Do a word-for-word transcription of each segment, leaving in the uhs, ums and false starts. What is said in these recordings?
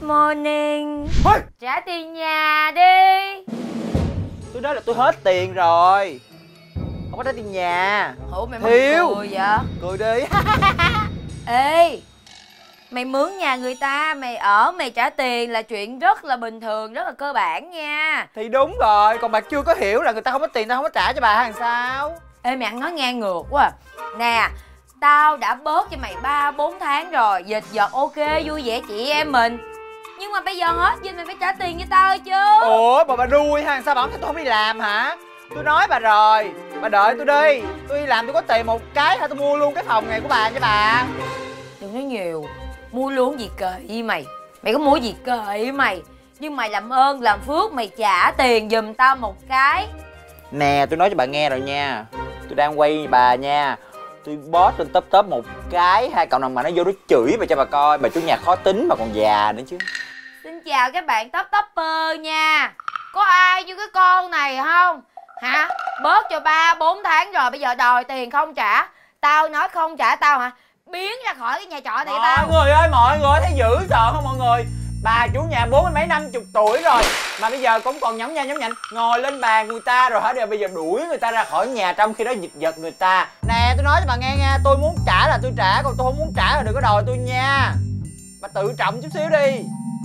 morning. Thôi. Trả tiền nhà đi. Tôi nói là tôi hết tiền rồi, không có trả tiền nhà. Ủa mày Thiếu. cười vậy? Cười đi. Ê, mày mướn nhà người ta, mày ở mày trả tiền là chuyện rất là bình thường, rất là cơ bản nha. Thì đúng rồi, còn bà chưa có hiểu là người ta không có tiền, tao không có trả cho bà hay sao? Ê mày ăn nói ngang ngược quá à. Nè, tao đã bớt cho mày ba bốn tháng rồi, dịch giật ok, vui vẻ chị em mình. Nhưng mà bây giờ hết dịch mày phải trả tiền cho tao chứ. Ủa bà bà đuôi hay sao bà không, tôi không đi làm hả? Tôi nói bà rồi, bà đợi tôi đi. Tôi đi làm tôi có tiền một cái hay tôi mua luôn cái phòng này của bà cho bà. Đừng nói nhiều. Mua luôn gì kệ mày. Mày có mua gì kệ mày. Nhưng mày làm ơn làm phước mày trả tiền giùm tao một cái. Nè tôi nói cho bà nghe rồi nha, tôi đang quay bà nha. Tôi post lên top top một cái, hai cậu nào mà nó vô nó chửi bà cho bà coi. Bà chủ nhà khó tính mà còn già nữa chứ. Xin chào các bạn top topper nha. Có ai như cái con này không? Hả? Bớt cho ba bốn tháng rồi bây giờ đòi tiền không trả. Tao nói không trả tao hả? Biến ra khỏi cái nhà trọ này Mọi tao. người ơi, mọi người thấy dữ sợ không mọi người? Bà chủ nhà bốn mươi mấy năm chục tuổi rồi mà bây giờ cũng còn nhõng nha nhõng nhạnh ngồi lên bàn người ta rồi hả? Giờ bây giờ đuổi người ta ra khỏi nhà trong khi đó giật giật người ta. Nè tôi nói cho bà nghe nha, tôi muốn trả là tôi trả, còn tôi không muốn trả là đừng có đòi tôi nha. Bà tự trọng chút xíu đi.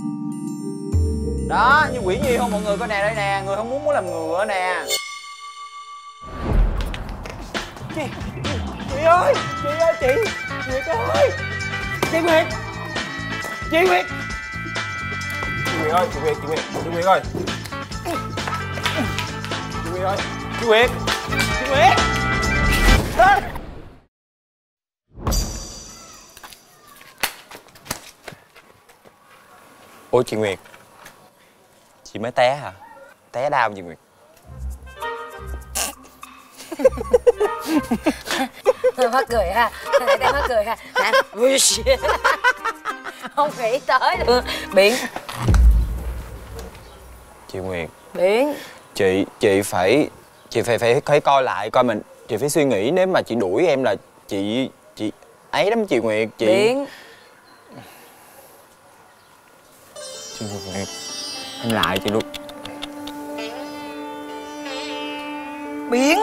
Đó, như quỷ nhi không mọi người coi nè, đây nè, người không muốn muốn làm ngựa nè. Chị, chị ơi, chị ơi chị, Nguyệt ơi, chị Nguyệt, chị Nguyệt. Chị Nguyệt ơi, chị Nguyệt, chị Nguyệt, chị Nguyệt ơi. Chị Nguyệt ơi, chị Nguyệt, chị Nguyệt. Lên. Ủa chị Nguyệt, chị mới té hả? Té đau không chị Nguyệt? Mắc cười ha, tại đây mắc cười ha. Không nghĩ tới được. Biển. Chị Nguyệt. Biển. Chị, chị phải, chị phải phải phải coi lại coi mình, chị phải suy nghĩ nếu mà chị đuổi em là chị, chị ấy lắm chị Nguyệt, chị. Biển. Chị Nguyệt, em lại chị luôn. Biển.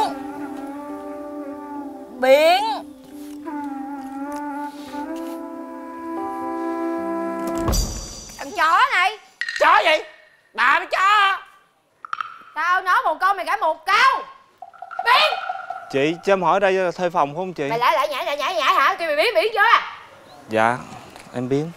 Biển. Thằng chó này. Chó gì? Bà mới chó. Tao nói một câu mày cãi một câu. Biến. Chị, cho em hỏi đây là thuê phòng không chị? Mày lại lại nhảy nhảy nhảy nhảy hả? Kêu mày biến biến chưa? Dạ, em biến.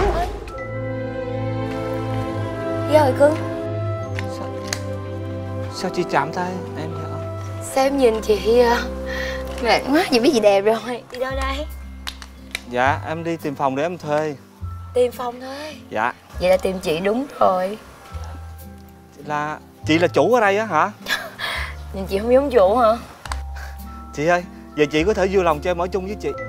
Gì rồi cưng? Sao, sao chị chạm tay em vậy? Sao em nhìn chị mệt quá, chị biết chị đẹp rồi. Đi đâu đây? Dạ, em đi tìm phòng để em thuê. Tìm phòng thôi. Dạ. Vậy là tìm chị đúng rồi. Là chị là chủ ở đây á hả? Nhìn chị không giống chủ hả? Chị ơi, giờ chị có thể vui lòng cho em ở chung với chị.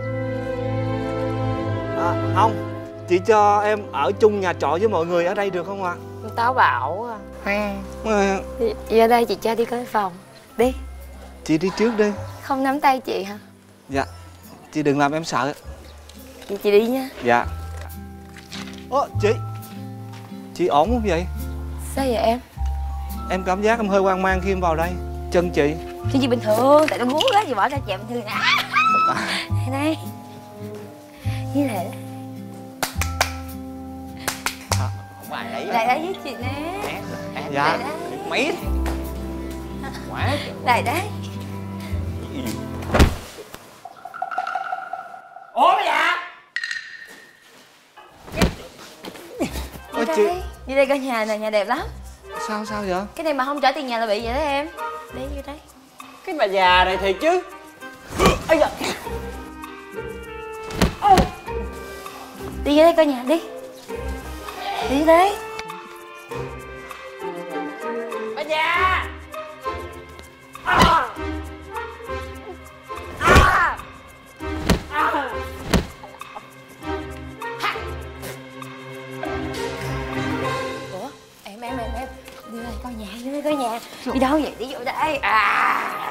À, không, chị cho em ở chung nhà trọ với mọi người ở đây được không ạ? À? Táo bạo à. Hoàng. À. Đi, ở đây chị cho đi coi phòng. Đi. Chị đi trước đi. Không nắm tay chị hả? Dạ. Chị đừng làm em sợ. Chị, chị đi nha. Dạ. Ồ, chị. Chị ổn không vậy? Sao vậy em? Em cảm giác em hơi hoang mang khi em vào đây. Chân chị. Chân chị bình thường, tại nó gú á, chị bỏ ra chạm thường. À. Đây đây. Như thế. À, không ai lấy. Lại đây với chị nè. Dạ. Mấy. Quá. Lại đây. Ủa bây giờ? Ôi chị. Như đây coi nhà nè, nhà đẹp lắm. Sao sao vậy? Cái này mà không trả tiền nhà là bị vậy đó em. Đi vô đây. Cái bà già này thiệt chứ. Ây da. Đi vô đây coi nhà đi. Đi vô đây. Bà già. À. À. À. Ủa? Em em em em. Đi đây coi nhà, đi đây coi nhà. Đi đâu vậy? Đi vô đây. À.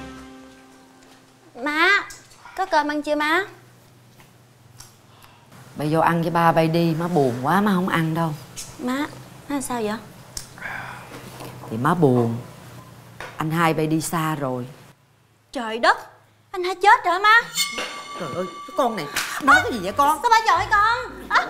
Má, có cơm ăn chưa má? Bay vô ăn với ba bay đi, má buồn quá má không ăn đâu. Má, má làm sao vậy? Thì má buồn. Anh hai bay đi xa rồi. Trời đất, anh hai chết rồi hả má? Trời ơi, cái con này nói cái gì vậy con? Sao ba chọi con? À,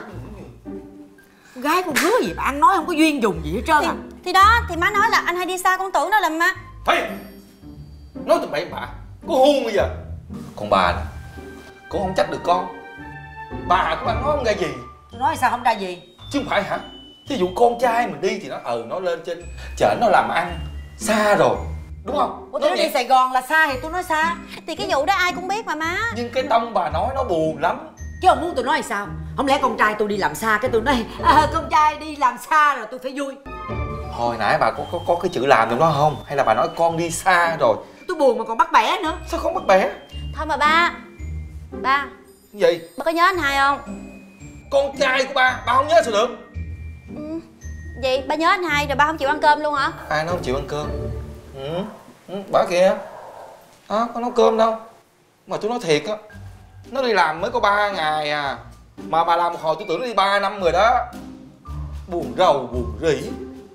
Con gái con rứa gì mà ăn nói không có duyên dùng gì hết trơn thì, à. thì đó, thì má nói là anh hai đi xa, con tưởng đâu là má. Thôi, nói tụi bậy bạ, có hôn bây giờ. Còn bà nè, cũng không trách được con. Bà cũng ăn nói không ra gì. Tôi nói sao không ra gì? Chứ không phải hả? Ví dụ con trai mình đi thì nó ừ nó lên trên chợ nó làm ăn xa rồi, đúng không? Ủa tôi nói đi Sài Gòn là xa thì tôi nói xa. Thì cái vụ đó ai cũng biết mà má. Nhưng cái tông bà nói nó buồn lắm. Chứ không muốn tôi nói thì sao? Không lẽ con trai tôi đi làm xa cái tôi nói à, con trai đi làm xa rồi tôi phải vui. Hồi nãy bà có có có cái chữ làm trong đó không? Hay là bà nói con đi xa rồi? Tôi buồn mà còn bắt bẻ nữa. Sao không bắt bẻ? Thôi mà ba. Ba, Gì? ba có nhớ anh hai không? Con trai của ba, ba không nhớ sao được? Ừ. Vậy ba nhớ anh hai rồi ba không chịu ăn cơm luôn hả? Ai nó không chịu ăn cơm? Ừ, ừ bà kìa. Đó, có nấu cơm đâu. Mà tôi nói thiệt á, nó đi làm mới có ba ngày à. Mà bà làm một hồi tôi tưởng nó đi ba năm rồi đó. Buồn rầu, buồn rỉ.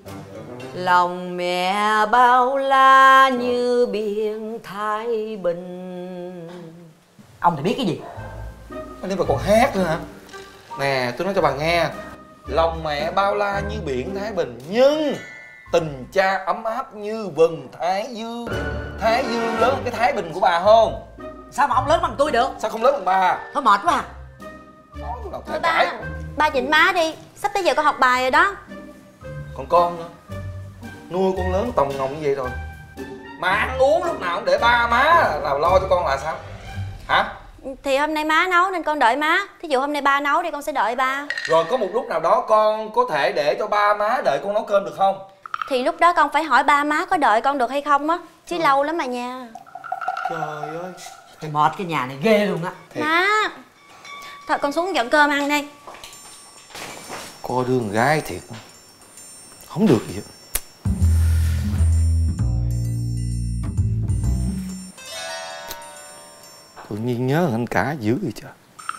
Lòng mẹ bao la như biển Thái Bình. Ông thì biết cái gì? Mà nếu bà còn hát nữa hả? Nè, tôi nói cho bà nghe. Lòng mẹ bao la như biển Thái Bình, nhưng tình cha ấm áp như vầng Thái Dương. Thái Dương lớn hơn cái Thái Bình của bà không? Sao mà ông lớn bằng tôi được? Sao không lớn bằng bà? Thôi mệt quá à. Nói tôi nào Thôi cãi cãi. ba, ba nhịn má đi. Sắp tới giờ con học bài rồi đó. Còn con nữa, nuôi con lớn tòng ngồng như vậy rồi mà ăn uống lúc nào cũng để ba má là lo cho con là sao hả? Thì hôm nay má nấu nên con đợi má. Thí dụ hôm nay ba nấu thì con sẽ đợi ba. Rồi có một lúc nào đó con có thể để cho ba má đợi con nấu cơm được không? Thì lúc đó con phải hỏi ba má có đợi con được hay không á. Chứ ừ. lâu lắm mà nha. Trời ơi, Thì mệt cái nhà này ghê luôn á. Thiệt. Má, thôi con xuống dọn cơm ăn đi. Cô đứa con gái thiệt không được gì hết. Tự nhiên nhớ anh cả dữ vậy trời.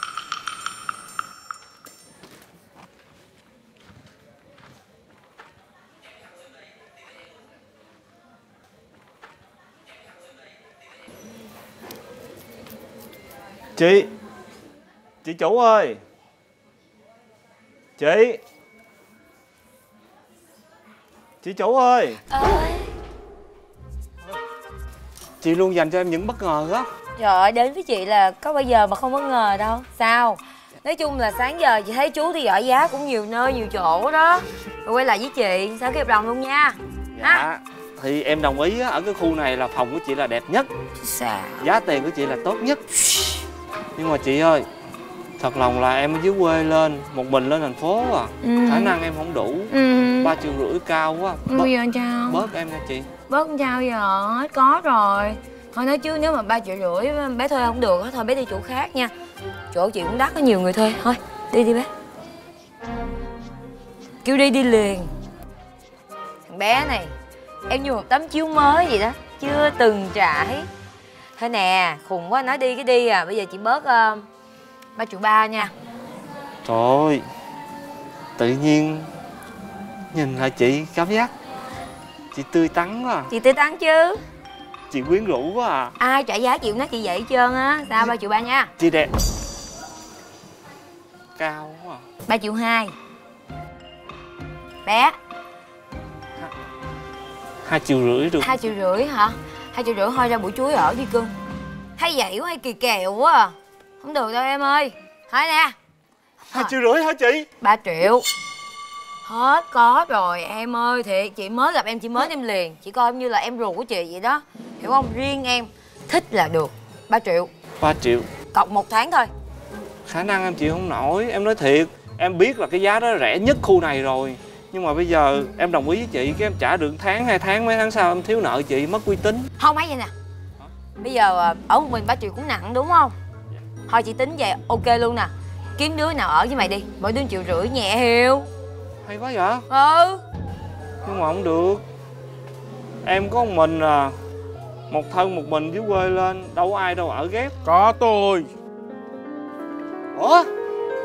Chị Chị chủ ơi. Chị Chị chủ ơi. ơi. Chị luôn dành cho em những bất ngờ á. Trời ơi, đến với chị là có bao giờ mà không bất ngờ đâu. Sao? Nói chung là sáng giờ chị thấy chú thì giỏi giá cũng nhiều nơi, nhiều chỗ đó. Rồi quay lại với chị, sao ký hợp đồng luôn nha. Dạ Ha? Thì em đồng ý á, ở cái khu này là phòng của chị là đẹp nhất, Sao? giá tiền của chị là tốt nhất. Nhưng mà chị ơi, thật lòng là em ở dưới quê lên, một mình lên thành phố à. Ừ. Khả năng em không đủ. Ừ. Ba triệu rưỡi cao quá. Bao giờ chào? Bớt em nha chị. Bớt chào giờ, hết có rồi. Thôi nói chứ nếu mà ba triệu rưỡi bé thuê không được thôi bé đi chỗ khác nha. Chỗ chị cũng đắt có nhiều người thuê. Thôi, đi đi bé. Kêu đi đi liền. Thằng bé này, em như một tấm chiếu mới vậy đó, chưa từng trải. Thôi nè, khùng quá nói đi cái đi à. Bây giờ chị bớt uh, ba triệu ba nha. Trời ơi, tự nhiên nhìn lại chị cảm giác chị tươi tắn quá à. Chị tươi tắn chứ. Chị quyến rũ quá à. Ai trả giá chịu nói chị vậy hết trơn á. Sao ba triệu ba nha. Chị đẹp. Cao quá à. Ba triệu hai. Bé. Hai triệu rưỡi được. Hai triệu rưỡi hả? Hai triệu rưỡi thôi ra buổi chuối ở đi cưng. Hay vậy quá, hay kỳ kèo quá à. Không được đâu em ơi. Thôi nè. Hai triệu rưỡi hả chị? Ba triệu. Hết có rồi em ơi. Thiệt chị mới gặp em, chị mới em liền. Chị coi em như là em ruột của chị vậy đó. Hiểu không? Riêng em thích là được. Ba triệu. Ba triệu. Cọc một tháng thôi. Khả năng em chịu không nổi. Em nói thiệt, em biết là cái giá đó rẻ nhất khu này rồi. Nhưng mà bây giờ em đồng ý với chị, cái em trả được tháng, hai tháng, mấy tháng sau em thiếu nợ chị, mất uy tín. Không mấy vậy nè. Bây giờ ở một mình ba triệu cũng nặng đúng không? Thôi chị tính vậy ok luôn nè. Kiếm đứa nào ở với mày đi. Mỗi đứa triệu rưỡi nhẹ hiu. Hay quá vậy? Ừ. Nhưng mà không được. Em có một mình à. Một thân một mình dưới quê lên, đâu có ai đâu ở ghép. Có tôi. Ủa?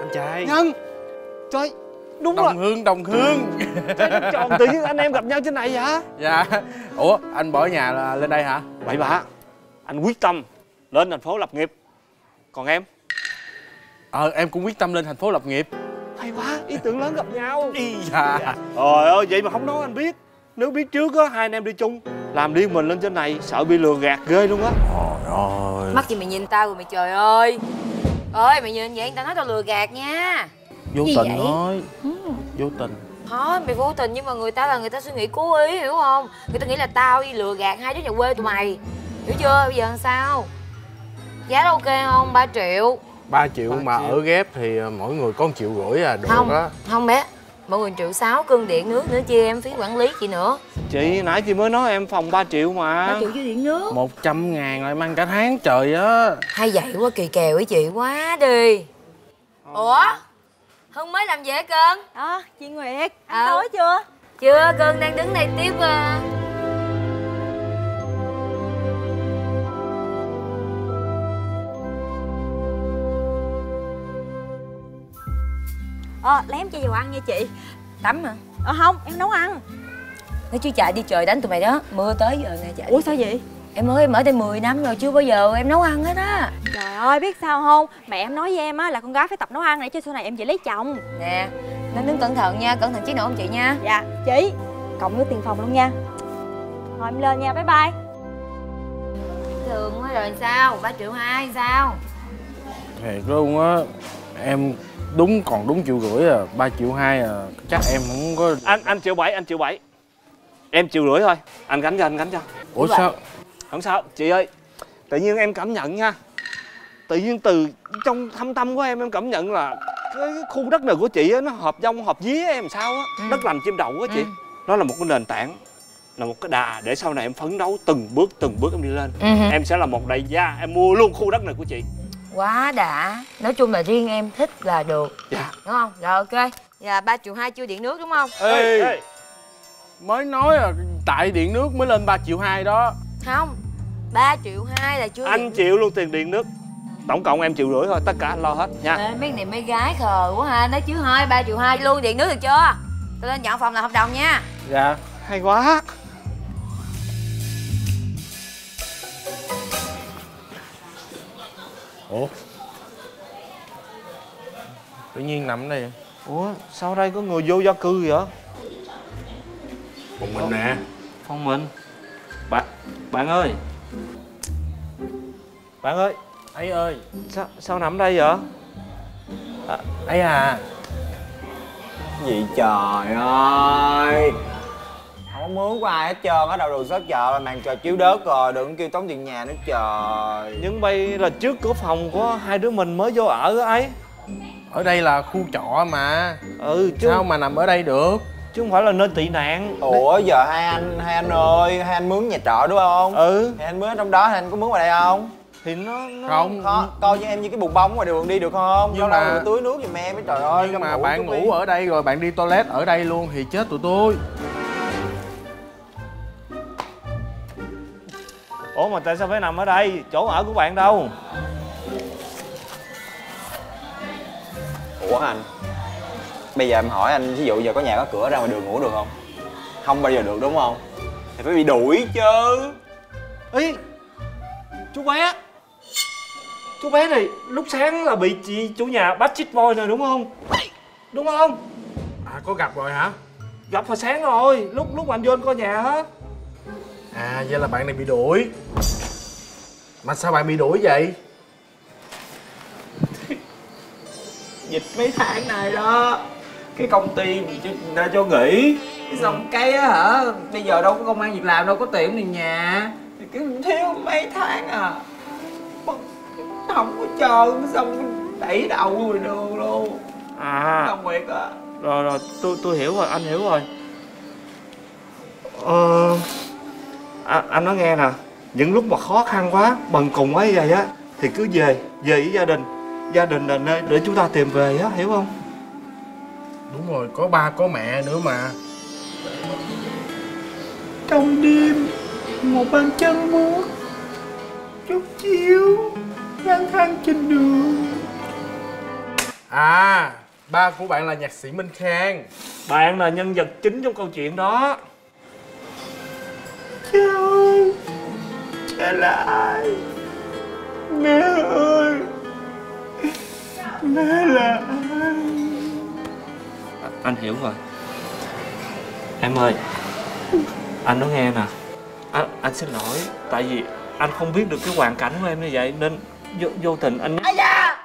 anh trai. Nhân. Trời, đúng Đồng rồi. hương, đồng hương. Trời, tròn tự nhiên anh em gặp nhau trên này vậy? Dạ. Ủa, anh bỏ nhà là lên đây hả? Bậy bạ. Anh quyết tâm lên thành phố lập nghiệp. Còn em? Ờ, em cũng quyết tâm lên thành phố lập nghiệp. Hay quá, ý tưởng lớn gặp nhau. Ý da. Trời ơi, vậy mà không nói anh biết. Nếu biết trước á, hai anh em đi chung, làm riêng mình lên trên này, sợ bị lừa gạt ghê luôn á. Trời ơi. Mắc gì mày nhìn tao rồi mày, trời ơi. Ơi mày nhìn vậy người ta nói tao lừa gạt nha. Vô Gì tình vậy? thôi. Ừ. Vô tình. Thôi mày vô tình nhưng mà người ta là người ta suy nghĩ cố ý, hiểu không? Người ta nghĩ là tao đi lừa gạt hai đứa nhà quê tụi mày. Hiểu chưa? Bây giờ làm sao? Giá đó ok không? ba triệu. ba triệu ba mà triệu. ở ghép thì mỗi người có một triệu rưỡi à, được Không, á. không bé. Mọi người triệu sáu, cơm điện nước nữa, chia em phí quản lý chị nữa. Chị, nãy chị mới nói em phòng ba triệu mà. ba triệu chia điện nước. Một trăm ngàn lại mang cả tháng trời á. Hay vậy quá, kỳ kèo với chị quá đi. Ủa? Hưng mới làm gì hả cưng? Đó, chị Nguyệt, ăn Ờ. tối chưa? Chưa, cưng đang đứng đây tiếp. À. Ờ, lém cho vào ăn nha chị. Tắm hả? Ờ không, em nấu ăn. Nói chứ chạy đi trời đánh tụi mày đó. Mưa tới giờ nè chạy. Ủa sao vậy? Em ơi, em ở đây mười năm rồi chưa bao giờ em nấu ăn hết á. Trời ơi, biết sao không? Mẹ em nói với em á là con gái phải tập nấu ăn để cho sau này em dễ lấy chồng. Nè, nên đứng cẩn thận nha, cẩn thận chiếc nổ không chị nha. Dạ, chị. Cộng với tiền phòng luôn nha. Thôi em lên nha, bye bye. Thường quá rồi sao? ba triệu hai sao? Thiệt luôn á. Em đúng còn đúng triệu rưỡi à. Ba triệu hai à. Chắc em không có. Anh anh triệu bảy, anh triệu bảy. Em triệu rưỡi thôi. Anh gánh cho, anh gánh cho. Ủa sao? Không sao, chị ơi. Tự nhiên em cảm nhận nha. Tự nhiên từ trong thâm tâm của em em cảm nhận là cái khu đất này của chị á, nó hợp dông hợp vía em sao á. Ừ. Đất lành chim đậu á chị. Ừ. Nó là một cái nền tảng, là một cái đà để sau này em phấn đấu từng bước từng bước em đi lên. Ừ. Em sẽ là một đại gia, em mua luôn khu đất này của chị. Quá đã. Nói chung là riêng em thích là được. Dạ. Đúng không? Rồi ok. Dạ ba triệu hai chưa điện nước đúng không? Ê, Ê. mới nói là tại điện nước mới lên ba triệu hai đó. Không. ba triệu hai là chưa Anh điện chịu luôn tiền điện nước. Tổng cộng em triệu rưỡi thôi, tất cả anh lo hết nha. Ê, mấy này mấy gái khờ quá ha. Nói chứ hai ba triệu hai luôn điện nước được chưa? Tôi lên nhận phòng là hợp đồng nha. Dạ. Hay quá. Ủa? Tự nhiên nằm ở đây. Ủa sao đây có người vô gia cư vậy? Một mình nè. Phong mình. Bạn bạn ơi. Bạn ơi, Ấy ơi. sao sao nằm đây vậy? À, ấy à. Gì trời ơi. Không có mướn của ai hết trơn á, đầu đường xó chợ là màn trời chiếu đất rồi, đừng kêu tốn tiền nhà nữa trời. Nhưng bây là trước cửa phòng của hai đứa mình mới vô ở ấy. Ở đây là khu trọ mà. Ừ chứ Sao mà nằm ở đây được? chứ không phải là nơi tị nạn. Ủa giờ hai anh, hai anh ơi, hai anh mướn nhà trọ đúng không? Ừ Hai anh mướn ở trong đó, hai anh có mướn vào đây không? thì nó, nó... Không. Khó, coi với em như cái bùn bông ngoài đường đi được không? Nhưng Lâu lâu mà- rồi tưới nước giùm em, trời ơi. Nhưng cam mà ngủ bạn chút đi. ngủ ở đây rồi bạn đi toilet ở đây luôn thì chết tụi tôi. Ủa mà tại sao phải nằm ở đây? Chỗ ở của bạn đâu? Ủa anh, bây giờ em hỏi anh, ví dụ giờ có nhà có cửa ra ngoài đường ngủ được không? Không bao giờ được đúng không? Thì phải bị đuổi chứ. Ý chú bé chú bé này lúc sáng là bị chị chủ nhà bắt chích boy rồi đúng không? Đúng không? À có gặp rồi hả? Gặp hồi sáng rồi, lúc lúc anh vô anh coi nhà hết. À vậy là bạn này bị đuổi. Mà sao bạn bị đuổi vậy? Dịch mấy tháng này đó, cái công ty người ta cho nghỉ, cái xong cái á hả, bây giờ đâu có công ăn việc làm, đâu có tiền tiền nhà, thì cứ thiếu mấy tháng à, không có chờ, xong đẩy đầu rồi đường luôn. À Công việc á. rồi rồi tôi tôi hiểu rồi, anh hiểu rồi. Ờ à, anh nói nghe nè, những lúc mà khó khăn quá bần cùng ấy vậy á thì cứ về về với gia đình. Gia đình là nơi để chúng ta tìm về á, hiểu không? Đúng rồi, có ba có mẹ nữa mà. Trong đêm, một bàn chân buốt, chút chiếu, lang thang trên đường. À, ba của bạn là nhạc sĩ Minh Khang. Bạn là nhân vật chính trong câu chuyện đó. Cha ơi, cha là ai? Mẹ ơi, mẹ là ai? Anh hiểu rồi. Em ơi, anh nói nghe nè, anh, anh xin lỗi. Tại vì anh không biết được cái hoàn cảnh của em như vậy nên vô, vô tình anh... Ây da!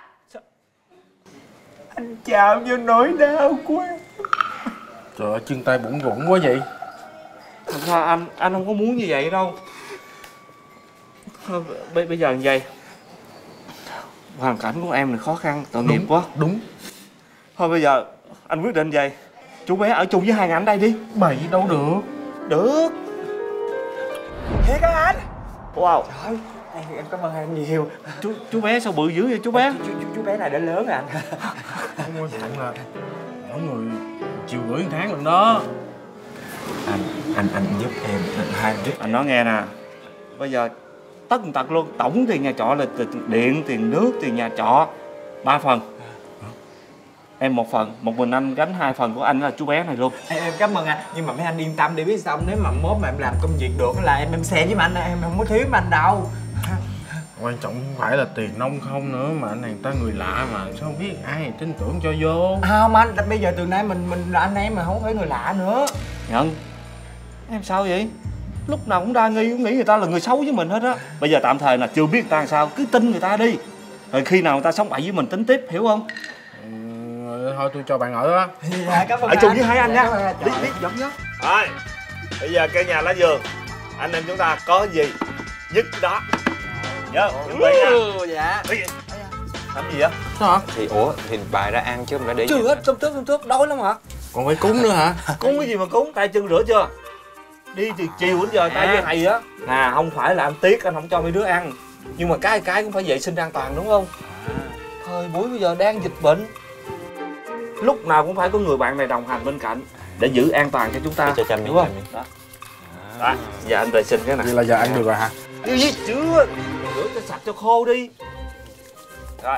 Anh chạm vô nỗi đau quá. Trời ơi, chân tay bủn rủn quá vậy. Thật ra anh anh không có muốn như vậy đâu. Thôi, bây, bây giờ như vậy, hoàn cảnh của em là khó khăn, tội nghiệp quá. Đúng. Thôi bây giờ anh quyết định vậy, chú bé ở chung với hai người anh đây đi. Mày đâu được. Được. Thiệt hả anh? Wow. Trời ơi, em cảm ơn anh nhiều. Chú chú bé sao bự dữ vậy chú bé? Chú, chú, chú bé này đã lớn rồi anh. Không quan trọng là mỗi người chiều gửi một tháng lần đó. Anh, anh, anh giúp em, anh hai giúp. Anh nói nghe nè, bây giờ tất tật luôn, tổng tiền nhà trọ là tiền điện, tiền nước, tiền nhà trọ ba phần. Em một phần, một mình anh gánh hai phần của anh là chú bé này luôn. Em, em cảm ơn anh, nhưng mà mấy anh yên tâm đi, biết sao không? Nếu mà mốt mà em làm công việc được là em em xe với mà anh, em không có thiếu với anh đâu. Quan trọng không phải là tiền nông không nữa, mà anh này ta người lạ mà sao không biết ai tin tưởng cho vô. Không anh, bây giờ từ nay mình mình là anh em mà không phải người lạ nữa. Nhận. Em sao vậy? Lúc nào cũng đa nghi, cũng nghĩ người ta là người xấu với mình hết á. Bây giờ tạm thời là chưa biết người ta làm sao, cứ tin người ta đi. Rồi khi nào người ta sống bậy với mình tính tiếp, hiểu không? Ừ, thôi tôi cho bạn ở đó. Dạ, cảm ơn Ở chung anh. với hai anh Dạ, nha. cảm ơn anh. Đi, đi, dẫn nhá. Rồi, bây giờ cây nhà lá vườn, anh em chúng ta có gì dứt đó. Nhớ, chuẩn bị nha. Dạ. Cái gì? Làm gì vậy? Sao hả? Thì ủa, thì bà ra ăn chứ không đã để. Chưa hết, tôm tớp tôm tớp, đói lắm hả? Còn phải cúng nữa hả? Cúng cái gì mà cúng, tay chân rửa chưa? Đi từ chiều đến giờ tay với thầy á. Nè, không phải là anh tiếc anh không cho mấy đứa ăn, nhưng mà cái cái cũng phải vệ sinh an toàn đúng không? Thời buổi bây giờ đang dịch bệnh, lúc nào cũng phải có người bạn này đồng hành bên cạnh để giữ an toàn cho chúng ta, Cho cha hiểu không? Đó. Đó, giờ anh vệ sinh cái này. Vậy là giờ ăn được rồi hả? Cái gì chưa? Rửa cho sạch cho khô đi. Rồi.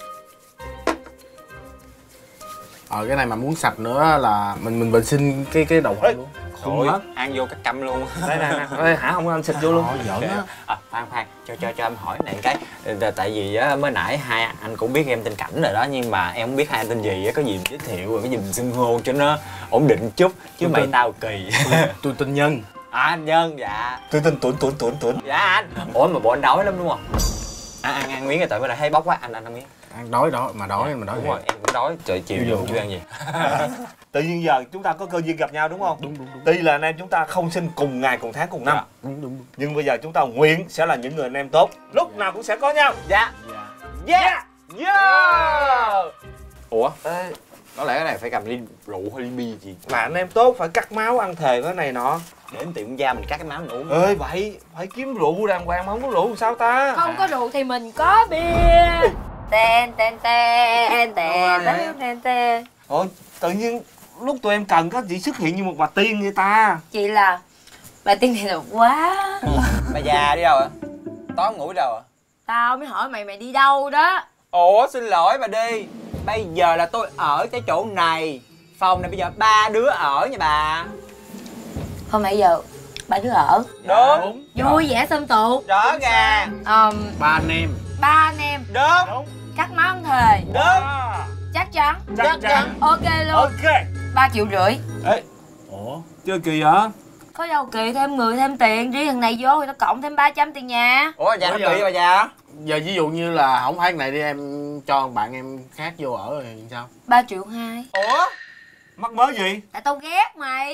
Ờ cái này mà muốn sạch nữa là mình mình vệ sinh cái cái đầu Ê. luôn. Không hết. Ăn vô cắt căm luôn. Đây nè nè, Ê, hả không anh xịt vô luôn. Ờ, giỡn á. À, khoan khoan, cho cho cho em hỏi này cái, là tại vì á mới nãy hai anh cũng biết em tên Cảnh rồi đó, nhưng mà em không biết hai anh tên gì á, có gì mình giới thiệu rồi cái gì mình xưng hô cho nó ổn định chút chứ Tôi mày tên- tao kỳ. Tôi tin Nhân. À anh Nhân, dạ. Tôi tin tuấn tuấn tuấn tuấn. Dạ anh. Ủa mà bộ anh đói lắm đúng không? À, ăn ăn miếng rồi tại bữa nay thấy bốc quá, anh anh ăn miếng. Ăn đói đó mà đói mà đói Đúng thiệt. rồi, em cũng đói. Trời chiều Vô vô chưa ăn gì. Tự nhiên giờ chúng ta có cơ duyên gặp nhau đúng không? Đúng đúng đúng. Tuy là anh em chúng ta không sinh cùng ngày cùng tháng cùng năm, Dạ. Đúng đúng. nhưng bây giờ chúng ta nguyện sẽ là những người anh em tốt, lúc nào cũng sẽ có nhau. Dạ. Yeah. Yeah. Ủa? Ê, có lẽ cái này phải cầm ly rượu hay ly bia gì? Là anh em tốt phải cắt máu ăn thề cái này nọ. Để đến tiệm da mình cắt cái máu mình uống. Ơi vậy phải kiếm rượu đàng hoàng, mà không có rượu sao ta? Không có rượu thì mình có bia. Tên tên tên tên tên tên tên. Ôi tự nhiên lúc tụi em cần có chị xuất hiện như một bà tiên người ta. Chị là bà tiên thì được quá. Bà già đi đâu ạ? Tối ngủ đi đâu ạ? Tao mới hỏi mày mày đi đâu đó. Ủa xin lỗi bà đi. Bây giờ là tôi ở cái chỗ này. Phòng này bây giờ ba đứa ở nha bà. Hôm nãy giờ ba đứa ở. Đúng. Vui vẻ xôm tụ. Rõ ràng. um, Ba anh em. Ba anh em Đúng. cắt máu ăn thề. Đúng. Chắc chắn. Chắc chắn. Ok luôn. Ok. Ba triệu rưỡi. Ê, Ủa? chơi kỳ hả? Có đâu kỳ thêm người thêm tiền. Riêng thằng này vô người ta cộng thêm ba trăm tiền nhà. Ủa bà già Ủa nó giờ- kỳ bà già? Giờ ví dụ như là không phải cái này đi em cho bạn em khác vô ở rồi sao? Ba triệu hai. Ủa? Mắc mớ gì? Tại tao ghét mày.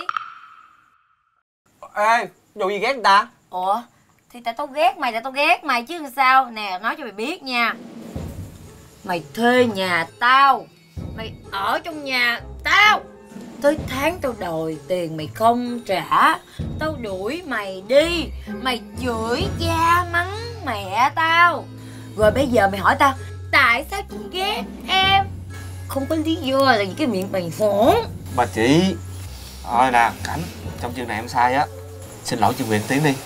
Ê, dù gì ghét người ta? Ủa thì tại tao ghét mày, tại tao ghét mày chứ làm sao. Nè nói cho mày biết nha, mày thuê nhà tao, mày ở trong nhà tao, tới tháng tao đòi tiền mày không trả, tao đuổi mày đi, mày chửi cha mắng mẹ tao, rồi bây giờ mày hỏi tao tại sao chị ghét em, không có lý do là vì cái miệng mày hỗn. Bà chị. Thôi nè Cảnh, trong chương này em sai á, xin lỗi chị Quyền tiếng đi.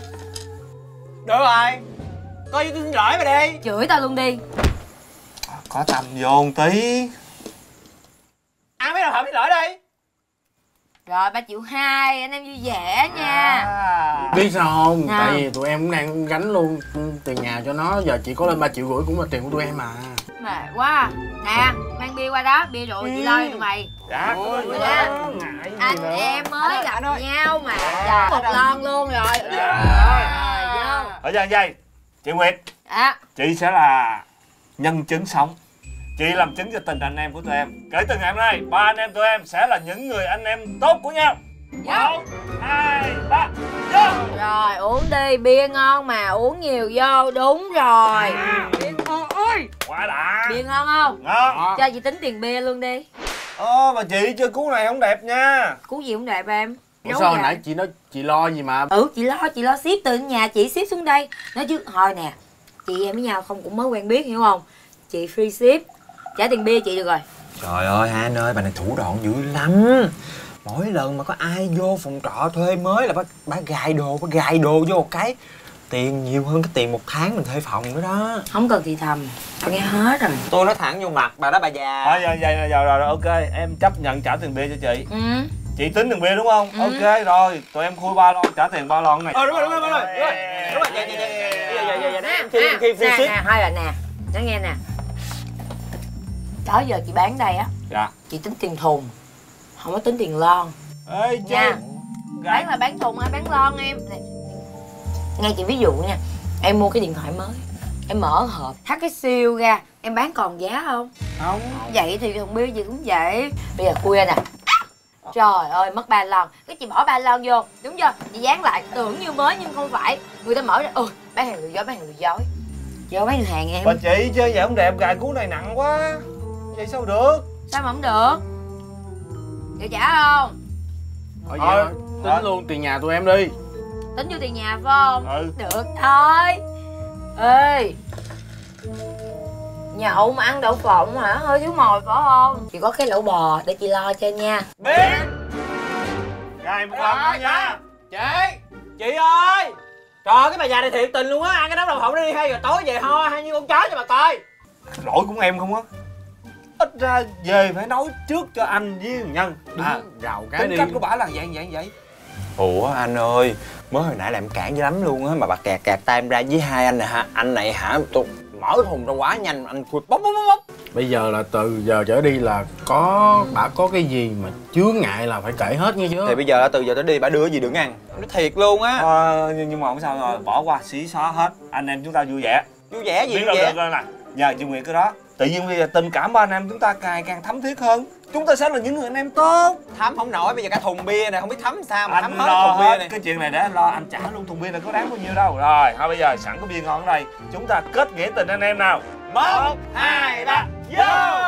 Được rồi. Coi như tôi xin lỗi bà đi. Chửi tao luôn đi. có tâm vô một tí. Ăn mấy đồng học biết lỗi đi. Rồi ba triệu hai, anh em vui vẻ nha. À. Biết sao không? Nào. Tại vì tụi em cũng đang gánh luôn tiền nhà cho nó. Giờ chỉ có lên ba triệu rưỡi cũng là tiền của tụi em mà. Mệt quá. Nè, mang bia qua đó, bia rượu chị lo cho tụi mày. Dạ. Rồi đó. Anh em mới gặp nhau mà. Trời, một lon luôn rồi. Rồi, vô. Ở đây đây, chị Nguyệt, À, chị sẽ là nhân chứng sống. Chị làm chứng cho tình anh em của tụi em. Kể từ ngày hôm nay, ba anh em tụi em sẽ là những người anh em tốt của nhau. Một, hai, ba, vô. rồi uống đi, bia ngon mà uống nhiều vô. Đúng rồi. Bia ngon ơi. Quá đã. Bia ngon không? Ngon. Cho chị tính tiền bia luôn đi. Ơ mà chị chơi cú này không đẹp nha. Cú gì cũng đẹp em. Ủa Đúng sao vậy. hồi nãy chị nói chị lo gì mà? Ừ, chị lo, chị lo ship từ nhà chị ship xuống đây. Nói chứ, thôi nè, chị em với nhau không cũng mới quen biết hiểu không? Chị free ship, trả tiền bia chị được rồi. Trời ơi hai anh ơi, bà này thủ đoạn dữ lắm. Mỗi lần mà có ai vô phòng trọ thuê mới là bà, bà gài đồ, bà gài đồ vô một cái tiền nhiều hơn cái tiền một tháng mình thuê phòng nữa đó. Không cần thì thầm, tao nghe hết rồi. Tôi nói thẳng vô mặt bà đó bà già. Thôi vậy vậy rồi, rồi rồi ok, em chấp nhận trả tiền bia cho chị. Ừ. Chị tính tiền bia đúng không? Ừ. Ok rồi, tụi em khui ba lon trả tiền ba lon này. Ờ đúng rồi đúng rồi đúng rồi. Đúng rồi. Đúng rồi. Dạ dạ dạ. Dạ dạ dạ dạ. Nè, Khi khi nè, free ship. nè, thôi rồi nè, nói nghe nè. Đó giờ chị bán đây á, Dạ. chị tính tiền thùng, không có tính tiền lon. Ê chị. Nha. Bán là bán thùng hay bán lon em. Này, nghe chị ví dụ nha, em mua cái điện thoại mới, em mở hộp, thắt cái siêu ra, em bán còn giá không? Không. Vậy thì thùng bia gì cũng vậy. Bây giờ khui ra nè. Trời ơi, mất ba lon, cái chị bỏ ba lon vô, đúng chưa? Chị dán lại, tưởng như mới nhưng không phải. Người ta mở ra, ôi, bán hàng lừa dối, bán hàng lừa dối. Vô bán được hàng em. Bà chị chơi vậy không đẹp, gài cú này nặng quá. Vậy sao được? Sao mà không được? Chịu trả không? Thôi Thôi. vậy tính Rồi. luôn tiền nhà tụi em đi. Tính vô tiền nhà phải không? Ừ. Được thôi. Ê, nhậu mà ăn đậu phộng hả? Hơi thiếu mồi phải không? Chị có cái lẩu bò để chị lo cho nha. Biết. Gài một lần thôi nha. Chị. Chị ơi. Trời ơi, cái bà già này thiệt tình luôn á. Ăn cái đám đậu phộng đi hay rồi tối về ho hay như con chó cho bà coi. Lỗi của em không á. Ít ra về phải nói trước cho anh với thằng Nhân. À, rào cái Tính đi. cách của bả là vậy vậy vậy. Ủa anh ơi, mới hồi nãy là em cản dữ lắm luôn á, mà bà kẹt kẹt tay em ra với hai anh này hả? Anh này hả? Tôi mở thùng ra quá nhanh, anh khui bốc bốc bốc bốc. Bây giờ là từ giờ trở đi là có bả có cái gì mà chướng ngại là phải kể hết nghe chưa? Thì bây giờ là từ giờ tới đi bà đưa gì đừng ăn. Nó thiệt luôn á. Ờ, nhưng nhưng mà không sao rồi, bỏ qua xí xóa hết. Anh em chúng ta vui vẻ. Vui vẻ gì Biết vậy? đâu được rồi nè. Nhờ chị Nguyệt cái đó. Tự nhiên bây giờ tình cảm ba anh em chúng ta càng càng thấm thiết hơn. Chúng ta sẽ là những người anh em tốt. Thấm không nổi, bây giờ cả thùng bia này không biết thấm sao mà Anh thấm hết lo thùng bia hết này. cái chuyện này để anh lo, anh trả luôn thùng bia này có đáng bao nhiêu đâu. Rồi, thôi bây giờ sẵn có bia ngon ở đây, chúng ta kết nghĩa tình anh em nào. Một, hai, ba, vô!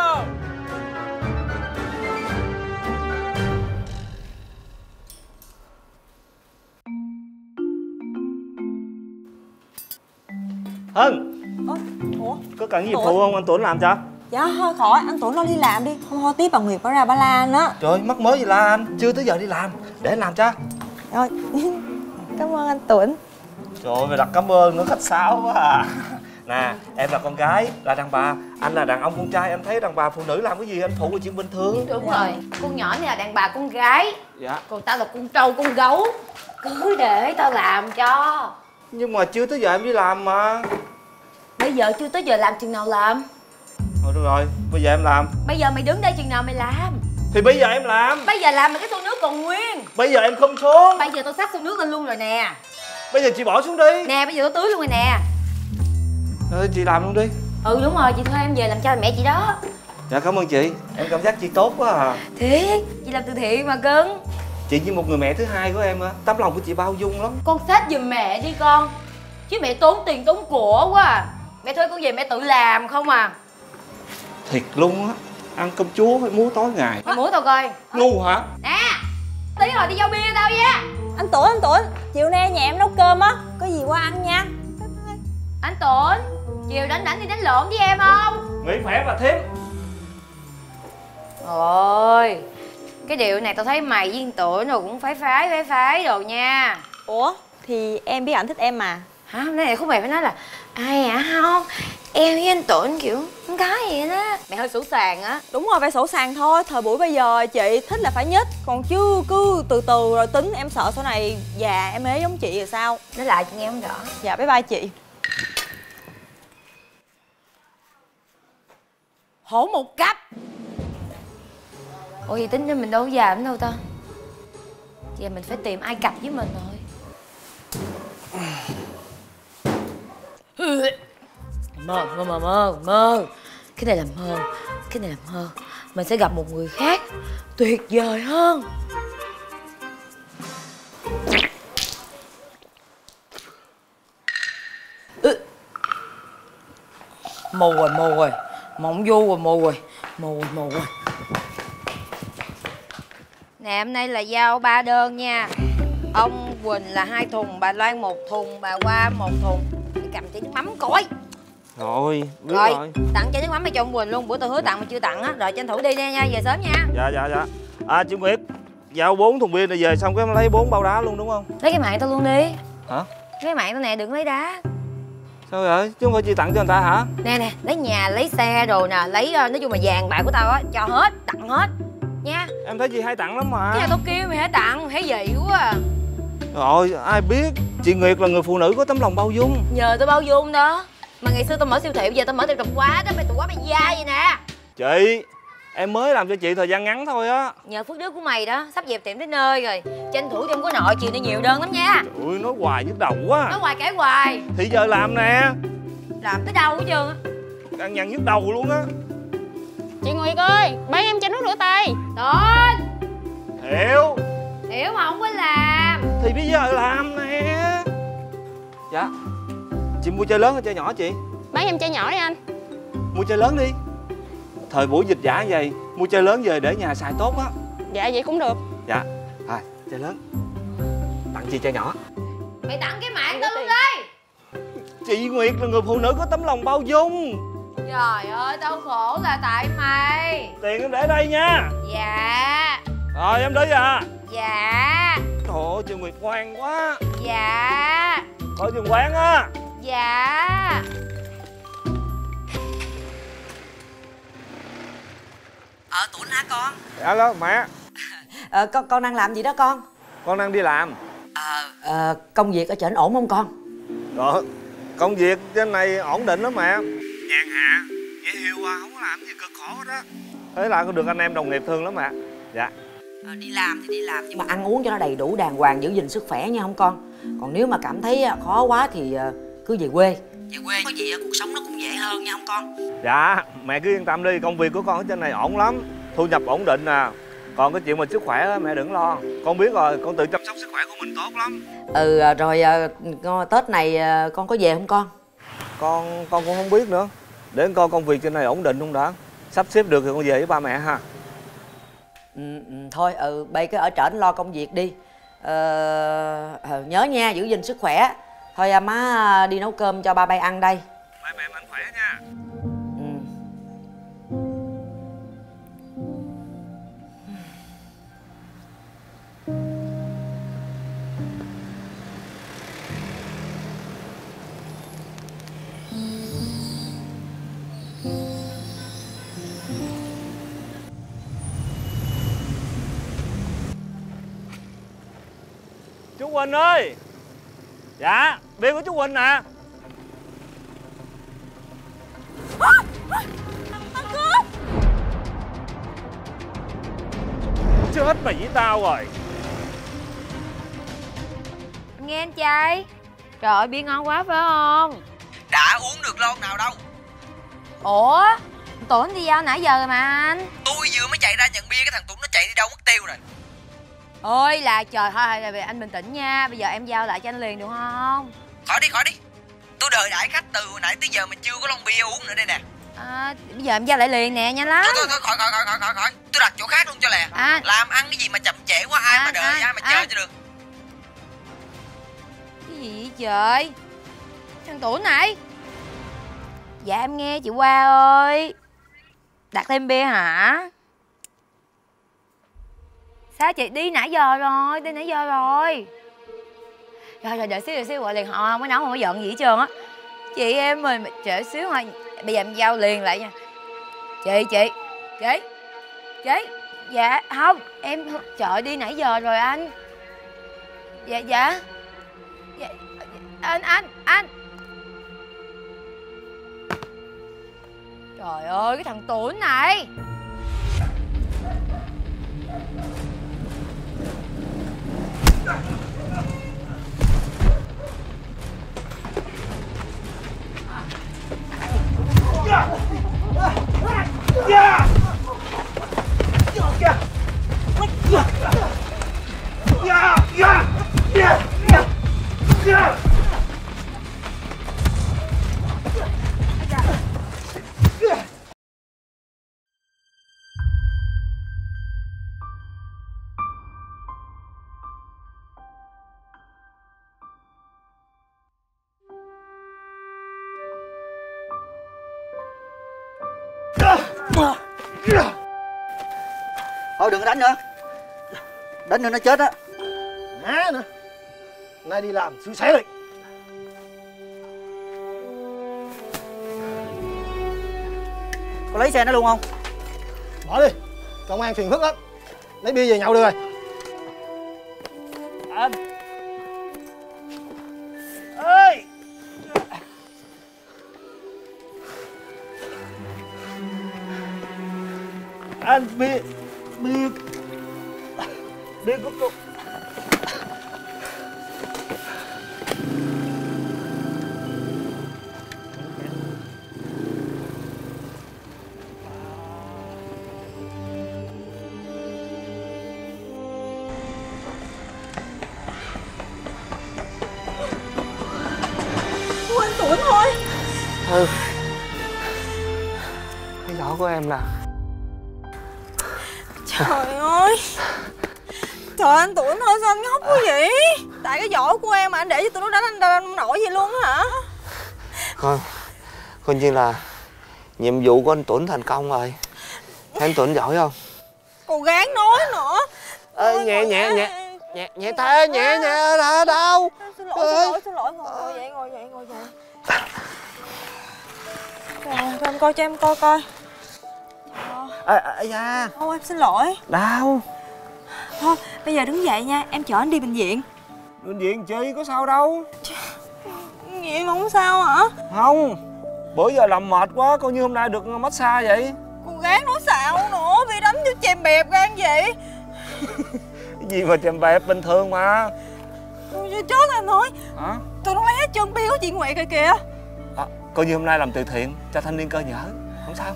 Hân, Ủa? có cần gì Tuấn. phụ không? Anh Tuấn làm cho. Dạ thôi khỏi, anh Tuấn lo đi làm đi. Không thôi tiếp bà Nguyệt bà ra bà la anh á. Trời ơi, mắc mới gì la anh, chưa tới giờ đi làm. Để anh làm cho. Rồi, cảm ơn anh Tuấn. Trời ơi, mày đặt cảm ơn nó khách sáo quá à. Nè, em là con gái, là đàn bà. Anh là đàn ông con trai, anh thấy đàn bà phụ nữ làm cái gì anh phụ là chuyện bình thường. Đúng rồi, con nhỏ này là đàn bà con gái. Dạ. Còn tao là con trâu con gấu. Cứ để tao làm cho. Nhưng mà chưa tới giờ em đi làm mà. Bây giờ chưa tới giờ làm chừng nào làm? Thôi được rồi, bây giờ em làm. Bây giờ mày đứng đây chừng nào mày làm? Thì bây giờ em làm. Bây giờ làm mà cái xô nước còn nguyên. Bây giờ em không xuống. Bây giờ tao xách xô nước lên luôn rồi nè. Bây giờ chị bỏ xuống đi. Nè bây giờ tao tưới luôn rồi nè. Thôi chị làm luôn đi. Ừ đúng rồi, chị thuê em về làm cha làm mẹ chị đó. Dạ cảm ơn chị. Em cảm giác chị tốt quá à. Thiệt, chị làm từ thiện mà cưng. Chị như một người mẹ thứ hai của em á. Tấm lòng của chị bao dung lắm. Con xách giùm mẹ đi con. Chứ mẹ tốn tiền tốn của quá à. Mẹ thuê con về mẹ tự làm không à. Thiệt luôn á. Ăn cơm chúa phải múa tối ngày. Mày múa tao coi. Ngu hả? Nè, tí rồi đi giao bia tao nha. Anh Tuấn, anh Tuấn, chiều nay nhà em nấu cơm á, có gì qua ăn nha. Anh Tuấn, chiều đánh đánh đi đánh lộn với em không? Nghỉ khỏe và thêm. Ôi, cái điệu này tao thấy mày với anh Tuấn rồi cũng phái phái phái phái đồ nha. Ủa, thì em biết ảnh thích em mà. Hả? Hôm nay khúc mày phải nói là ai hả? Không, em với anh Tuấn kiểu con gái vậy đó. Mày hơi sủ sàng á. Đúng rồi, phải sổ sàng thôi. Thời buổi bây giờ chị thích là phải nhích. Còn chứ cứ từ từ rồi tính. Em sợ sau này già em ế giống chị rồi sao. Nói lại chị nghe không rõ. Dạ bye bye chị. Hổ một cấp. Ủa vậy tính ra mình đâu có già lắm đâu ta. Giờ mình phải tìm ai cặp với mình rồi. Mơ, mơ, mơ, mơ, mơ. Cái này là mơ, cái này là mơ. Mình sẽ gặp một người khác tuyệt vời hơn. Ừ. Mù rồi, mù rồi. Mộng du rồi, mù rồi. Mù rồi, mù rồi. Nè, hôm nay là giao ba đơn nha. Ông Quỳnh là hai thùng, bà Loan một thùng, bà Hoa một thùng. Đi cầm chai nước mắm coi. Rồi, biết rồi. rồi. Tặng chai nước mắm này cho ông Quỳnh luôn. Bữa tôi hứa tặng mà chưa tặng á. Rồi tranh thủ đi nha, nha, về sớm nha. Dạ, dạ, dạ. À, chị Nguyệt, giao bốn thùng bia này về xong cái em lấy bốn bao đá luôn đúng không? Lấy cái mạng tao luôn đi. Hả? Cái mạng tao nè, đừng lấy đá. Sao vậy? Chứ không phải chị tặng cho người ta hả? Nè nè, lấy nhà, lấy xe rồi nè, lấy nói chung là vàng bạc của tao á, cho hết, tặng hết nha. Em thấy chị hay tặng lắm mà. Cái này tao kêu mày hãy tặng, thấy vậy quá à. Rồi, ai biết chị Nguyệt là người phụ nữ có tấm lòng bao dung. Nhờ tao bao dung đó. Mà ngày xưa tao mở siêu thị, bây giờ tao mở tiệm tạp hóa đó, mày tụi quá mày dai vậy nè. Chị, em mới làm cho chị thời gian ngắn thôi á. Nhờ phước đức của mày đó, sắp dẹp tiệm tới nơi rồi. Tranh thủ thêm có nội, chiều nay nhiều đơn lắm nha. Trời ơi, nói hoài nhức đầu quá. Nói hoài kể hoài. Thì giờ làm nè. Làm tới đâu hết trơn á. Ăn nhằn nhức đầu luôn á. Chị Nguyệt ơi, bán em chai nước rửa tay. Tên Hiểu. Hiểu mà không có làm. Thì bây giờ làm nè. Dạ. Chị mua chai lớn hay chai nhỏ chị? Bán em chai nhỏ đi anh. Mua chai lớn đi. Thời buổi dịch giả vậy, mua chai lớn về để nhà xài tốt á. Dạ vậy cũng được. Dạ. Thôi, chai lớn. Tặng chị chai nhỏ. Mày tặng cái mạng tao luôn đi. Chị Nguyệt là người phụ nữ có tấm lòng bao dung. Trời ơi, tao khổ là tại mày. Tiền em để đây nha. Dạ. Rồi em đi à. Dạ. Trời ơi, chị Nguyệt ngoan quá. Dạ. Coi chừng quán á. Dạ. Ờ Tuấn hả con? Alo mẹ. Ờ con con đang làm gì đó con? Con đang đi làm. Ờ à, công việc ở trển ổn không con? Rồi, công việc trên này ổn định lắm mẹ. Nhàn hạ, dễ hiểu à, không có làm gì cực khổ hết á. Thế là có được anh em đồng nghiệp thương lắm mẹ. Dạ. À, đi làm thì đi làm nhưng mà ăn uống cho nó đầy đủ đàng hoàng, giữ gìn sức khỏe nha không con? Còn nếu mà cảm thấy khó quá thì cứ về quê. Về quê có gì cuộc sống nó cũng dễ hơn nha không con? Dạ, mẹ cứ yên tâm đi, công việc của con ở trên này ổn lắm. Thu nhập ổn định nè. Còn cái chuyện mà sức khỏe mẹ đừng lo. Con biết rồi, con tự chăm sóc sức khỏe của mình tốt lắm. Ừ rồi Tết này con có về không con? Con con cũng không biết nữa. Để coi công việc trên này ổn định không đã. Sắp xếp được thì con về với ba mẹ ha. Ừ, ừ, thôi ừ bây cứ ở trển lo công việc đi. Ờ, nhớ nha, giữ gìn sức khỏe. Thôi à, má đi nấu cơm cho ba bay ăn đây. Ba mẹ mạnh khỏe nha. Ừ. Chú Quỳnh ơi. Dạ, bia của chú Quỳnh nè. Chết mày với tao rồi. Em nghe anh trai. Trời ơi, bia ngon quá phải không? Đã uống được lon nào đâu. Ủa, Tuấn đi giao nãy giờ rồi mà anh. Tôi vừa mới chạy ra nhận bia, cái thằng Tuấn nó chạy đi đâu mất tiêu rồi. Ôi là trời, thôi thôi anh bình tĩnh nha. Bây giờ em giao lại cho anh liền được không? Khỏi đi, khỏi đi. Tôi đợi đãi khách từ hồi nãy tới giờ mà chưa có lon bia uống nữa đây nè. À, bây giờ em giao lại liền nè, nhanh lắm. Thôi thôi thôi, khỏi khỏi khỏi khỏi khỏi. Tôi đặt chỗ khác luôn cho lẹ. À, làm ăn cái gì mà chậm trễ quá, ai à, mà đợi, à, ai mà à. chờ cho được. Cái gì vậy trời? Thằng Tuấn này. Dạ em nghe chị Hoa ơi. Đặt thêm bia hả? Sao chị đi nãy giờ rồi, đi nãy giờ rồi. Rồi rồi đợi xíu đợi xíu gọi liền, họ không có nấu không có giận gì hết trơn á. Chị em mình trễ xíu thôi, bây giờ em giao liền lại nha. Chị chị chị chị dạ không em chợ đi nãy giờ rồi anh. Dạ dạ dạ anh anh anh trời ơi cái thằng Tuấn này. Thôi đừng có đánh nữa. Đánh nữa nó chết á. Má nữa. Nay đi làm xui xẻ rồi. Có lấy xe nó luôn không? Bỏ đi. Công an phiền phức lắm. Lấy bia về nhậu được rồi. Anh ơi. Anh bia bia bia của cô. Của anh Tuấn thôi. Ừ. Cái giỏ của em là. Trời ơi. Trời anh Tuấn ơi sao anh ngốc quá vậy? Tại cái giỏ của em mà anh để cho tụi nó đánh anh đánh nổi vậy luôn á hả? Coi coi như là nhiệm vụ của anh Tuấn thành công rồi. Thấy anh Tuấn giỏi không? Cô gán nói nữa. Ê, nhẹ nhẹ nhẹ nhẹ nhẹ tay nhẹ nhẹ là đâu. Xin lỗi xin lỗi xin lỗi ngồi ngồi dậy ngồi dậy ngồi dậy. Rồi anh coi cho em coi coi. À, à, da. Thôi em xin lỗi. Đau. Thôi bây giờ đứng dậy nha, em chở anh đi bệnh viện. Bệnh viện chi có sao đâu. Vậy mà không sao hả? Không. Bữa giờ làm mệt quá, coi như hôm nay được massage vậy. Cô gái nói xạo nữa, vì đánh cho chèm bẹp gan vậy. Cái gì mà chèm bẹp, bình thường mà. Tôi chết anh nói. Hả? Tôi nó lấy hết chân bia của chị Nguyệt kìa kìa. À, coi như hôm nay làm từ thiện cho thanh niên cơ nhở. Không sao.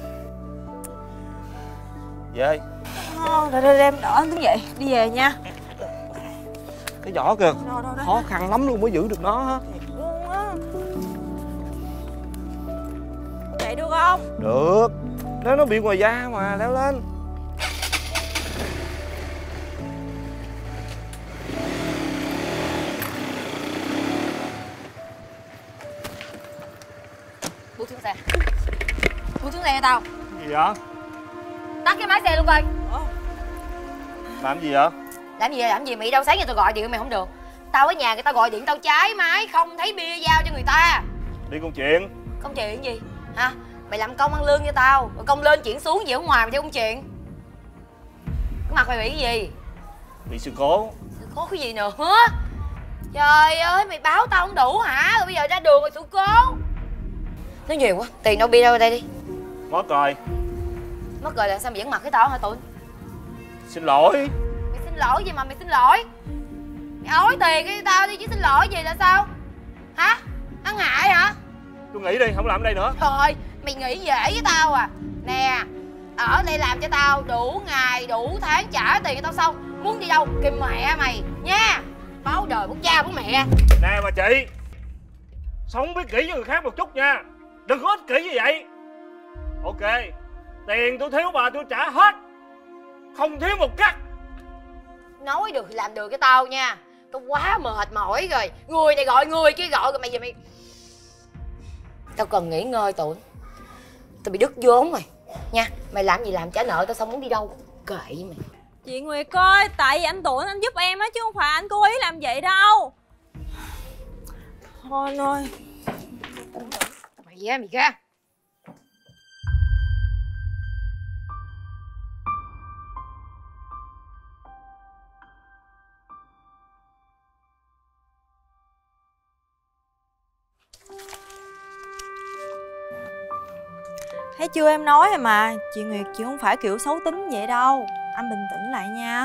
Về. Thôi, để, để, để em đỡ anh đứng dậy, đi về nha. Cái giỏ kìa, Đâu, đâu, đâu. khó khăn lắm luôn mới giữ được nó ha. Chạy được không? Được. Nếu nó bị ngoài da mà, leo lên. Buông xuống xe. Buông xuống xe cho tao. Gì vậy? Tắt cái máy xe luôn coi. Làm gì vậy? Làm gì làm gì mày đâu, sáng giờ tao gọi điện mày không được. Tao ở nhà người ta gọi điện tao trái máy, không thấy bia giao cho người ta. Đi công chuyện. Công chuyện gì hả? Mày làm công ăn lương cho tao, rồi công lên chuyển xuống gì ở ngoài mày theo công chuyện. Cái mặt mày bị cái gì? Bị sự cố. Sự cố cái gì nữa hả? Trời ơi mày báo tao không đủ hả? Rồi bây giờ ra đường rồi sự cố. Nói nhiều quá, tiền đâu bia đâu đây đi. Mất rồi. Mất rồi là sao mày vẫn mặc cái tao hả tụi? Xin lỗi. Mày xin lỗi gì mà mày xin lỗi? Mày ói tiền cái tao đi chứ xin lỗi gì là sao? Hả? Ăn hại hả? Tôi nghỉ đi, không làm ở đây nữa. Thôi, mày nghĩ dễ với tao à. Nè, ở đây làm cho tao đủ ngày, đủ tháng trả tiền cho tao xong. Muốn đi đâu, kìa mẹ mày, nha. Báo đời, bố cha, bố mẹ. Nè mà chị, sống biết kỹ với người khác một chút nha. Đừng có ích kỷ như vậy. Ok, tiền tôi thiếu bà tôi trả hết. Không thiếu một cắt. Nói được thì làm được cho tao nha. Tao quá mệt mỏi rồi. Người này gọi người kia gọi rồi mày giờ mày. Tao cần nghỉ ngơi tụi. Tao bị đứt vốn rồi. Nha, mày làm gì làm trả nợ tao xong muốn đi đâu. Kệ mày. Chị Nguyệt ơi, tại vì anh Tuấn anh giúp em á chứ không phải anh cố ý làm vậy đâu. Thôi anh ơi. Mày ra mày ra. Thấy chưa, em nói rồi mà. Chị Nguyệt chị không phải kiểu xấu tính vậy đâu. Anh bình tĩnh lại nha.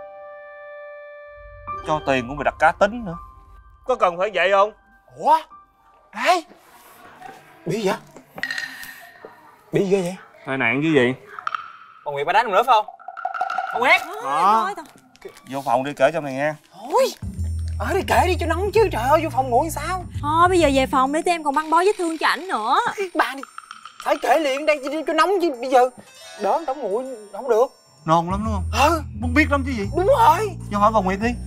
Cho tiền cũng bị đặt cá tính nữa. Có cần phải vậy không? Ủa? Ai? Bị gì vậy? Bị gì vậy? Tai nạn chứ gì? Bà Nguyệt bà đánh nữa phải không? Bà Nguyệt! Đó. Vô phòng đi kể cho mày nghe. Thôi, ở đây kể đi cho nóng chứ, trời ơi, vô phòng ngủ sao? Thôi bây giờ về phòng để em còn băng bó vết thương cho ảnh nữa. Bà đi, phải kể liền đây cho, cho nóng chứ, bây giờ đỡ đóng nguội không được. Nôn lắm đúng không? Ờ, muốn biết lắm chứ gì. đúng rồi. Vô hỏi bà Nguyệt đi.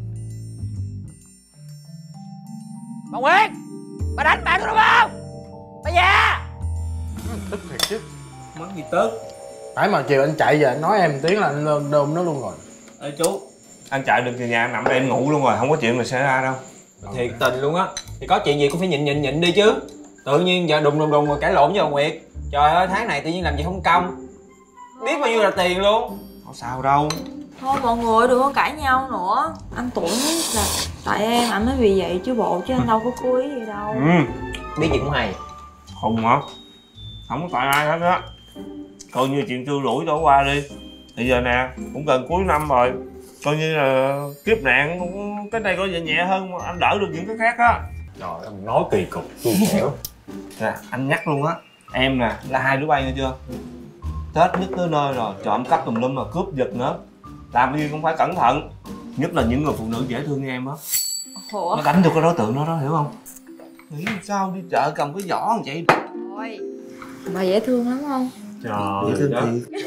Bà Nguyệt, bà đánh bạn tôi đúng không? Bà già. Tức thiệt chứ. Mắng gì tức? Phải mà chiều anh chạy về anh nói em tiếng là anh lên đôm nó luôn rồi. Ê chú, anh chạy được về nhà anh nằm đây em ngủ luôn rồi, không có chuyện mà xảy ra đâu. Thiệt tình luôn á. Thì có chuyện gì cũng phải nhịn nhịn nhịn đi chứ. Tự nhiên giờ đùng đùng đùng rồi cãi lộn với bà Nguyệt. Trời ơi, tháng này tự nhiên làm gì không công. Biết bao nhiêu là tiền luôn. Không sao đâu. Thôi mọi người đừng có cãi nhau nữa. Anh tưởng là tại em anh mới vì vậy chứ bộ, chứ anh đâu có cố ý gì đâu. Ừ. Biết gì cũng hay. Không hả? Không có tại ai hết á. Coi như chuyện xưa lủi đổ qua đi. Bây giờ nè, cũng gần cuối năm rồi. Coi như là kiếp nạn cũng cái này coi nhẹ nhẹ hơn mà anh đỡ được những cái khác á. Trời ơi, nói kỳ cục, tôi xẻo. Nè, anh nhắc luôn á. Em nè, là hai đứa bay nghe chưa? Tết nhất tới nơi rồi, trộm cắp tùm lum mà cướp giật nữa. Làm gì cũng phải cẩn thận. Nhất là những người phụ nữ dễ thương như em á. Ủa? Nó đánh được cái đối tượng đó đó, hiểu không? Nghĩ sao đi chợ cầm cái giỏ như vậy? Thôi, bà dễ thương lắm không? Trời, dễ thương thiệt.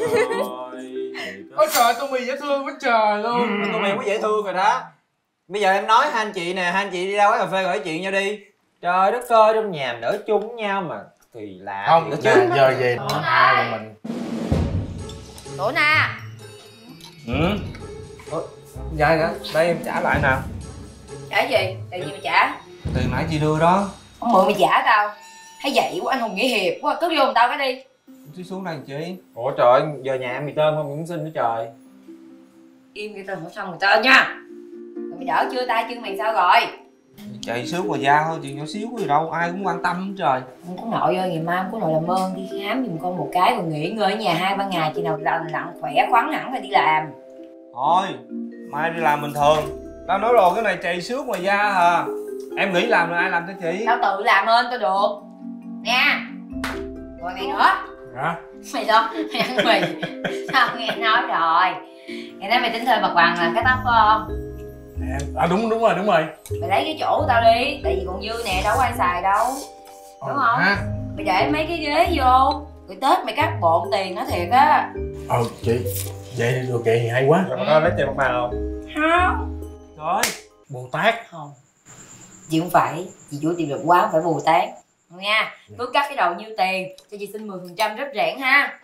Ôi trời, tôi mì dễ thương quá trời luôn. Ừ, tụi mày quá dễ thương rồi đó. Bây giờ em nói hai anh chị nè, hai anh chị đi ra quán cà phê gọi chuyện nhau đi. Trời đất ơi, trong nhà đỡ chung với nhau mà thì lạ. Không, thì nè, chứ. giờ về hai của mình. Tụi nè. Ừ. Ủa, dài hả? Đây em trả lại nào. Trả gì? Tiền gì mà trả? Tiền nãy chị đưa đó. Ông mượn mày trả tao. Thấy vậy quá anh hùng nghĩa hiệp quá, cất vô giùm tao cái đi. Đi xuống đây chị. Ủa trời ơi, giờ nhà em mì tôm không cũng xin nữa trời. Im cái tên hỏi xong người tên nha. Rồi mày đỡ chưa, tay chân mày sao rồi? Chạy xước qua da thôi, chuyện nhỏ xíu gì đâu, ai cũng quan tâm trời. Không có nội ơi, ngày mai không có nội làm ơn đi khám giùm con một cái rồi nghỉ ngơi ở nhà hai ba ngày, chị nào lành lặn khỏe khoắn hẳn rồi đi làm. Thôi, mai đi làm bình thường. Tao nói rồi cái này chạy xước ngoài da hả? Em nghĩ làm là ai làm cho chị? Tao tự làm ơn tao được. Nha. Rồi mày nữa. Hả? Mày lo, mày ăn mì. Sao nghe nói rồi. Ngày nay mày tính thuê mặt bằng làm cái tóc phải không? À đúng đúng rồi, đúng rồi. Mày lấy cái chỗ của tao đi, tại vì còn dư nè, đâu có ai xài đâu. Đúng không? Ha? Mày để mấy cái ghế vô, rồi Tết mày cắt bộn tiền nó thiệt á. Ờ chị, vậy thì được vậy thì hay quá. Rồi con lấy tiền mặt bằng không? Không. Rồi. Bồ Tát. Không. Chị không phải, chị chủ tiệm được quá không phải Bồ Tát. Không nha, cứ cắt cái đầu nhiêu tiền, cho chị xin mười phần trăm rất rẽn ha.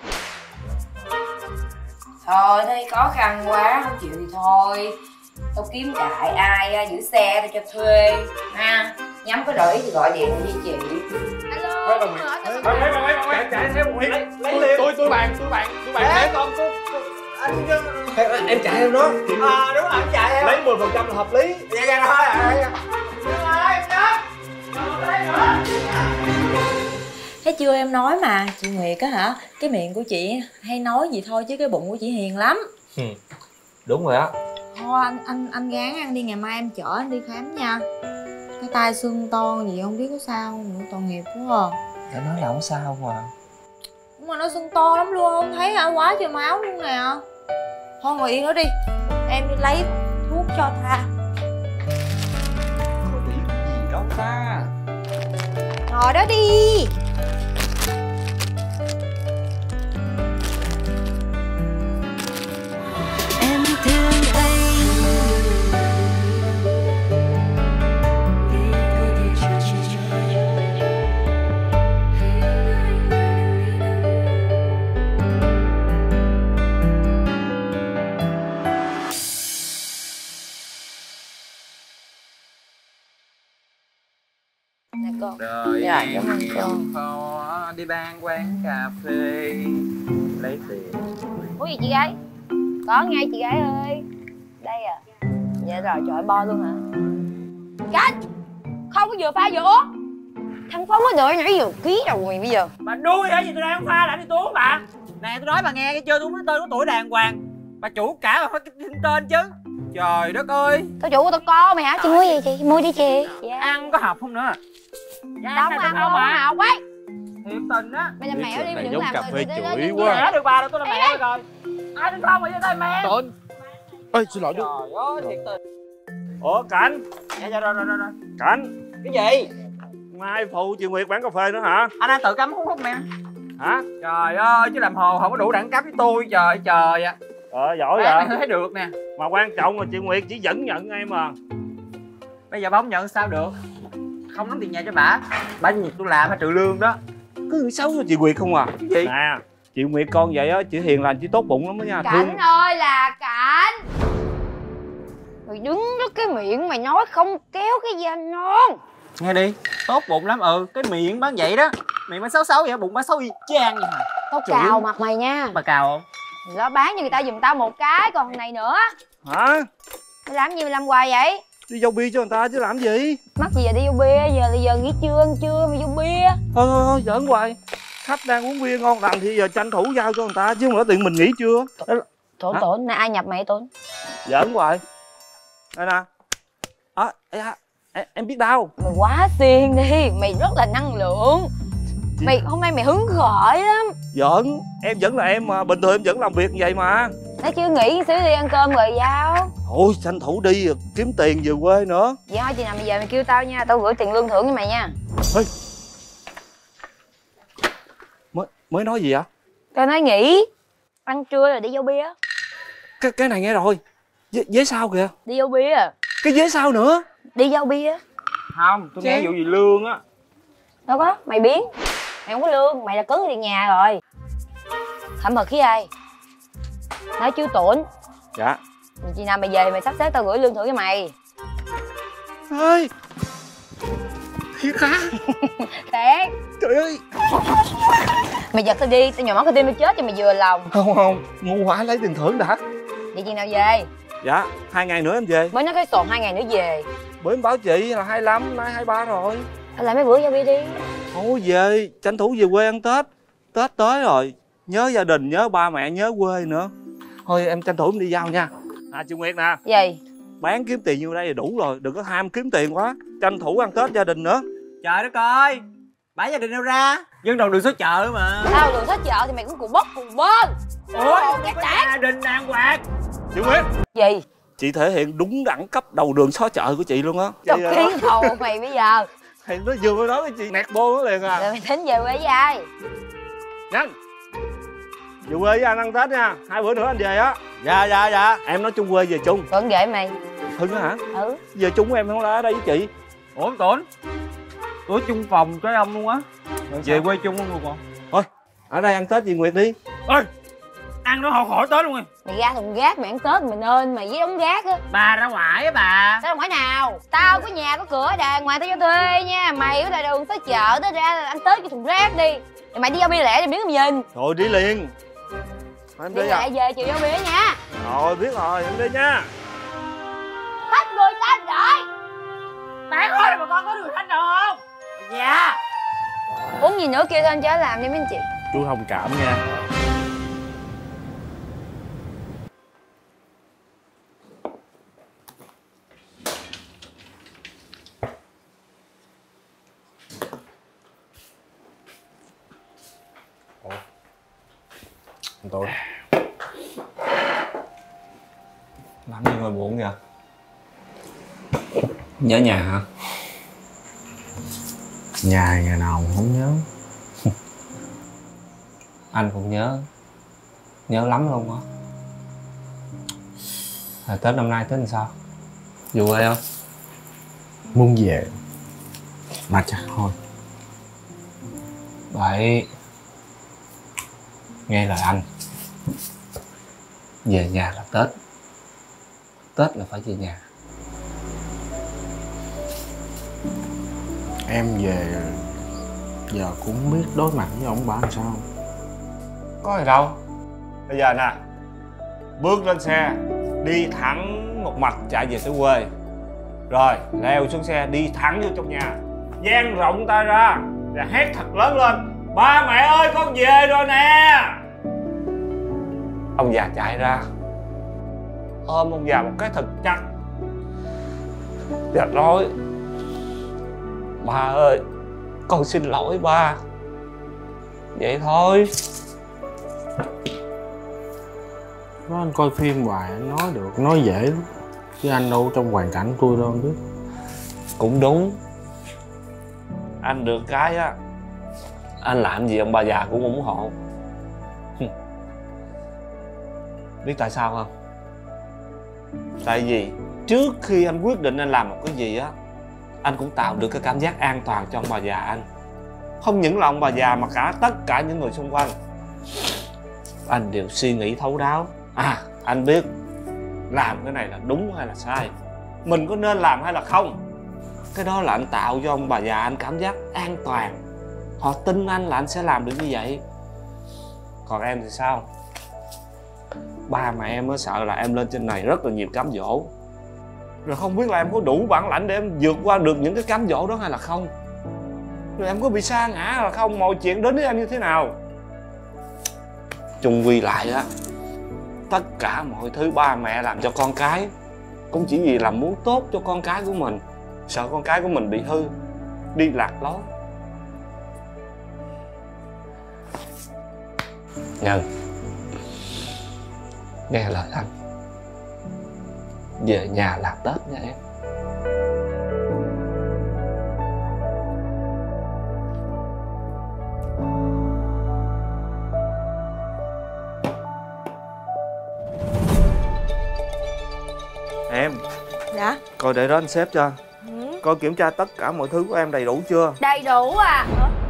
Thôi thấy khó khăn quá, không chịu thì thôi. Tao kiếm đại ai giữ xe tao cho thuê ha. Nhắm có đổi thì gọi điện cho chị. Alo. Mấy bà Nguyệt. Mấy bà Nguyệt, chạy chạy theo bà Nguyệt. Tôi tôi bàn, tôi bàn, tôi bàn thế con. Anh em chạy em đó. À đúng rồi, em chạy em. Lấy mười phần trăm là hợp lý. Dạ dạ thôi rồi. Thấy chưa, em nói mà. Chị Nguyệt á hả, cái miệng của chị hay nói gì thôi chứ cái bụng của chị hiền lắm. Ừ. Đúng rồi á. Thôi anh anh anh gán ăn đi, ngày mai em chở anh đi khám nha. Cái tai xương to gì không biết có sao nữa, tội nghiệp quá à. Đã nói là không sao mà. Nhưng mà nó sưng to lắm luôn, không thấy hả, quá trời máu luôn nè. Thôi ngồi yên đó đi, em đi lấy thuốc cho tha. Có bị gì đâu ta. Ngồi đó đi. Nè cô. Đời Dạ, em cảm ơn cô. nghèo khó đi bán quán cà phê lấy tiền. Ủa gì chị gái? Có ngay chị gái ơi. Đây à. Dạ rồi, trời ơi, bo luôn hả? Cánh! Không có vừa pha vừa uống. Thằng Phong có đợi nãy giờ ký rồi bây giờ. Bà đuôi hả gì tôi đang pha lại đi tôi uống bà. Nè tôi nói bà nghe cái chưa, tôi nói tên có tuổi đàng hoàng. Bà chủ cả mà phải xin tên chứ. Trời đất ơi. Tao chủ của tao co mày hả? Chị mua gì chị? Mua đi chị. Dạ. Ăn có học không nữa? Dạ, đâu có ăn đâu mà học ấy. Thiệt tình á. Mày làm mẹ đi, mày đừng giống làm cà phê rồi, chửi đi- đi- quá. Mẹ được bà đâu, tôi là mẹ rồi. Ai đến không mà vô đây mẹ. Tên. Ê, xin lỗi chú. Trời ơi thiệt tình. Ủa Cảnh. Dạ dạ rồi rồi rồi. Cảnh. Cái gì? Mai phụ chị Nguyệt bán cà phê nữa hả? Anh đang tự cấm hút hút nè. Hả? Trời ơi chứ làm hồ không có đủ đẳng cấp với tôi, trời trời ạ. Ờ giỏi Bán vậy. mày thấy được nè. Mà quan trọng là chị Nguyệt chỉ dẫn nhận em mà. Bây giờ bà không nhận sao được. Không đóng tiền nhà cho bà. Bà gì tôi làm phải trừ lương đó. Cứ nghĩ xấu cho chị Nguyệt không à. Cái gì? Nè, chị Nguyệt con vậy á, chị hiền lành, chị tốt bụng lắm đó nha. Cảnh ơi là Cảnh. Mày đứng đó cái miệng mày nói không kéo cái gì anh non. Nghe đi, tốt bụng lắm, ừ, cái miệng bán vậy đó. Miệng bán xấu xấu vậy, bụng bán xấu y chang vậy hả? Tao cào mặt mày nha. Bà cào không? Mày lo bán cho người ta giùm tao một cái, còn thằng này nữa. Hả? Mày làm gì mày làm hoài vậy? Đi dâu bia cho người ta chứ làm gì? Mắc gì giờ đi vô bia, giờ là giờ nghỉ trưa ăn trưa mày vô bia. Thôi thôi thôi, giỡn hoài. Khách đang uống bia ngon lành thì giờ tranh thủ giao cho người ta chứ không lẽ tiện mình nghỉ chưa? Tổn Hả? tổn, nè ai nhập mày tổn? Giỡn hoài. Đây nè. À, à, em, em biết đâu. Mày quá xiên đi, mày rất là năng lượng. Mày hôm nay mày hứng khởi lắm. Giỡn, em vẫn là em mà, bình thường em vẫn làm việc như vậy mà. Nói chứ nghỉ xíu đi ăn cơm rồi sao? Thôi tranh thủ đi kiếm tiền về quê nữa. Vậy thôi chị nào bây giờ mày kêu tao nha, tao gửi tiền lương thưởng cho mày nha. Ê. Mới, mới nói gì vậy? Tao nói nghỉ ăn trưa rồi đi vô bia. Cái, cái này nghe rồi. Vé, vé sao kìa? Đi vô bia. Cái vé sao nữa? Đi vô bia. Không, tôi Chứ? nghe vụ gì lương á. Đâu có, mày biến. Mày không có lương, mày là cứng tiền nhà rồi. Thẩm mật với ai? Nói chứ tổn. Dạ. Chị nào mày về mày sắp xếp tao gửi lương thưởng cho mày. Ơi. Thiệt hả? Thiệt. Trời ơi. Mày giật tao đi, tao nhồi máu cái tim tao chết cho mày vừa lòng. Không không, ngu quá lấy tiền thưởng đã. Vậy chị nào về? Dạ, hai ngày nữa em về. Mới nói cái sồn hai ngày nữa về. Bữa em báo chị là hai mươi lăm, nay hai mươi ba rồi. Tao lại mấy bữa vô bia đi. Thôi về, tranh thủ về quê ăn Tết. Tết tới rồi, nhớ gia đình, nhớ ba mẹ, nhớ quê nữa. Thôi em tranh thủ em đi giao nha. À chị Nguyệt nè. Gì? Bán kiếm tiền như đây là đủ rồi, đừng có ham kiếm tiền quá. Tranh thủ ăn Tết gia đình nữa. Trời đất ơi, bả gia đình đâu ra? Dân đầu đường số chợ mà. Tao đường sách chợ thì mày cũng cùng bốc cùng bên. Ủa, cái có tảng. gia đình đàng hoàng. Chị Nguyệt. Gì? Chị thể hiện đúng đẳng cấp đầu đường xó chợ của chị luôn á. Chọc kiến đầu mày bây giờ. Thì nó vừa mới nói với chị nẹt bô nó liền à. Rồi mày tính về quê với ai? Nhanh. Về quê với anh ăn Tết nha. Hai bữa nữa anh về á. Dạ dạ dạ. Em nói chung quê về chung. Vẫn ghệ mày. Hưng á hả? Ừ. Về chung với em không là ở đây với chị. Ủa Tổn, tôi chung phòng với ông luôn á. Về quê chung luôn còn. Thôi, ở đây ăn Tết chị Nguyệt đi. Ơi, ăn nó họ khỏi tới luôn rồi. Mày ra thùng rác mày ăn Tết mày nên mày với đống rác á. Bà ra ngoài á bà. Tao ra ngoài nào? Tao có nhà có cửa đàng hoàng tao cho thuê nha. Mày ở lại đường tới chợ tới ra ăn Tết cái thùng rác đi. Rồi mày đi vô bia lẻ thì biến em nhìn. Thôi đi liền. Em Đi đi lẻ à? về chiều vô bia nha. Rồi biết rồi, em đi nha. Hết người ta rồi. Bán thôi mà con có người thanh nào không? Dạ. Uống gì nữa kêu thêm cho làm đi mấy anh chị. Chú thông cảm nha. Tôi làm gì ngồi buồn vậy? Nhớ nhà hả? Nhà ngày nào không nhớ. Anh cũng nhớ. Nhớ lắm luôn á. À, Tết năm nay Tết làm sao? Về quê không? Muốn về mà chắc thôi. Vậy nghe lời anh, về nhà là Tết. Tết là phải về nhà. Em về giờ cũng không biết đối mặt với ông bà làm sao. Có gì đâu. Bây giờ nè, bước lên xe, đi thẳng một mạch chạy về tới quê. Rồi leo xuống xe đi thẳng vô trong nhà, dang rộng tay ra và hét thật lớn lên: ba mẹ ơi, con về rồi nè. Ông già chạy ra, ôm ông già một cái thật chặt và nói: ba ơi, con xin lỗi ba. Vậy thôi. Đó, anh coi phim hoài anh nói được, nói dễ lắm. Chứ anh đâu trong hoàn cảnh tôi đâu biết. Cũng đúng. Anh được cái á, anh làm gì ông bà già cũng ủng hộ. Biết tại sao không? Tại vì trước khi anh quyết định anh làm một cái gì á, anh cũng tạo được cái cảm giác an toàn cho ông bà già anh. Không những là ông bà già mà cả tất cả những người xung quanh. Anh đều suy nghĩ thấu đáo. À, anh biết làm cái này là đúng hay là sai, mình có nên làm hay là không. Cái đó là anh tạo cho ông bà già anh cảm giác an toàn. Họ tin anh là anh sẽ làm được như vậy. Còn em thì sao? Ba mẹ em mới sợ là em lên trên này rất là nhiều cám dỗ, rồi không biết là em có đủ bản lãnh để em vượt qua được những cái cám dỗ đó hay là không. Rồi em có bị sa ngã hay là không, mọi chuyện đến với em như thế nào. Chung quy lại á, tất cả mọi thứ ba mẹ làm cho con cái cũng chỉ vì là muốn tốt cho con cái của mình, sợ con cái của mình bị hư, đi lạc lối. Nhân, nghe lời anh, về nhà làm Tết nha em. Em. Dạ. Coi để đó anh xếp cho. Ừ. Coi kiểm tra tất cả mọi thứ của em đầy đủ chưa. Đầy đủ à?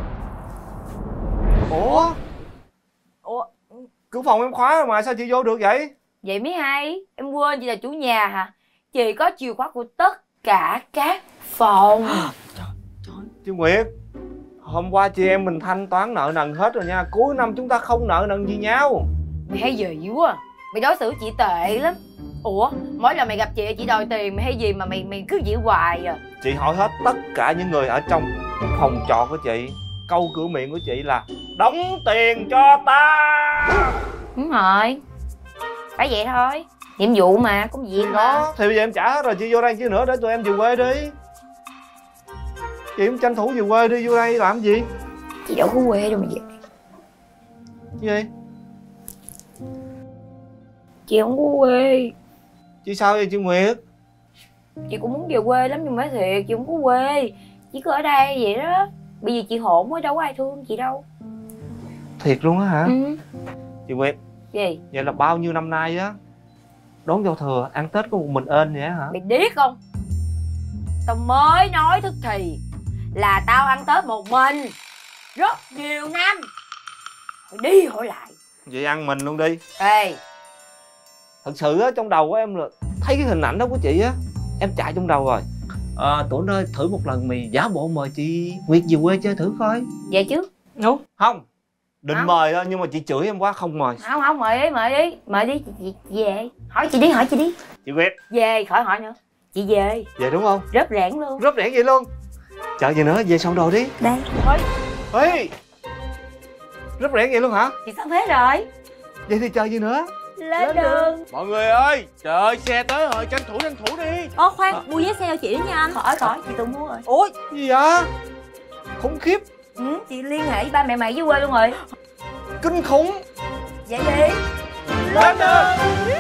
Ủa? Ủa? Cửa phòng em khóa rồi mà sao chị vô được vậy? Vậy mới hay. Em quên chị là chủ nhà hả? Chị có chìa khóa của tất cả các phòng. Chị Nguyệt, hôm qua chị em mình thanh toán nợ nần hết rồi nha. Cuối năm chúng ta không nợ nần gì nhau. Mày hay dữ quá. Mày đối xử chị tệ lắm. Ủa, mỗi lần mày gặp chị chị đòi tiền mày hay gì mà mày mày cứ giữ hoài à? Chị hỏi hết tất cả những người ở trong phòng trọ của chị, câu cửa miệng của chị là đóng tiền cho ta. Đúng rồi. Phải vậy thôi. Nhiệm vụ mà, công việc mà. Đó, thì bây giờ em trả hết rồi, chị vô đây chứ nữa để tụi em về quê đi. Chị em tranh thủ về quê đi, vô đây làm gì? Chị đâu có quê đâu mà về. Gì? Chị không có quê. Chị sao vậy chị Nguyệt? Chị cũng muốn về quê lắm nhưng mà thiệt chị không có quê. Chỉ có ở đây vậy đó. Bây giờ chị hổn quá, đâu có ai thương chị đâu. Thiệt luôn á hả? Ừ. Chị Nguyệt. Gì? Vậy là bao nhiêu năm nay á, đón giao thừa ăn Tết có một mình ên vậy hả? Mày điếc không? Tao mới nói tức thì là tao ăn Tết một mình rất nhiều năm. Hỏi đi hỏi lại. Vậy ăn mình luôn đi. Ê, thật sự á, trong đầu của em là thấy cái hình ảnh đó của chị á, em chạy trong đầu rồi. À, Tuấn ơi, thử một lần mày giả bộ mời chị Nguyệt về quê chơi thử coi. về chứ. Đúng. Không, định Không. mời á, nhưng mà chị chửi em quá không mời. Không không, mời đi mời đi. Mời đi, chị, chị, chị về. Hỏi chị đi, hỏi chị đi. Chị Nguyệt. Về, khỏi hỏi nữa. Chị về. Về đúng không? Rất rẽn luôn. Rất rẽn vậy luôn. Chờ gì nữa, về xong đồ đi. Đây. Thôi. Ê, rất rẽn vậy luôn hả? Chị sắp hết rồi. Vậy thì chờ gì nữa? Lên đường. Mọi người ơi, trời ơi, xe tới rồi, tranh thủ tranh thủ đi. Ơ khoan, mua vé xe cho chị đó nha anh. Khỏi khỏi, chị tự mua rồi. Ôi, gì vậy? Khủng khiếp. Ừ, chị liên hệ với ba mẹ mày với quê luôn rồi. Kinh khủng. Vậy đi. Lên đường.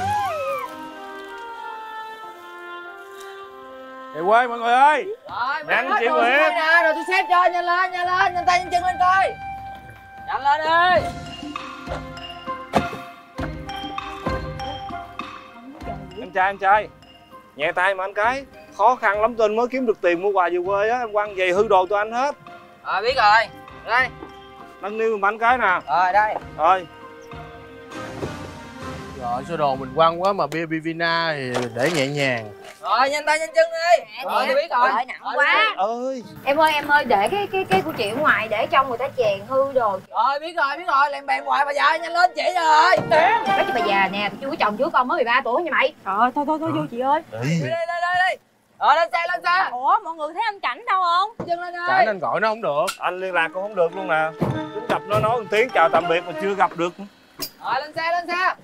Về quê mọi người ơi. Rồi, Nhanh hết chị đồ Nguyệt. xuống đây nè, rồi tôi xếp cho, nhanh lên, nhanh lên, nhanh tay nhanh chân lên coi. Nhanh lên đi. Em trai, em trai, nhẹ tay mà anh cái. Khó khăn lắm tôi mới kiếm được tiền mua quà về quê á. Em quăng về hư đồ tụi anh hết. Rồi biết rồi. Đây. Nâng niu mà anh cái nè. Rồi đây. Rồi. Rồi số đồ mình quăng quá mà bia Bivina thì để nhẹ nhàng. Rồi nhanh tay nhanh chân đi. Rồi tôi biết rồi. Trời nặng quá. Ơi. Em ơi em ơi để cái cái cái của chị ở ngoài để trong người ta chèn hư rồi. Rồi biết rồi biết rồi, làm bèn hoài bà già nhanh lên chị rồi. Nói cho bà già nè, chưa có chồng chưa con mới mười ba tuổi nha mày. Trời ơi, thôi thôi thôi vô chị ơi. Đi đi đi đi. Rồi lên xe lên xe. Ủa mọi người thấy anh Cảnh đâu không? Chân lên ơi. Cảnh anh gọi nó không được. Anh liên lạc cũng không được luôn nè. Tính gặp nó nói một tiếng chào tạm biệt mà chưa gặp được. Rồi lên xe lên xe.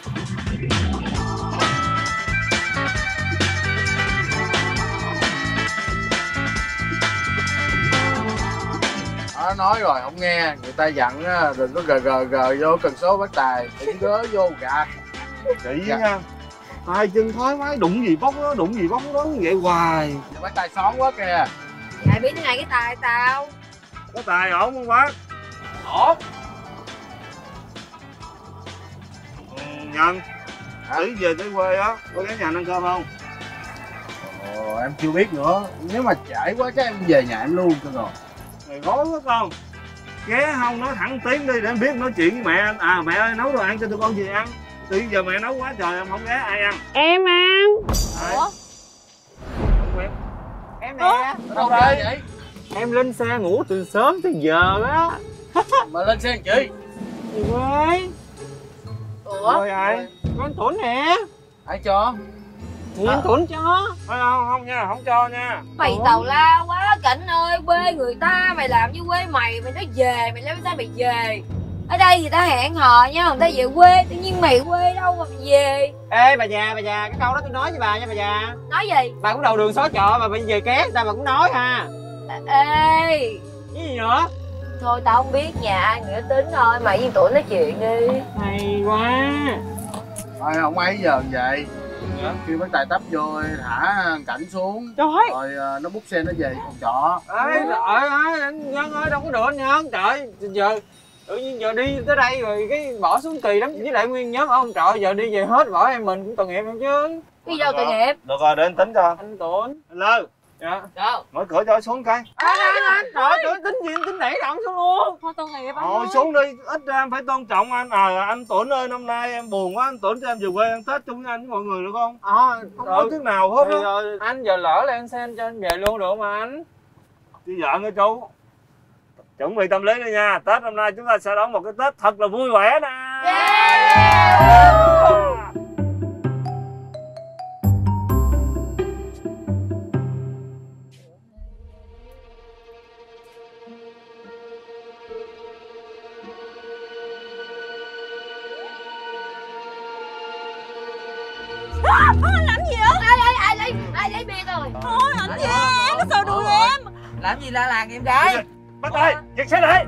Nó nói rồi không nghe, người ta dặn á, đừng có gờ gờ gờ vô cần số bắt tài, đừng gớ vô gạt. Chị nha, tay chân thoải mái, đụng gì bóc nó, đụng gì bóc nó như vậy hoài. Bắt tài xón quá kìa. Mày biết thế này cái tài tao. Có tài ổn không bác? Ổn. Ừ, Nhân, Thủy về tới quê á, có ghé nhà ăn cơm không? Ồ, em chưa biết nữa, nếu mà trễ quá chắc em về nhà em luôn cho rồi. Mày gói quá con. Ghé không nói thẳng tiếng đi để em biết nói chuyện với mẹ anh. À mẹ ơi nấu đồ ăn cho tụi con gì ăn. Từ giờ mẹ nấu quá trời em không ghé ai ăn. Em ăn. Ủa? Em nè. Đâu đây vậy? Em lên xe ngủ từ sớm tới giờ á. Mà lên xe làm chi? Đi quê. Ủa? Rồi ai? Có anh Tuấn nè. Ai cho? Thì anh Tuấn cho. Không không không nha, không cho nha. Mày tào lao quá Cảnh ơi, quê người ta mày làm như quê mày, mày nói về mày nói sao mày về. Ở đây người ta hẹn hò nha, người ta về quê, tự nhiên mày quê đâu mà mày về. Ê bà già, bà già, cái câu đó tôi nói với bà nha bà già. Nói gì? Bà cũng đầu đường xó chợ mà bây về ké người ta bà cũng nói ha. Ê, Cái gì nữa? thôi tao không biết nhà ai nghĩa tính thôi, mày với tuổi nói chuyện đi. Hay quá. Thôi không ấy giờ vậy. Kêu bác tài tấp vô thả Cảnh xuống. Trời. Rồi nó bút xe nó về phòng trọ. Ê, trời ơi, anh Nhân ơi, đâu có được anh Nhân. Trời, giờ tự nhiên giờ đi tới đây rồi cái bỏ xuống kỳ lắm. Với lại nguyên nhóm ở ông trọ giờ đi về hết, bỏ em mình cũng tội nghiệp em chứ. Đi đâu tội nghiệp? Được rồi để anh tính cho. Anh Tuấn. Anh Lơ. Dạ. Đâu? Mở cửa cho xuống cái. Anh, anh, anh, trời ơi, tính gì, tính đẩy động xuống luôn. Thôi tội nghiệp anh Thôi ơi. xuống đi, ít ra em phải tôn trọng anh. À anh Tuấn ơi, năm nay em buồn quá, anh Tuấn cho em về quê ăn Tết chung với anh với mọi người được không? À, Không có tiếng nào hết á. rồi, anh giờ lỡ là anh sen cho anh về luôn được mà anh. Chứ giận hả chú? Chuẩn bị tâm lý đi nha, Tết năm nay chúng ta sẽ đón một cái Tết thật là vui vẻ nè. Yeah. À, làm gì vậy? Ai ai ai lấy ai lấy bia rồi. Thôi anh về, em có sợ đùi em. Làm gì la làng em gái? Bắt tay, giật xe lại.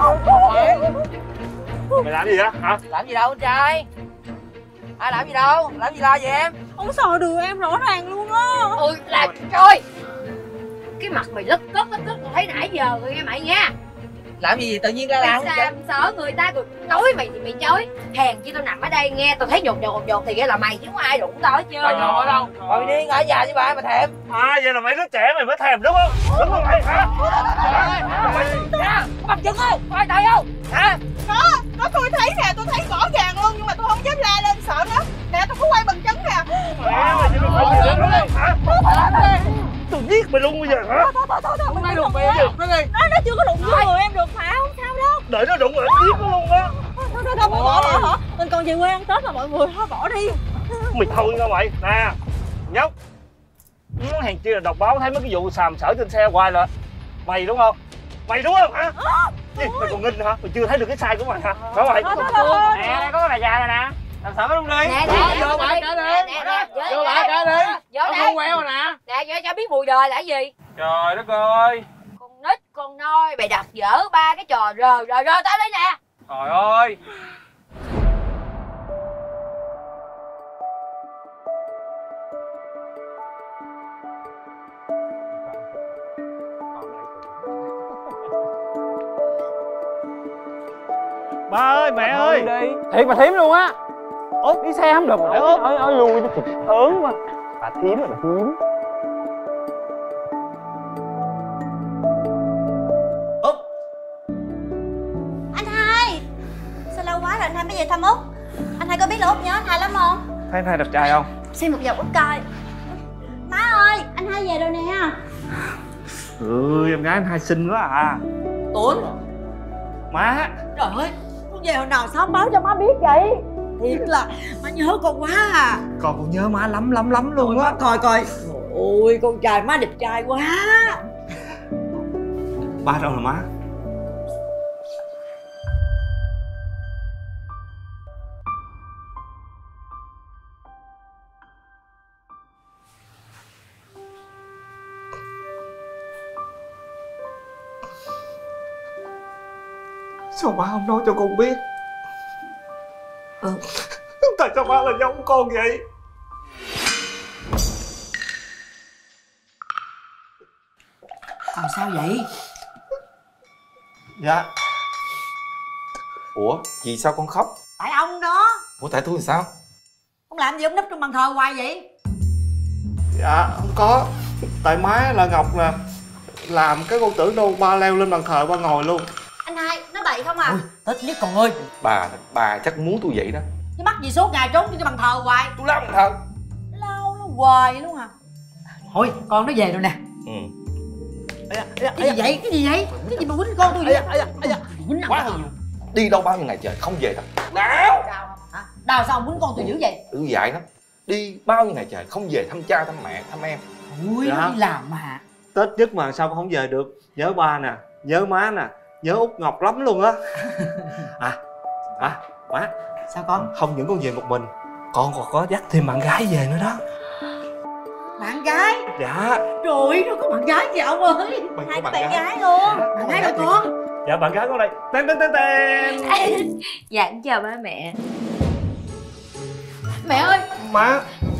Mày làm gì vậy hả? Làm gì đâu anh trai? Ai làm gì đâu? Làm gì la vậy em? Không sợ đùi em rõ ràng luôn á. Ôi là trời. Cái mặt mày lất cất lất cất thấy nãy giờ rồi nghe mày nha. Làm gì tự nhiên la Mày làng? xàm sợ người ta rồi nói mày thì mày chối. Hèn chi tao nằm ở đây nghe tao thấy nhột nhột nhột thì cái là mày chứ không ai đụng tao hết trơn. Tao nhột ở đâu? Hồi điên ở già như bà mà thèm. À vậy là mấy đứa trẻ mày mới thèm đúng không? Đúng không mày hả? Có bằng chứng không? Có ai thấy không? Hả? Có, có tôi thấy nè, tôi thấy rõ ràng luôn nhưng mà tôi không dám la lên sợ nó. Nè tôi có quay bằng chứng nè. Mẹ mày chỉ được phải gì đúng không? Hả? Tôi giết mày luôn bây giờ hả? Thôi thôi thôi thôi Không ai đừng đụng đụng mày vô. nó đi. Nó nó chưa có đụng vô người em được mà, không sao đâu. Đợi nó đụng rồi anh giết nó luôn á. Thôi thôi thôi bỏ bỏ bỏ bỏ. Mình còn về quê ăn Tết mà mọi người, thôi bỏ đi. Mày thôi nha mày. Nè, nhóc. Ừ, hèn chi là đọc báo thấy mấy cái vụ sàm sỡ trên xe hoài là mày đúng không? Mày đúng không hả? Gì, mày còn nghinh hả? Mày chưa thấy được cái sai của mày hả? Phải mày? Nè, đây có cái bà già này nè. Làm sao mới luôn đi. Nè nè Vô bả cả đi. Vô bả cả đi. Vô Không queo rồi nè. Nè vô cho biết mùi đời là cái gì. Trời đất ơi. Con nít con noi mày đặt dở ba cái trò rờ rờ rờ tới đây nè. Trời ơi. Ba ơi, mẹ ơi. Đi. Thiệt bà thím luôn á. Ủa đi xe không được mà. Ôi ôi lùi nó thịt ớn mà. Bà thím là bà thím. Út. Anh hai. Sao lâu quá rồi anh hai mới về thăm Út? Anh hai có biết là Út nhớ anh hai lắm không? Thấy anh hai đẹp trai không? Xem một vòng Út coi. về rồi nè. Ừ, em gái anh hai xinh quá à. Tuấn. Má. Trời ơi, con về hồi nào sao không báo cho má biết vậy? Thiệt là má nhớ con quá à. Con cũng nhớ má lắm lắm lắm luôn á. Coi coi. Ôi con trai má đẹp trai quá. Ba đâu là má? Sao ba không nói cho con biết? Ừ. Tại sao ba lại giống con vậy? Còn sao vậy? Dạ. Ủa, vì sao con khóc? Tại ông đó. Ủa tại tôi thì sao? Ông làm gì ông núp trong bàn thờ hoài vậy? Dạ, không có. Tại má là Ngọc nè, làm cái con tưởng đâu ba leo lên bàn thờ ba ngồi luôn. Anh hai, nói bậy không à? Ôi, thích nhất con ơi. Bà, bà chắc muốn tôi vậy đó. Cái mắt gì suốt ngày trốn trên cái bàn thờ hoài. Tôi làm bàn thờ. Lâu nó hoài luôn hả? Thôi, con nó về rồi nè. Ừ. Cái gì vậy? Cái gì vậy? Cái gì mà quýnh con tôi vậy? Quýnh quá nhiều. Đi đâu bao nhiêu ngày trời không về đâu. Đau. Đau không? Hả? Đau sao ông quýnh con tôi dữ vậy? Ừ dại lắm. Đi bao nhiêu ngày trời không về thăm cha thăm mẹ thăm em. Ui, Dạ. nó đi làm mà. Tết nhất mà sao con không về được? Nhớ ba nè, nhớ má nè, nhớ Út Ngọc lắm luôn á. À, à, má. Sao con? Không những con về một mình, con còn có dắt thêm bạn gái về nữa đó. Bạn gái? Dạ. Trời ơi, nó có bạn gái kìa ông ơi. Mày Hai có bạn bạn gái gái luôn. Bạn gái rồi con. Dạ bạn gái con đây. Tên tên tên tên. Dạ em chào ba mẹ. Mẹ ơi. Má.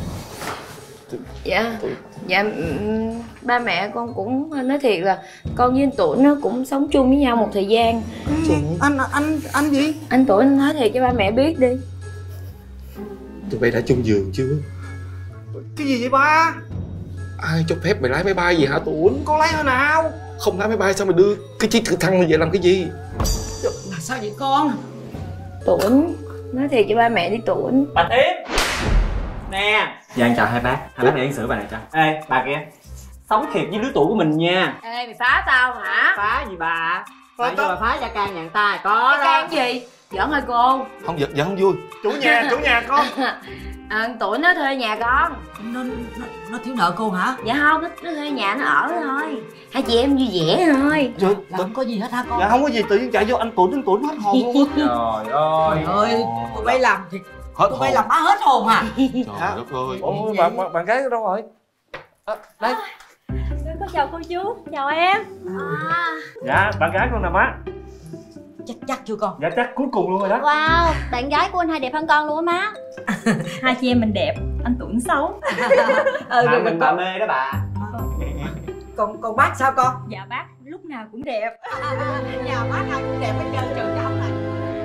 Dạ. Dạ ừm, ba mẹ con cũng nói thiệt là con với anh Tuổi nó cũng sống chung với nhau một thời gian. Ừ, anh anh anh gì? Anh Tuổi anh nói thiệt cho ba mẹ biết đi. Tụi bay đã chung giường chưa? Cái gì vậy ba? Ai cho phép mày lái máy bay gì hả Tuấn? Con lấy hồi nào? Không lái máy bay sao mày đưa cái chiếc trực thăng như vậy làm cái gì? Là sao vậy con? Tuổi nói thiệt cho ba mẹ đi Tuổi. Bà Tím nè. Dạ anh chào hai bác. Hai bác để anh xử bà này cho. Ê bà kia, sống thiệt với lứa tuổi của mình nha. Ê mày phá tao hả? Phá gì bà? Phá Bà cho bà phá gia can nhà người ta có đó. Can gì? Giỡn hả cô? Không giật giật không vui. Chủ nhà, chủ nhà con. À, anh Tuổi nó thuê nhà con. Nó, nó, nó thiếu nợ cô hả? Dạ không, nó, nó thuê nhà nó ở thôi. Hai chị em vui vẻ thôi. Trời, Là không có gì hết hả con? dạ không có gì, tự nhiên chạy vô anh Tuấn, anh Tuấn hết hồn luôn á. Trời ơi. Trời ơi, tụi bay làm thì Hết tụi bay hồn. làm má hết hồn à? Trời đất ơi. Ủa, bạn, bạn, bạn gái đâu rồi? À, đây. Con chào cô chú, chào em. À, Dạ, bạn gái con nè má. Chắc chắc chưa con? Dạ chắc cuối cùng luôn rồi đó. wow, bạn gái của anh hai đẹp hơn con luôn á má. Hai chị em mình đẹp, anh Tuấn xấu. Ừ, Mà mình bà mê đó bà. còn còn bác sao con? Dạ bác lúc nào cũng đẹp. Nhà bác nào cũng đẹp hết trơn trừ cháu này.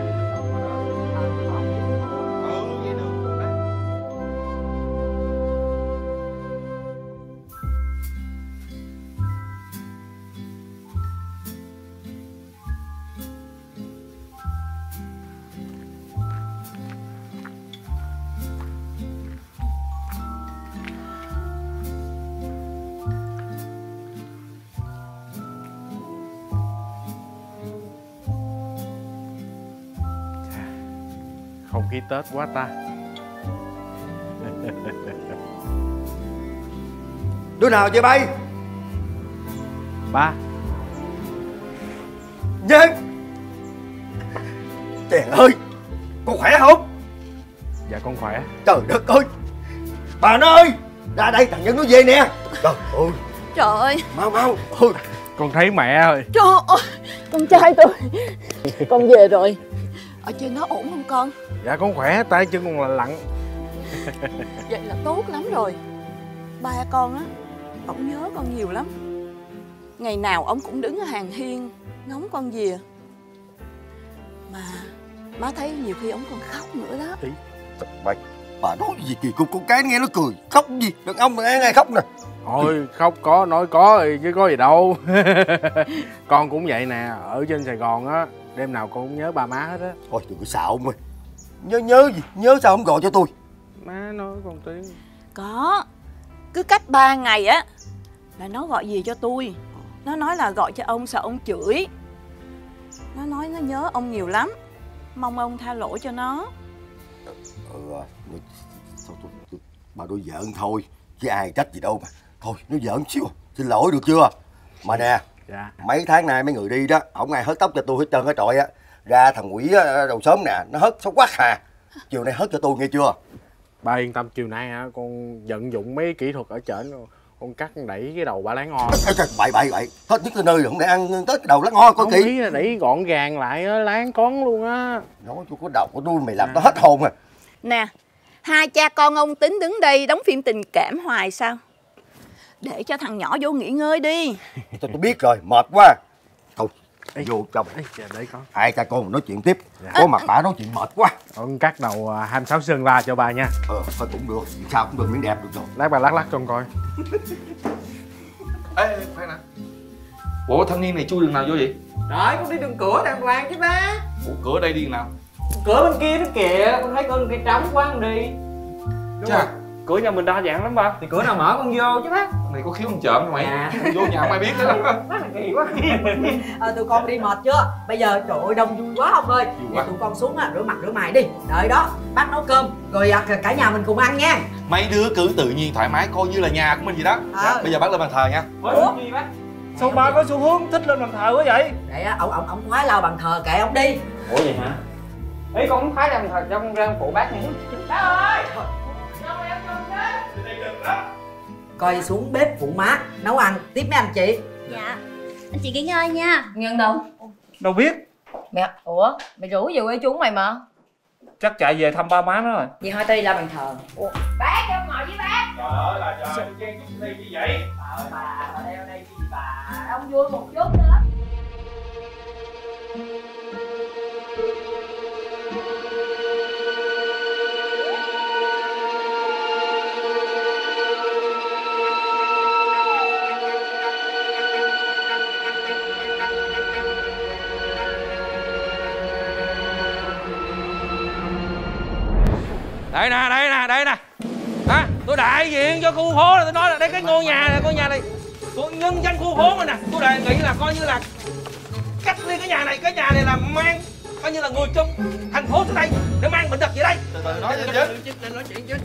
Không khí Tết quá ta. Đứa nào vậy bay? Ba. Nhân. Trời ơi, con khỏe không? Dạ con khỏe. Trời đất ơi, bà ơi, ra đây thằng Nhân nó về nè. Trời ơi, Trời ơi, mau mau. Ôi, Con thấy mẹ rồi. trời ơi, con trai tôi. Con về rồi. Ở trên nó ổn không con? Dạ con khỏe, tay chân còn là lặng. Vậy là tốt lắm rồi. Ba con á, ổng nhớ con nhiều lắm. Ngày nào ổng cũng đứng ở hàng hiên ngóng con về. Mà má thấy nhiều khi ổng còn khóc nữa đó. Mày, bà nói gì kỳ cục, con cái nghe nó cười. Khóc gì, đàn ông mà nghe khóc nè. Thôi khóc có nói có thì chứ có gì đâu. Con cũng vậy nè, ở trên Sài Gòn á, đêm nào con cũng nhớ ba má hết á. Thôi đừng có xạo mày. Nhớ nhớ gì, nhớ sao không gọi cho tôi? Má nói con tiếng. Có. Cứ cách ba ngày á là nó gọi về cho tôi. Nó nói là gọi cho ông sợ ông chửi. Nó nói nó nhớ ông nhiều lắm, mong ông tha lỗi cho nó. Ừ, sao tôi, tôi, bà đôi giỡn thôi, chứ ai trách gì đâu mà. Thôi, nó giỡn xíu, xin lỗi được chưa? Mà nè, dạ. Mấy tháng nay mấy người đi đó, ổng ai hớt tóc cho tôi hết trơn hết trọi á. Ra thằng quỷ đầu sớm nè, nó hớt xấu quắc hà. Chiều nay hớt cho tôi nghe chưa? Ba yên tâm, chiều nay hả, con vận dụng mấy kỹ thuật ở trển, con cắt đẩy cái đầu ba lá ngò. Bậy bậy bậy, hết nhất cái nơi rồi, không để ăn tới cái đầu lá ngò coi không kỹ. ý là đẩy gọn gàng lại á, láng con luôn á. Nói tôi có đầu của tôi mày làm à. Tao hết hồn à. Nè, hai cha con ông tính đứng đây đóng phim tình cảm hoài sao? Để cho thằng nhỏ vô nghỉ ngơi đi. Tôi, tôi biết rồi, mệt quá. Thôi, Ê. vô trong. Ê, đấy con. Hai cha con nói chuyện tiếp. Dạ. Có mặt bả nói chuyện mệt quá. Con cắt đầu hai mươi sáu Sơn La cho ba nha. Ờ, thôi cũng được, sao cũng được, miếng đẹp được rồi. Lát ba lắc lắc cho con coi. Ê, khoan nè. Ủa thanh niên này chui đường nào vô vậy? Rồi, con đi đường cửa đàng hoàng chứ ba. Ủa cửa đây đi đường nào? Cửa bên kia đó kìa, con thấy con cây trống quá con đi. Chà, cửa nhà mình đa dạng lắm ba. Thì cửa nào mở con vô chứ bác. này có khiếu ăn trộm hả mày? À. Vô nhà không ai biết nữa. Quá là kỳ quá. À, tụi con đi mệt chưa? Bây giờ trời ơi đông vui quá ông ơi. Để tụi con xuống á, rửa mặt rửa mày đi. Đợi đó, bác nấu cơm rồi cả nhà mình cùng ăn nha. Mấy đứa cứ tự nhiên thoải mái coi như là nhà của mình gì đó. À. Bây giờ bác lên bàn thờ nha. Ủa? Gì bác? Sao ba có xu hướng thích lên bàn thờ quá vậy? Để ông ông ông khoái lau bàn thờ kệ ông đi. Ủa vậy hả? Ý con cũng khoái làm thờ cho con ra phụ bác nữa. Bác ơi! Coi xuống bếp phụ má nấu ăn tiếp mấy anh chị. Dạ. Anh chị nghỉ ngơi nha. Nhân đâu? Đâu biết. Mẹ, ủa? Mày rủ về quê chúng mày mà. Chắc chạy về thăm ba má nó rồi. Vậy thôi tao đi la bàn thờ. Ủa? Bác cho ngồi với bác. Trời ơi là trời, ghen chút đi như vậy. Ờ bà, bà đeo đây đi bà. Ông vui một chút nữa. Đây nè, đây nè, đây nè. Hả? Tôi đại diện cho khu phố là tôi nói là đây cái ngôi nhà này, ngôi nhà này tôi nhân danh khu phố mà nè. Tôi đề nghị là coi như là cách ly cái nhà này, cái nhà này là mang coi như là người trong thành phố tới đây để mang bệnh tật về đây. Từ từ nói cho chứ. Nói chuyện chứ.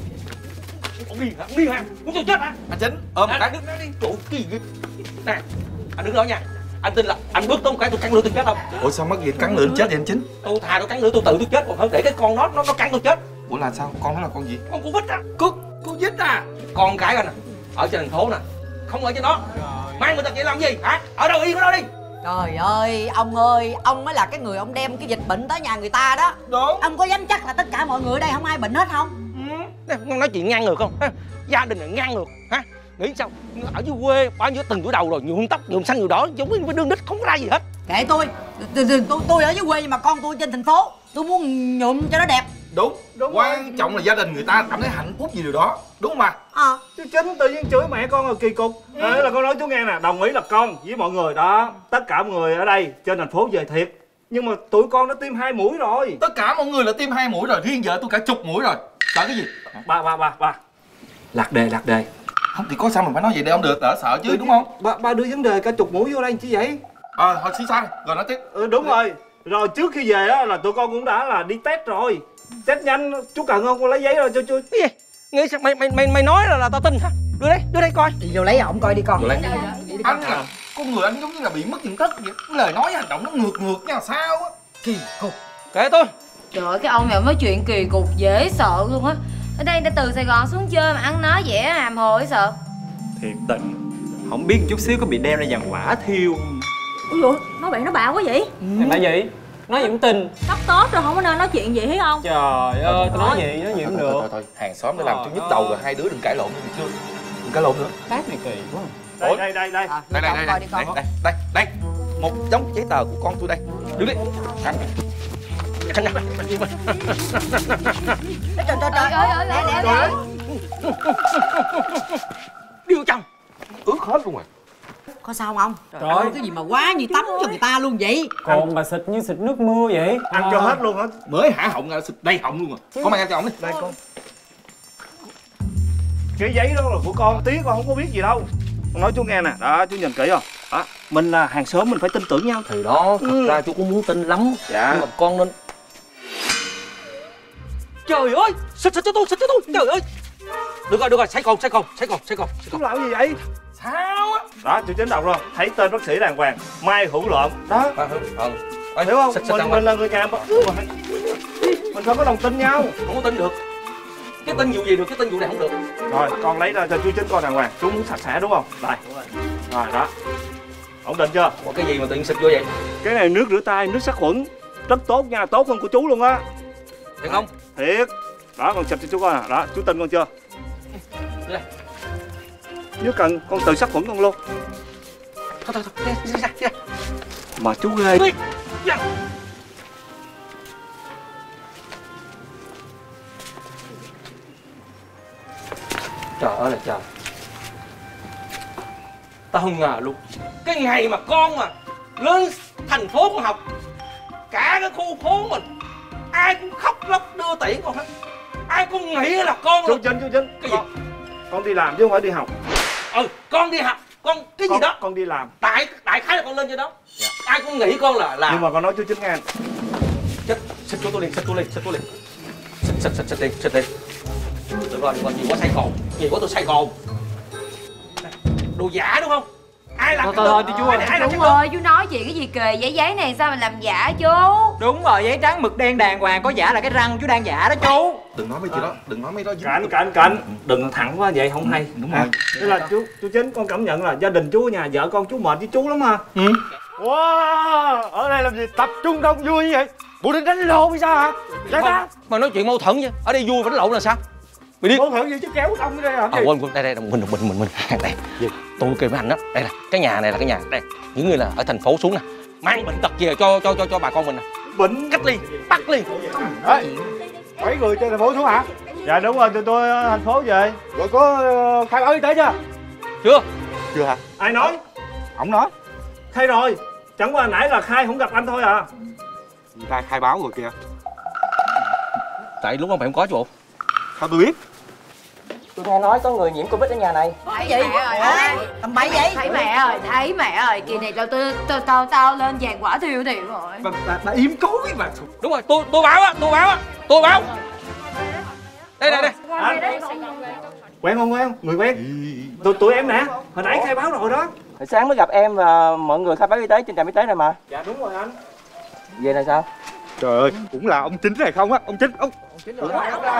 Ông đi hả? Ông đi hả? Muốn tôi chết hả? Anh Chính, ôm một cái. Đi. Trụ kỳ ghê. Nè, anh đứng đó nha. Anh tin là anh bước tới một cái tôi cắn lưỡi tôi chết không? Ủa sao mất gì cắn lưỡi chết vậy anh Chính? Tôi thà tôi cắn lưỡi tôi tự tôi chết còn hơn để cái con nó nó nó cắn tôi chết. Ủa là sao? Con nó là con gì? Con cô vít á. Cô cô vít à? Con cái anh nè, ở trên thành phố nè, không ở trên đó. Mang người ta vậy làm gì hả? Ở đâu yên ở đó đi. Trời ơi, ông ơi, ông mới là cái người ông đem cái dịch bệnh tới nhà người ta đó. Đúng. Ông có dám chắc là tất cả mọi người ở đây không ai bệnh hết không? Ừ. Nói chuyện ngang ngược không? Gia đình là ngang ngược hả? Nghĩ sao? Ở dưới quê bao nhiêu từng tuổi đầu rồi, nhuộm tóc, nhuộm xanh nhuộm đỏ, giống với đương đích không có ra gì hết. Kệ tôi, tôi, tôi, tôi ở dưới quê nhưng mà con tôi trên thành phố. Tôi muốn nhuộm cho nó đẹp. Đúng, đúng quan rồi. Trọng là gia đình người ta cảm thấy hạnh phúc gì điều đó. Đúng không mà? Ờ. Chú Chính tự nhiên chửi mẹ con là kỳ cục. Ừ. Đấy là con nói chú nghe nè, đồng ý là con với mọi người đó, tất cả mọi người ở đây trên thành phố về thiệt. Nhưng mà tụi con đã tiêm hai mũi rồi. Tất cả mọi người là tiêm hai mũi rồi, riêng vợ tôi cả chục mũi rồi. Sợ cái gì? Ba ba ba ba. Lạc đề, lạc đề. Không thì có sao mình phải nói vậy để không được, đỡ sợ chứ ừ, đúng không? Ba, ba đưa vấn đề cả chục mũi vô đây chứ vậy? Ờ, à, thôi xí sai, rồi nói tiếp. Ừ đúng rồi. Rồi trước khi về á là tụi con cũng đã là đi test rồi. Test nhanh, chú cần không? Con lấy giấy rồi cho chú. Cái gì? Nghĩ sao mày mày mày mày nói là là tao tin hả? Đưa đây, đưa đây coi. Đi vô lấy ổng coi đi con. Vô lấy. Anh là con người anh giống như là bị mất nhận thức vậy. Lời nói hành động nó ngược ngược nha sao á. Kỳ cục. Kệ tôi. Trời ơi, cái ông này nói chuyện kỳ cục dễ sợ luôn á. Ở đây đã từ Sài Gòn xuống chơi mà ăn nói vẻ hàm hồ ấy sợ. Thiệt tình. Không biết một chút xíu có bị đem ra giàn quả thiêu. Ui dồi, nói bạn nó bạo quá vậy? Ừ. Là gì? Nói gì cũng tin. Cấp tốt rồi không có nên nói chuyện gì thấy không? Trời ơi, tao nói gì nói gì cũng được. Thôi thôi, hàng xóm đã làm tôi nhức đầu rồi, hai đứa đừng cãi lộn được chưa? Đừng cãi lộn nữa. Bác này kỳ quá. Đây đây đây đây. À, đây đây đây đây đây đây đây. Một giống giấy tờ của con tôi đây. Đứng đi. Ăn. Trời trời trời ơi, nè nè nè. Điêu chồng. Ướt hết luôn rồi. Có sao không? Trời, Trời ơi, cái gì mà quá như tắm cho người ta luôn vậy? Còn mà xịt như xịt nước mưa vậy. Ăn à. cho hết luôn hả? Mới hả họng ra xịt đầy họng luôn rồi. Con mang ăn cho ổng đi. Đây con. Cái giấy đó là của con, tí con không có biết gì đâu. Con nói chú nghe nè, đó chú nhìn kỹ không? Đó, mình là hàng xóm mình phải tin tưởng nhau. Thì đó, thật Ừ. ra chú cũng muốn tin lắm. Dạ. Nhưng mà con nên... Trời ơi, xịt xịt cho tôi, xịt cho tôi, trời ơi. Được rồi, được rồi, sấy con, sấy con, sấy con, sấy con, sấy Chú con. làm gì vậy? Sao á? Đó, chú Chính đọc rồi, thấy tên bác sĩ đàng hoàng, Mai Hữu Lợm. Đó, Ờ, ờ. Ê, hiểu không? xịt, xịt Mình, ra mình ngoài. là người nhà bác sĩ mà. Mình phải có lòng tin nhau. Không có tin được. Cái tin vụ gì được, cái tin vụ này không được. Rồi, con lấy ra cho chú Chính coi đàng hoàng. Chú muốn sạch sẽ đúng không? Đây. Rồi, đó. Ổn định chưa? Ủa, cái gì mà tự nhiên xịt vô vậy? Cái này nước rửa tay, nước sát khuẩn. Rất tốt nha, tốt hơn của chú luôn á. Thiệt không? Thiệt. Đó, con xịt cho chú coi nè. Đó, chú tin con chưa? Đây. Nếu cần, con tự sát khuẩn con luôn. Thôi, thôi, thôi, ra, ra, ra. Mà chú ghê. Dạ. Trời ơi là trời. Tao không ngờ luôn. Cái ngày mà con mà lên thành phố con học, cả cái khu phố mình ai cũng khóc lóc đưa tiễn con hết. Ai cũng nghĩ là con Chú Chính, chú Chính. Cái gì? Con, con đi làm chứ không phải đi học. Ừ, con đi học. Con cái con, gì đó. Con đi làm. Đại đại khái là con lên cho đó. Dạ. Ai cũng nghĩ con là là Nhưng mà con nói chú Chính nghe. chết. Xịt cho tôi liền, xịt tôi liền, xịt tôi liền. Xịt xịt xịt xịt đi, xịt đi. Được rồi, được rồi, nhiều quá say cồn. Nhiều quá tôi say cồn. Đồ giả đúng không? Ai làm Thôi cái thôi đơn? thôi chú ơi. Ai làm Đúng cái đơn? rồi, chú nói chuyện cái gì kỳ, giấy giấy này sao mà làm giả chú? Đúng rồi, giấy trắng mực đen đàng hoàng, có giả là cái răng chú đang giả đó chú. Đừng nói mấy chuyện đó, đừng nói mấy đó. Cảnh, cảnh, cảnh. Đừng thẳng quá vậy không hay. Đúng rồi. Thế là chú, chú Chính con cảm nhận là gia đình chú ở nhà, vợ con chú mệt với chú lắm ha. Ừ. Wow, ở đây làm gì tập trung đông vui như vậy? Bộ định đánh lộn hay sao hả? Giải tán. Mà nói chuyện mâu thuẫn chứ. Ở đây vui vẫn lộn là sao? Mày đi. Mâu thuẫn gì chứ kéo ông ở đây làm gì? À, quên quên đây đây mình mình mình mình đây gì? Tôi kêu với anh đó, đây là cái nhà này là cái nhà đây, những người là ở thành phố xuống nè, mang bệnh tật về cho cho cho cho bà con mình nè, Bệnh cách ly bắt ly. Ê, bảy người trên thành phố xuống hả? Dạ đúng rồi, tụi tôi ở thành phố về. Rồi có uh, khai báo y tế chưa? Chưa. Chưa hả? Ai nói? Ổng nói. Khai rồi. Chẳng qua nãy là khai không gặp anh thôi à. Người ta khai báo rồi kìa. Tại lúc đó mày không có chứ bộ. Sao tôi biết? Tôi nghe nói có người nhiễm Covid ở nhà này. Thấy gì? Tầm bậy vậy? Thấy mẹ ơi, thấy mẹ ơi, kỳ này tao tao tao tao tao lên vàng quả thiêu thiệt rồi. Bà, bà, bà im cối mà. Đúng rồi, tôi tôi báo á, tôi báo á, tôi báo. Đây đây đây. Anh. Quen không quen? Người quen. Tụi tụi em nè, hồi nãy khai báo rồi đó. Hồi sáng mới gặp em và mọi người khai báo y tế trên trạm y tế này mà. Dạ đúng rồi anh. Về là sao? Trời ơi, cũng là ông Chính này không á, ông Chính, ông Chính rồi.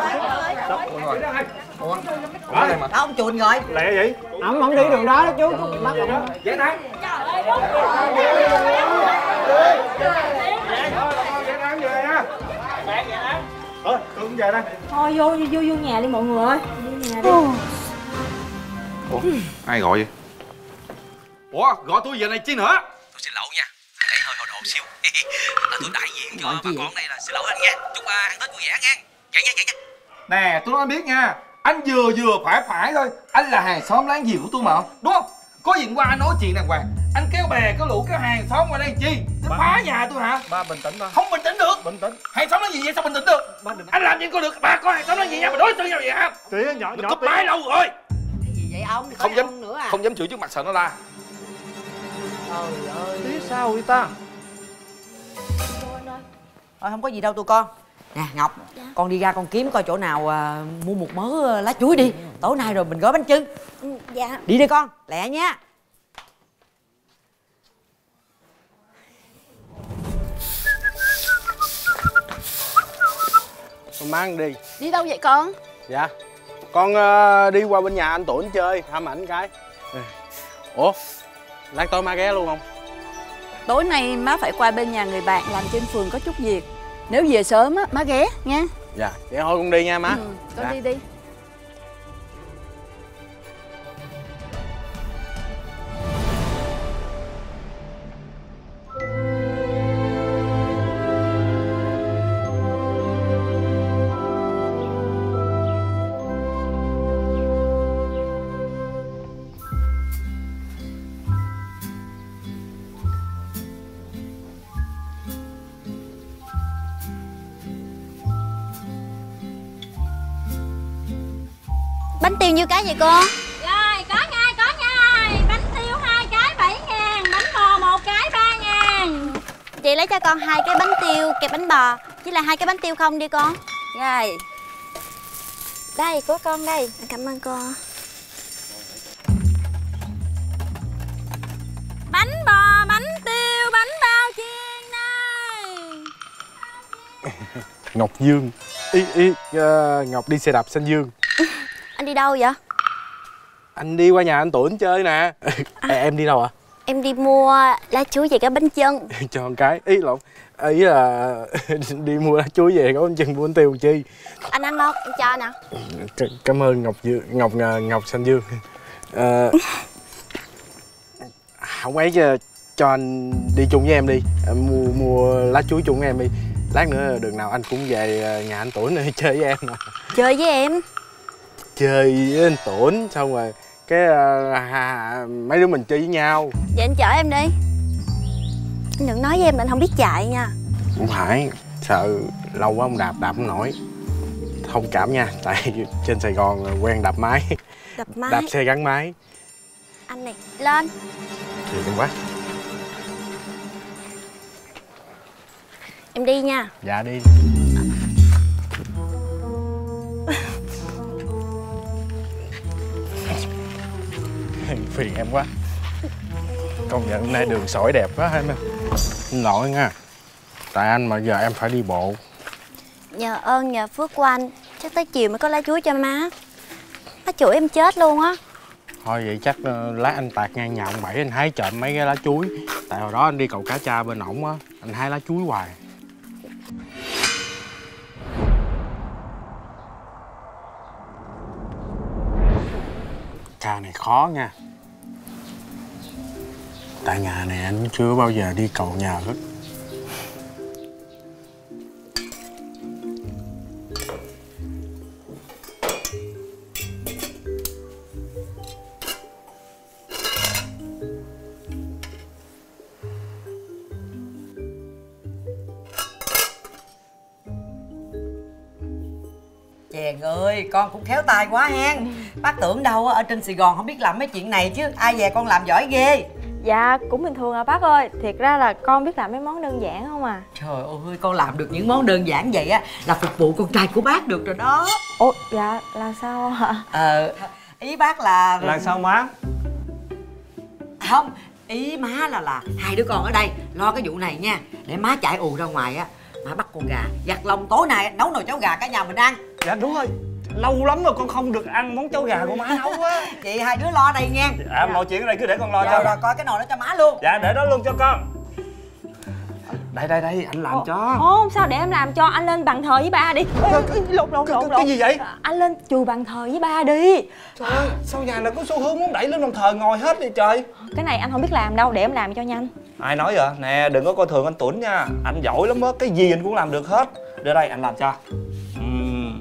Đó ông chuồn rồi. Lẹ vậy? Ông không đi đường đó đó chú. Bắt rồi đó. Vậy đó. Ờ, tôi cũng về đây. Thôi vô vô vô nhà đi mọi người ơi. Đi nhà đi. Ủa, ai gọi vậy? Ủa, gọi tôi về này chi nữa? Tôi xin lỗi nha, lấy hơi hồi độ xíu. Là tôi đại diện cho bà con đây là xin lỗi anh nha. Chúc uh, ăn Tết vui vẻ nha. Vậy nha, vậy nha. Nè, tôi nói anh biết nha. Anh vừa vừa phải phải thôi. Anh là hàng xóm láng giềng của tôi mà, đúng không? Có gì qua nói chuyện đàng hoàng. Anh kéo bè kéo lũ kéo hàng xóm qua đây chi? Nó phá nhà tôi hả? Ba bình tĩnh ba. Không bình tĩnh được. Bình tĩnh. Hàng xóm nói gì vậy sao bình tĩnh được? Anh làm gì có được? Bà con hàng xóm nói gì nhau mà đối xử nhau vậy hả? Tía nhỏ nhỏ. Cúp máy lâu rồi. Cái gì vậy ông? Không dám nữa à? Không dám chửi trước mặt sợ nó la. Trời ơi. Tía sao vậy ta? Thôi không có gì đâu tụi con. Nè Ngọc, con đi ra con kiếm coi chỗ nào à, mua một mớ lá chuối đi. Tối nay rồi mình gói bánh chưng. Dạ. Đi đi con, lẹ nha. con mang đi. Đi đâu vậy con? Dạ, con uh, đi qua bên nhà anh Tuấn chơi, thăm ảnh cái. Ủa, lát tối má ghé luôn không? Tối nay má phải qua bên nhà người bạn làm trên phường có chút việc. Nếu về sớm á, má ghé nha. Dạ, vậy thôi con đi nha má. Ừ, con dạ. đi đi. Bánh tiêu nhiêu cái vậy cô? Rồi, có nha, có nha. Chị lấy cho con hai cái bánh tiêu kẹp bánh bò, chỉ là hai cái bánh tiêu không đi con. Rồi. Đây của con đây. Cảm ơn con. Bánh bò, bánh tiêu, bánh bao chiên đây. Ngọc Dương. Ý, ý, uh, Ngọc đi xe đạp xanh dương. Anh đi đâu vậy? Anh đi qua nhà anh Tuấn chơi nè. À. Em đi đâu ạ? À? Em đi mua lá chuối về cái bánh chưng. Cho một cái, ý lộn. Ý là đi mua lá chuối về có bánh chưng bánh tiêu chi. Anh ăn đâu, em cho nè. C Cảm ơn Ngọc Dương, Ngọc Ngọc xanh dương. À, không ấy cho, cho anh đi chung với em đi. Em mua mua lá chuối chung với em đi. Lát nữa đường nào anh cũng về nhà anh Tuấn để chơi với em mà. Chơi với em? Chơi với anh Tuấn xong rồi cái uh, à, mấy đứa mình chơi với nhau. Vậy anh chở em đi. Anh đừng nói với em là anh không biết chạy nha. Không phải, sợ lâu quá không đạp, đạp không nổi. Thông cảm nha, tại trên Sài Gòn quen đạp máy. Đạp máy? Đạp xe gắn máy. Anh này, lên. Thì đừng quá. Em đi nha. Dạ đi. Phiền em quá. Công nhận hôm nay đường sỏi đẹp quá em. Xin lỗi nha. Tại anh mà giờ em phải đi bộ. Nhờ ơn nhờ phước của anh, chắc tới chiều mới có lá chuối cho má. Má chửi em chết luôn á. Thôi vậy chắc uh, lát anh tạt ngang nhà ông Bảy anh hái trộm mấy cái lá chuối. Tại hồi đó anh đi cầu Cá Cha bên ổng á, anh hái lá chuối hoài. Ca này khó nha. Tại nhà này anh chưa bao giờ đi cầu nhờ hết. Chèn ơi, con cũng khéo tay quá hen. Bác tưởng đâu ở trên Sài Gòn không biết làm mấy chuyện này chứ. Ai về con làm giỏi ghê. Dạ cũng bình thường à bác ơi. Thiệt ra là con biết làm mấy món đơn giản không à. Trời ơi, con làm được những món đơn giản vậy á là phục vụ con trai của bác được rồi đó. Ủa dạ là sao hả? Ờ, ý bác là... Là sao má? Không, ý má là là hai đứa con ở đây lo cái vụ này nha. Để má chạy ù ra ngoài á, má bắt con gà giặt lông tối nay nấu nồi cháo gà cả nhà mình ăn. Dạ đúng rồi, lâu lắm rồi con không được ăn món cháo gà của má nấu á. Chị hai đứa lo đây nha. À, mọi chuyện ở đây cứ để con lo dạ, cho. Rồi coi cái nồi đó cho má luôn. Dạ để đó luôn cho con. Đây đây đây, anh làm Ồ, cho. Ồ không sao, để em làm cho. Anh lên bàn thờ với ba đi. Lộn lộn lộn. Cái gì vậy? Anh lên chùa bàn thờ với ba đi. Trời ơi, sao nhà này có xu hướng muốn đẩy lên bàn thờ ngồi hết đi trời. Cái này anh không biết làm đâu, để em làm cho nhanh. Ai nói vậy? Nè, đừng có coi thường anh Tuấn nha. Anh giỏi lắm á, cái gì anh cũng làm được hết. Đưa đây anh làm cho. uhm.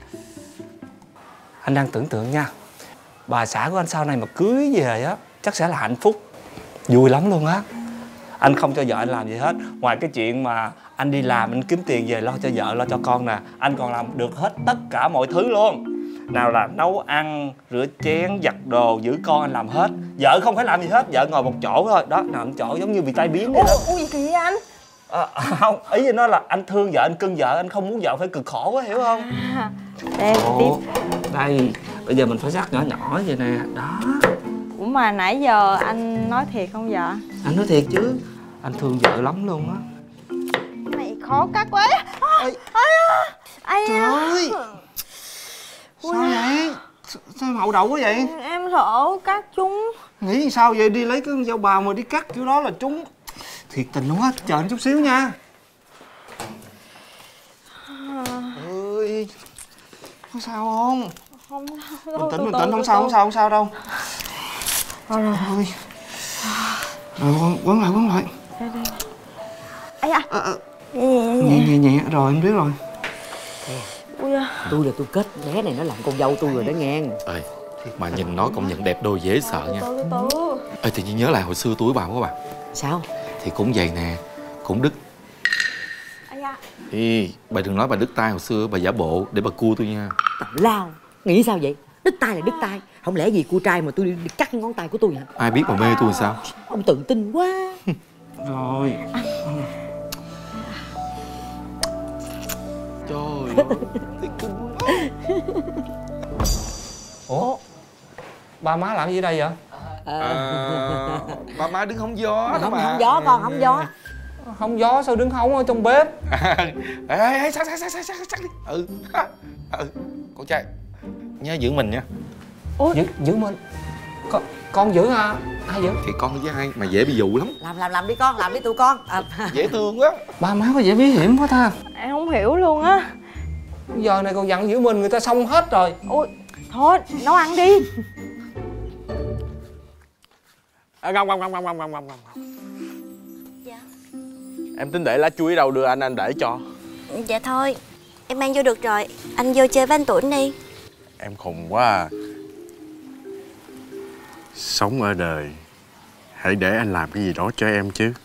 Anh đang tưởng tượng nha, bà xã của anh sau này mà cưới về á chắc sẽ là hạnh phúc, vui lắm luôn á. Anh không cho vợ anh làm gì hết. Ngoài cái chuyện mà anh đi làm, anh kiếm tiền về lo cho vợ, lo cho con nè, anh còn làm được hết tất cả mọi thứ luôn. Nào là nấu ăn, rửa chén, giặt đồ, giữ con anh làm hết. Vợ không phải làm gì hết, vợ ngồi một chỗ thôi. Đó, nằm chỗ giống như bị tai biến vậy đó. Ủa gì kỳ vậy anh? À, không, ý nó là anh thương vợ, anh cưng vợ, anh không muốn vợ phải cực khổ quá, hiểu không? À, để em tiếp. Đây, bây giờ mình phải rắc nhỏ nhỏ vậy nè, đó. Ủa mà nãy giờ anh nói thiệt không vợ? Anh nói thiệt chứ, anh thương vợ lắm luôn á. Cái này khó cắt quá. Ây da. Trời ơi, sao vậy? Sao hậu đậu quá vậy? Em sợ cắt chúng. Nghĩ sao vậy? Đi lấy cái dao bào mà đi cắt kiểu đó là chúng. Thiệt tình luôn á, chờ anh chút xíu nha. Ơi, có sao không? Không, bình tĩnh, bình tĩnh, không sao, không sao, không sao đâu. Rồi, rồi, rồi. Rồi, quấn lại, quấn lại. Ây da. À, à. Nhẹ, nhẹ, nhẹ, rồi, anh biết rồi. Ui da. Tôi là tôi kết bé này nó làm con dâu tôi rồi đó nghe. Ê, mà nhìn nó công nhận đẹp đôi dễ sợ nha. Từ từ. Ê, tự nhiên nhớ lại hồi xưa tuổi bà của bà. Sao? Thì cũng vậy nè, cũng đứt. Ây da. Ê, bà đừng nói bà đứt tay hồi xưa, bà giả bộ để bà cua tôi nha. Tào lao, nghĩ sao vậy? Đứt tay là đứt tay, không lẽ gì cua trai mà tôi đi, đi cắt ngón tay của tôi hả? Ai biết bà mê tôi sao? Ông tự tin quá. Rồi. Ủa? Ba má làm gì ở đây vậy? À, ba má đứng hóng gió đó không, mà. không gió con, không gió. Hóng gió sao đứng hóng ở trong bếp? Ê, ê, ê, sắc, sắc, sắc, sắc, sắc, sắc đi. Ừ, ừ, con trai, nhớ giữ mình nha. Ủa? Giữ, giữ mình? Con, con giữ hả? Ai giữ? Thì con với ai mà dễ bị dụ lắm. Làm, làm, làm đi con, làm đi tụi con. À. Dễ thương quá. Ba má có vẻ bí hiểm quá ta. Em không hiểu luôn á. Giờ này còn dặn giữ mình, người ta xong hết rồi. Ôi, thôi, nấu ăn đi. À, Ngọc, Ngọc, Ngọc, Ngọc, Ngọc, Ngọc, Ngọc, Ngọc. Dạ. Em tính để lá chuối ở đâu đưa anh, anh để cho. Dạ thôi, em mang vô được rồi. Anh vô chơi với anh Tuấn đi. Em khùng quá à. Sống ở đời, hãy để anh làm cái gì đó cho em chứ.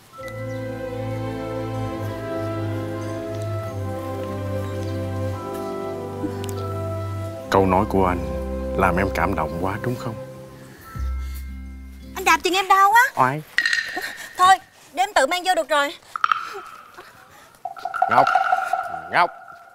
Câu nói của anh làm em cảm động quá đúng không? Anh đạp chân em đau quá. Oai. Thôi, để em tự mang vô được rồi. Ngọc, Ngọc,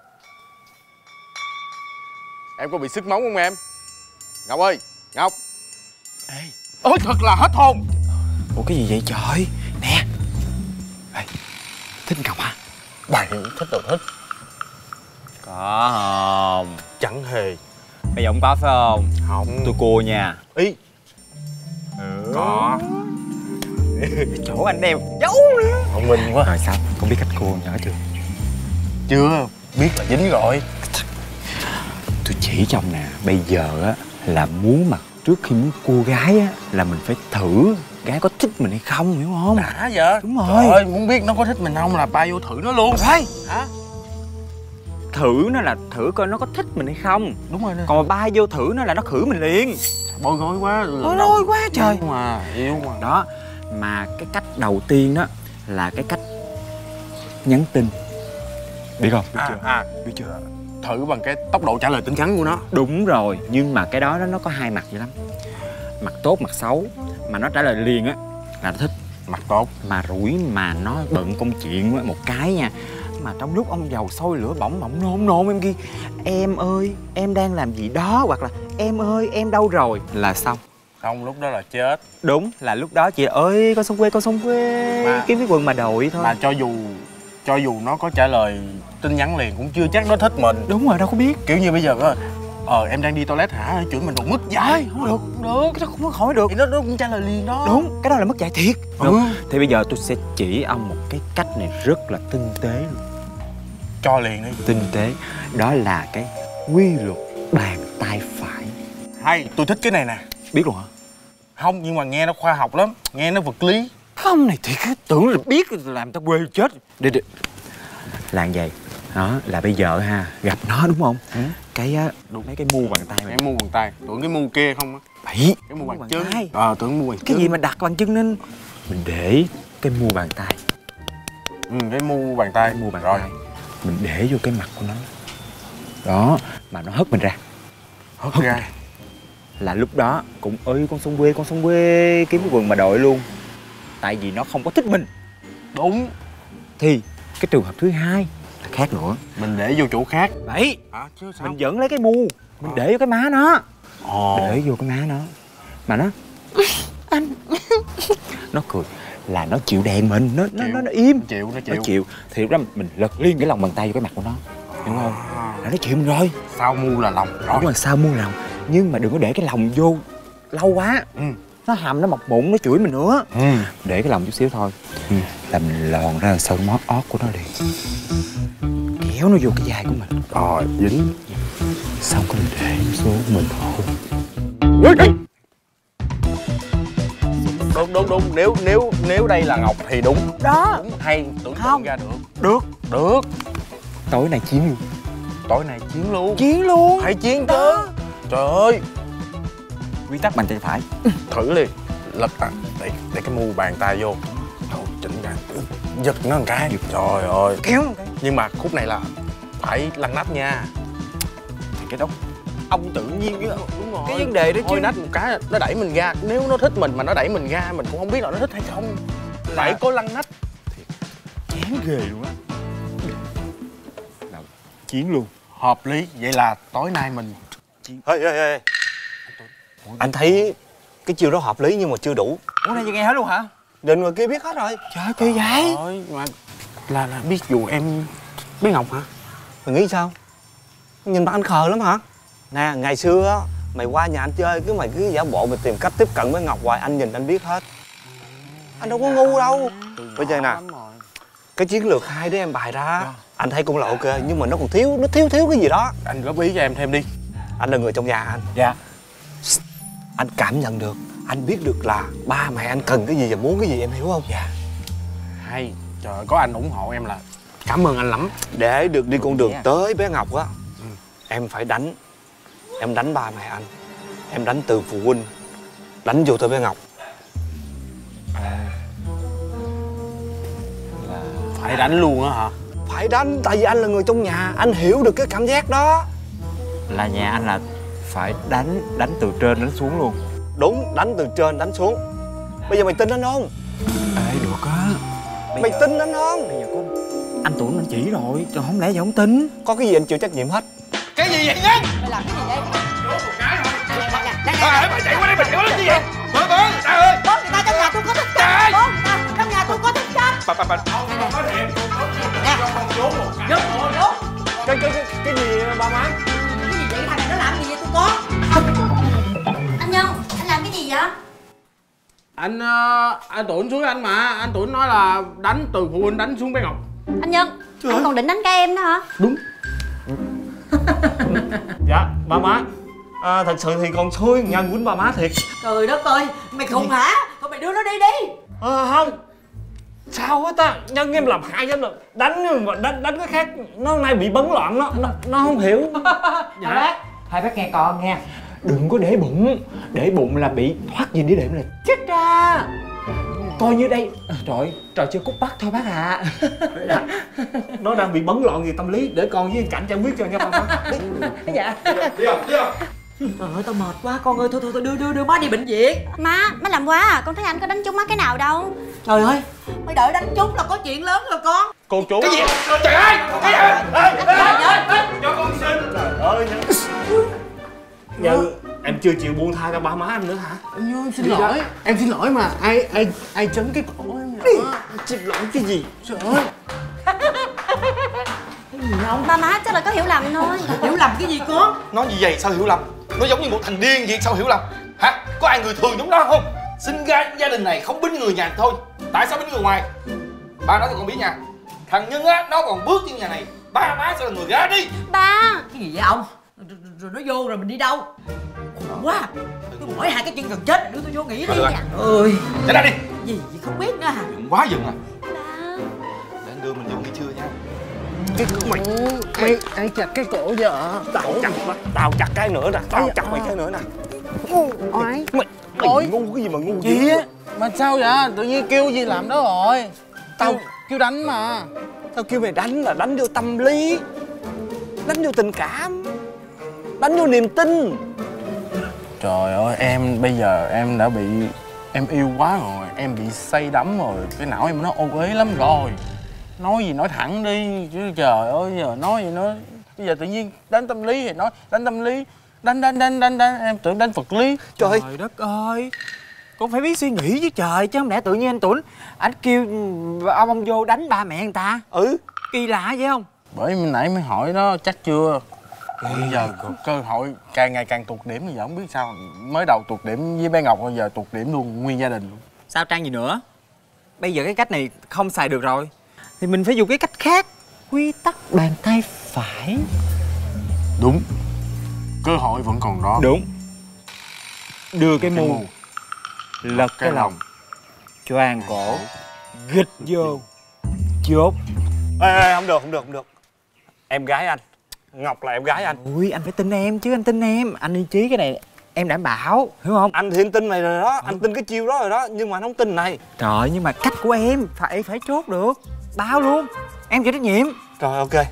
em có bị sức móng không em? Ngọc ơi, Ngọc. Ê, ôi thật là hết hồn. Ủa cái gì vậy trời? Nè. Ê, thích Ngọc hả? Bạn thích đâu thích. Có không? Chẳng hề. Bây giờ không có phải không? Không. Tôi cua nha. Ý. Ừ. Có. Chỗ anh đeo giấu nữa. Thông minh quá. Rồi sao? Con biết cách cua nhỏ chưa? Chưa. Biết là dính rồi. Tôi chỉ cho ông nè. Bây giờ á là muốn mặt trước khi muốn cua gái á là mình phải thử gái có thích mình hay không, hiểu không? Đã vậy? Đúng rồi. Trời ơi, muốn biết nó có thích mình không là ba vô thử nó luôn. Thôi. Hả? Thử nó là thử coi nó có thích mình hay không. Đúng rồi nè. Còn mà ba vô thử nó là nó khử mình liền. Bôi gối quá. Bôi lôi quá trời. Yêu mà, yêu mà. Đó. Mà cái cách đầu tiên đó là cái cách nhắn tin. Biết không? Biết à, chưa? À, biết chưa? Thử bằng cái tốc độ trả lời tin nhắn của nó. Đúng rồi. Nhưng mà cái đó nó có hai mặt vậy lắm. Mặt tốt, mặt xấu. Mà nó trả lời liền á là nó thích. Mặt tốt. Mà rủi mà nó bận công chuyện á, một cái nha. Mà trong lúc ông dầu sôi lửa bỏng bỏng nôn nôn em ghi em ơi em đang làm gì đó, hoặc là em ơi em đâu rồi, là xong. Không, lúc đó là chết. Đúng, là lúc đó chị ơi con sống quê con sống quê mà, kiếm cái quần mà đội thôi. Mà cho dù cho dù nó có trả lời tin nhắn liền cũng chưa chắc nó thích mình. Đúng rồi, đâu có biết. Kiểu như bây giờ có ờ em đang đi toilet hả, chửi mình đụng mất dạy. Không được, không được, cái đó không có hỏi được. Thì nó, nó cũng trả lời liền đó. Đúng, cái đó là mất dạy thiệt. Ừ. Thì bây giờ tôi sẽ chỉ ông một cái cách này rất là tinh tế luôn. Cho liền đi. Tinh tế. Đó là cái quy luật bàn tay phải. Hay, tôi thích cái này nè. Biết luôn hả? Không, nhưng mà nghe nó khoa học lắm. Nghe nó vật lý. Không này thiệt, tưởng là biết làm tao quê chết. Đi đi. Là vậy. Đó, là bây giờ ha, gặp nó đúng không? Ừ. Cái á, mấy cái mu bàn tay Cái mu bàn tay, tưởng cái mu kia không á. Bậy. Cái mu bàn, bàn chân. tay. Ờ, tưởng mu bàn chân. Cái gì mà đặt bàn chân nên mình để cái mu bàn tay. Ừ, cái mu bàn tay. Cái mu bàn rồi. tay. Mình để vô cái mặt của nó. Đó, mà nó hất mình ra. Hất, hất ra. ra. Là lúc đó cũng ơi con sông quê, con sông quê kiếm cái quần mà đội luôn. Tại vì nó không có thích mình. Đúng. Thì cái trường hợp thứ hai là khác nữa. Mình để vô chỗ khác. Đấy. À, chứ sao? Mình vẫn lấy cái mu, mình à. để vô cái má nó. Ồ. Mình để vô cái má nó. Mà nó anh nó cười là nó chịu đèn mình, nó nó, nó nó im. Chịu, nó chịu. Nó chịu. Thì lúc đó mình lật liên cái lòng bàn tay vô cái mặt của nó. Đúng không? Là nó chịu mình rồi. Sao mu là lòng rồi. Đúng rồi, sao mu là lòng. Nhưng mà đừng có để cái lòng vô lâu quá. Ừ. Nó hầm, nó mọc mụn, nó chửi mình nữa. Ừ. Để cái lòng chút xíu thôi. Ừ. Là mình lòn ra sau mót ót của nó liền. Kéo nó vô cái vai của mình. Rồi, dính. Xong cái mình để xuống mình hôn. Đúng, đúng, đúng. Nếu nếu nếu đây là Ngọc thì đúng. Đó. Đúng, hay tưởng không ra được. Được. Được. Tối nay chiến luôn. Tối nay chiến luôn. Chiến luôn. Phải chiến chứ. Trời ơi. Quy tắc bàn tay phải. Thử đi. Lật à. Để, để cái mu bàn tay vô. Thôi, chỉnh ra. Giật nó một cái. Trời ơi. Kéo một cái. Nhưng mà khúc này là phải lăn nắp nha. Thì cái đó ông tự nhiên cái, đúng rồi. Cái vấn đề đó chứ. Thôi nách một cái nó đẩy mình ra. Nếu nó thích mình mà nó đẩy mình ra mình cũng không biết là nó thích hay không. Là... Phải có lăn nách. Chán ghê luôn á. Chiến luôn. Hợp lý. Vậy là tối nay mình... Ê, ê, ê. Anh thấy cái chiêu đó hợp lý nhưng mà chưa đủ. Ủa này giờ nghe hết luôn hả? Định ngoài kia biết hết rồi. Trời ơi, vậy? Trời mà là, là biết dù em biết Ngọc hả? Mày nghĩ sao? Nhìn mặt anh khờ lắm hả? Nè, ngày xưa á, mày qua nhà anh chơi, cứ mày cứ giả bộ mày tìm cách tiếp cận với Ngọc hoài, anh nhìn anh biết hết. Anh đâu có ngu đâu. Bây giờ nè, cái chiến lược hai đứa em bài ra, anh thấy cũng là ok, nhưng mà nó còn thiếu, nó thiếu thiếu cái gì đó. Anh góp ý cho em thêm đi. Anh là người trong nhà anh. Dạ. Anh cảm nhận được, anh biết được là ba mẹ anh cần cái gì và muốn cái gì, em hiểu không? Dạ. Hay, trời ơi, có anh ủng hộ em là cảm ơn anh lắm. Để được đi con đường tới bé Ngọc á, ừ. em phải đánh. Em đánh ba mẹ anh. Em đánh từ phụ huynh, đánh vô tới bé Ngọc. À, là phải đánh luôn á hả? Phải đánh, tại vì anh là người trong nhà, anh hiểu được cái cảm giác đó. Là nhà anh là phải đánh, đánh từ trên đánh xuống luôn. Đúng, đánh từ trên đánh xuống. Bây giờ mày tin anh không? Ê, được á. Mày giờ... tin anh không? Bây giờ có anh Tuấn anh chỉ rồi, chứ không lẽ giờ không tin. Có cái gì anh chịu trách nhiệm hết. Cái gì vậy Ngân? Mày làm cái gì đây? Một cái thôi. Trời mày chạy qua đây, mày chạy qua đây gì vậy? Bớn, bớn, trời ơi. Bớn, người ta trong nhà tôi có thích khách. Bớn, người ta trong nhà tôi có thích khách. Bà, bà, bà, không, không có thiệt. Nè, con trốn một cái. Trốn, trốn. Cái, cái, cái, cái gì ba má? Cái gì vậy? Thằng này nó làm gì vậy tôi có? Anh Nhân, anh làm cái gì vậy? Anh, uh, anh Tuấn xuống anh mà. Anh Tuấn nói là đánh từ phụ huynh đánh xuống bé Ngọc. Anh Nhân, Trời anh còn định đánh cả em nữa hả? Đúng. Dạ, ba má. À, thật sự thì con xui Nhân quýnh ba má thiệt. Trời đất ơi, mày khùng hả? Thôi mày đưa nó đi đi. À, không. Sao á ta? Nhân em làm hại em là đánh nhưng mà đánh đánh cái khác nó hôm nay bị bấn loạn nó nó, nó không hiểu. Dạ. Hai bác, hai bác nghe con nghe. Đừng có để bụng, để bụng là bị thoát gì đĩa đệm là chết ra. Coi như đây, trời ơi, trò chơi cút bắt thôi bác ạ. À. Nó đang bị bấn loạn gì tâm lý, để con với Cảnh cho biết cho nha ba má. Dạ. Đi không, đi không? Trời ơi, tao mệt quá con ơi, thôi thôi, thôi đưa đưa đưa má đi bệnh viện. Má, má làm quá à, con thấy anh có đánh trúng má cái nào đâu. Trời ơi, mày đợi đánh trúng là có chuyện lớn rồi con. Cô chú. Cái gì? Trời ơi, cái gì? Ê, ê, ê, cho con xin. Trời ơi. Giờ em chưa chịu buông tha cho ba má em nữa hả? Em xin lỗi, em xin lỗi mà ai ai ai chấn cái cổ em nữa. Xin lỗi cái gì? Trời ơi. Cái gì không? Ba má chắc là có hiểu lầm thôi. Hiểu lầm cái gì con? Nói gì vậy sao hiểu lầm? Nó giống như một thằng điên vậy sao hiểu lầm? Hả? Có ai người thường giống đó không? Sinh ra gia đình này không bính người nhà thôi. Tại sao bính người ngoài? Ba nói cho con biết nha. Thằng Nhân á, nó còn bước vô nhà này, ba má sẽ là người ra đi. Ba. Cái gì vậy ông? Rồi, rồi nó vô rồi mình đi đâu? Khổ quá. Tôi mỏi hai cái chân gần chết, đưa tôi vô nghỉ đi. Thôi Dạ. Ơi. Chạy ra đi. Gì vậy không biết nữa hả? Giận quá giận à. Để anh đưa mình vô nghỉ trưa nha. Cái mày mày ai chặt cái cổ vợ. Tao chặt tao chặt cái nữa nè, tao chặt mày cái nữa nè. Oái. Mày mày ngu cái gì mà ngu gì á? Mà sao vậy? Tự nhiên kêu gì làm đó rồi. Tao kêu, kêu đánh mà. Tao kêu mày đánh là đánh vô tâm lý, đánh vô tình cảm, đánh vô niềm tin. Trời ơi, em bây giờ em đã bị em yêu quá rồi, em bị say đắm rồi, cái não em nó ô uế lắm rồi. Nói gì nói thẳng đi chứ trời ơi, giờ nói gì nói. Bây giờ tự nhiên đánh tâm lý thì nói đánh tâm lý, đánh đánh đánh đánh đánh em tưởng đánh vật lý. Trời, trời đất ơi, con phải biết suy nghĩ chứ trời, chứ không lẽ tự nhiên anh Tuấn anh kêu ông ông vô đánh ba mẹ người ta. Ừ, kỳ lạ vậy không? Bởi nãy mới hỏi đó chắc chưa. Bây giờ cơ hội càng ngày càng tụt điểm, bây giờ không biết sao. Mới đầu tụt điểm với bé Ngọc, bây giờ tụt điểm luôn nguyên gia đình luôn. Sao Trang gì nữa? Bây giờ cái cách này không xài được rồi, thì mình phải dùng cái cách khác. Quy tắc bàn tay phải. Đúng, cơ hội vẫn còn đó. Đúng. Đưa cái mù, lật cái lòng, choàng cổ, gịch vô, chốt. Ê, ê, không được, không được, không được. Em gái anh, Ngọc là em gái anh. Ui, anh phải tin em chứ, anh tin em. Anh ý chí cái này em đảm bảo, hiểu không? Anh thì anh tin mày rồi đó, anh tin cái chiêu đó rồi đó, nhưng mà anh không tin này. Trời ơi, nhưng mà cách của em phải phải chốt được. Bao luôn, em chịu trách nhiệm. Rồi, ok.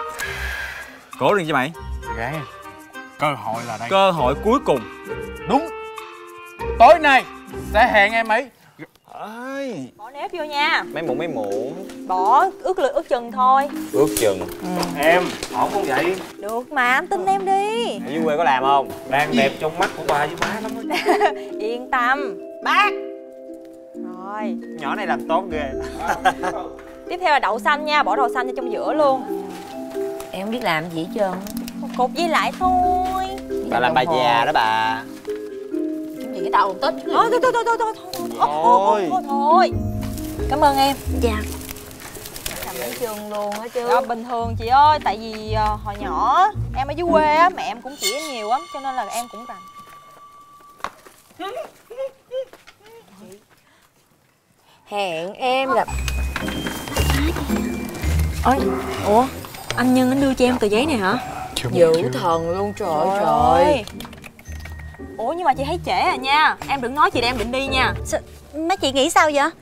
Cố lên cho mày. Gái, cơ hội là đây. Cơ hội cuối cùng. Đúng. Tối nay sẽ hẹn em ấy ơi. Bỏ nếp vô nha. Mấy muỗng mấy muỗng. Bỏ ướt lưỡi ướt chừng thôi. Ước chừng. Ừ. Em ổn không vậy? Được mà, anh tin em đi. Ở dưới quê có làm không? Đang đẹp trong mắt của bà với má lắm đó. Yên tâm. Bác. Rồi. Nhỏ này làm tốt ghê. Tiếp theo là đậu xanh nha, bỏ đậu xanh vô trong giữa luôn. Em không biết làm gì hết trơn. Cục với lại thôi. Bà làm bà già đó bà. Gì cái đầu tết. Thôi thôi thôi thôi thôi thôi thôi thôi thôi. Cảm ơn em. Dạ. Làm lấy chừng luôn á chứ. Dạ, bình thường chị ơi, tại vì uh, hồi nhỏ em ở dưới quê á, mẹ em cũng chỉ em nhiều lắm, cho nên là em cũng rành. Hẹn em gặp. Ôi, ủa, anh Nhân anh đưa cho em tờ giấy này hả? Dữ thần luôn, trời ơi trời. Ủa nhưng mà chị thấy trễ à nha. Em đừng nói chị để em định đi nha. Sao, mấy chị nghĩ sao vậy?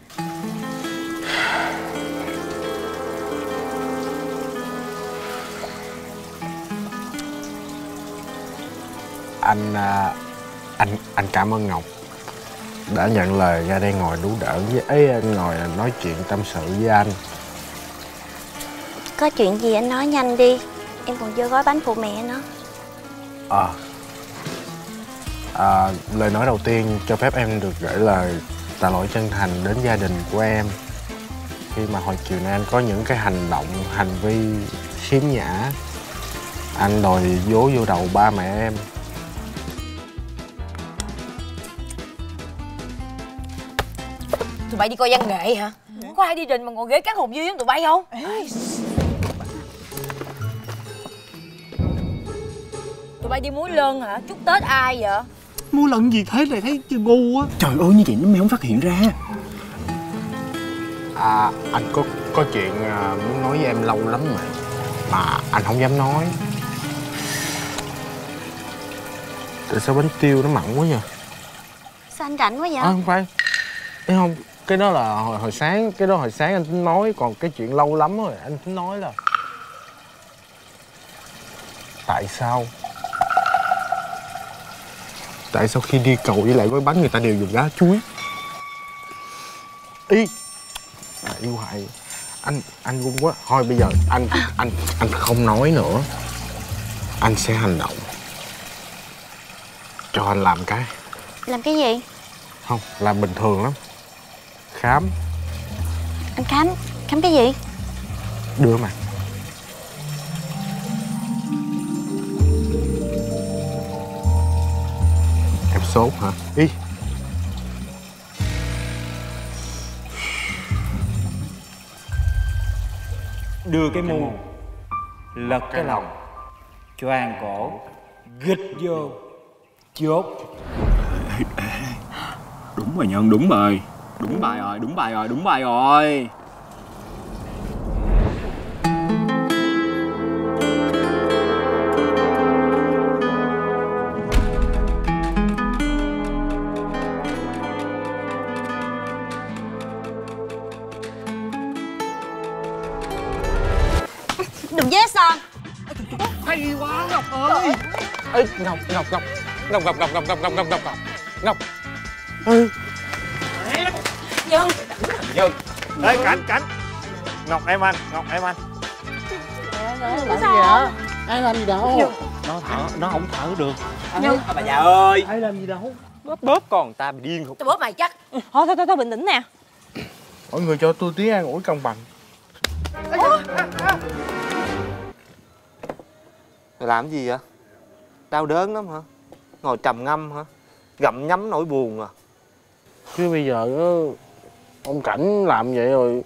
Anh anh anh cảm ơn Ngọc đã nhận lời ra đây ngồi đú đỡ với ấy, ngồi nói chuyện tâm sự với anh. Có chuyện gì anh nói nhanh đi. Em còn chưa gói bánh phụ mẹ nữa. À, à lời nói đầu tiên cho phép em được gửi lời tạ lỗi chân thành đến gia đình của em khi mà hồi chiều nay anh có những cái hành động hành vi khiếm nhã. Anh đòi vố vô đầu ba mẹ em. Tụi bay đi coi văn nghệ hả? Có ai đi trình mà ngồi ghế cán hồn duyên với tụi bay không? Tụi bay đi múa lân hả? Chúc Tết ai vậy? Múa lân gì thế này thấy chưa ngu á. Trời ơi, như vậy nó mày không phát hiện ra. À, anh có có chuyện muốn nói với em lâu lắm mà Mà anh không dám nói. Tại sao bánh tiêu nó mặn quá vậy? Sao anh rảnh quá vậy? À, không phải. Thấy không, cái đó là hồi, hồi sáng, cái đó hồi sáng anh tính nói. Còn cái chuyện lâu lắm rồi anh tính nói là tại sao Tại sao khi đi cầu với lại gói bánh người ta đều dùng lá chuối? Ý à, yêu hại. Anh anh run quá. Thôi bây giờ anh anh anh không nói nữa. Anh sẽ hành động. Cho anh làm cái. Làm cái gì? Không, làm bình thường lắm. Khám. Anh khám? Khám cái gì? Đưa mà. Em sốt hả? Ý. Đưa cái mù, lật cái lòng, choàng cổ, gịch vô, chốt. Ê, ê, đúng rồi Nhân, đúng rồi. Đúng bài rồi, đúng bài rồi, đúng bài rồi. Đừng dép sao? Hay quá Ngọc ơi. Ê, Ngọc, Ngọc, Ngọc Ngọc, Ngọc, Ngọc, Ngọc, Ngọc, Ngọc, Ngọc, Ngọc, Ngọc, Ngọc. Ừ. Nhân. Nhân. Ê, Cảnh, Cảnh. Ngọc em anh, Ngọc em anh. Làm gì vậy? Ai làm gì đâu. Nó thở, nó không thở được. Nhân. À, bà già ơi. Ai làm gì đâu. Bóp bóp còn ta bị điên không? Tôi bóp mày chắc. Thôi thôi thôi, thôi bình tĩnh nè. Mọi người cho tôi tí an ủi công bằng. Mày làm gì vậy? Đau đớn lắm hả? Ngồi trầm ngâm hả? Gặm nhấm nỗi buồn à? Chứ bây giờ đó, ông Cảnh làm vậy rồi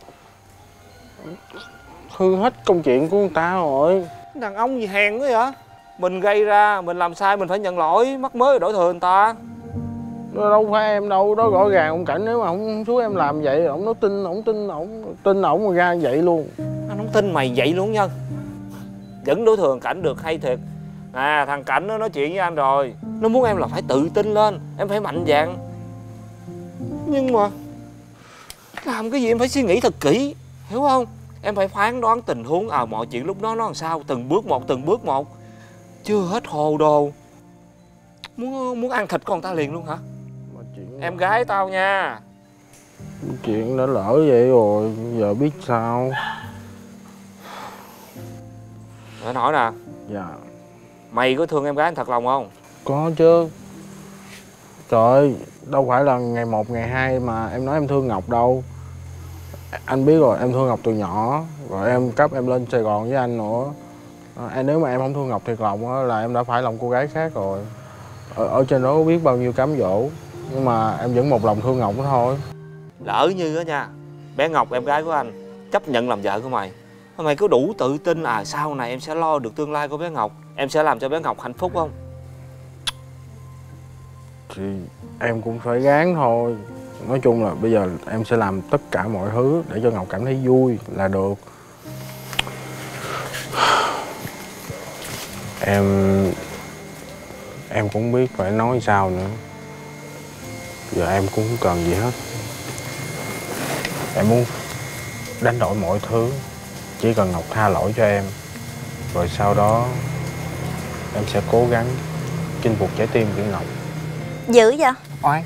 hư hết công chuyện của người ta rồi. Đàn ông gì hèn quá vậy? Mình gây ra, mình làm sai mình phải nhận lỗi, mắc mới đổi thừa người ta. Nó đâu phải em đâu, đó rõ ràng ông Cảnh nếu mà không xuống em làm vậy, ông nó tin, ông tin, ông tin ổng mà ra vậy luôn. Anh không tin mày vậy luôn Nhân. Vẫn đối thường Cảnh được hay thiệt. À, thằng Cảnh nó nói chuyện với anh rồi, nó muốn em là phải tự tin lên, em phải mạnh dạn. Nhưng mà làm cái gì em phải suy nghĩ thật kỹ, hiểu không? Em phải phán đoán tình huống, à mọi chuyện lúc đó nó làm sao, từng bước một, từng bước một. Chưa hết hồ đồ. Muốn muốn ăn thịt con ta liền luôn hả? Chuyện... Em gái tao nha. Chuyện đã lỡ vậy rồi, giờ biết sao. Anh hỏi nè. Dạ. Mày có thương em gái anh thật lòng không? Có chứ. Trời ơi, đâu phải là ngày một, ngày hai mà em nói em thương Ngọc đâu. Anh biết rồi, em thương Ngọc từ nhỏ. Rồi em cấp em lên Sài Gòn với anh nữa. À, nếu mà em không thương Ngọc thiệt lòng á là em đã phải lòng cô gái khác rồi. Ở, ở trên đó biết bao nhiêu cám dỗ. Nhưng mà em vẫn một lòng thương Ngọc đó thôi. Lỡ như á nha, bé Ngọc em gái của anh chấp nhận làm vợ của mày, mày có đủ tự tin à sau này em sẽ lo được tương lai của bé Ngọc, em sẽ làm cho bé Ngọc hạnh phúc không? Thì em cũng phải gán thôi. Nói chung là bây giờ em sẽ làm tất cả mọi thứ để cho Ngọc cảm thấy vui là được. Em Em cũng biết phải nói sao nữa. Giờ em cũng không cần gì hết. Em muốn đánh đổi mọi thứ, chỉ cần Ngọc tha lỗi cho em. Rồi sau đó em sẽ cố gắng chinh phục trái tim của Ngọc. Dữ vậy? Oai.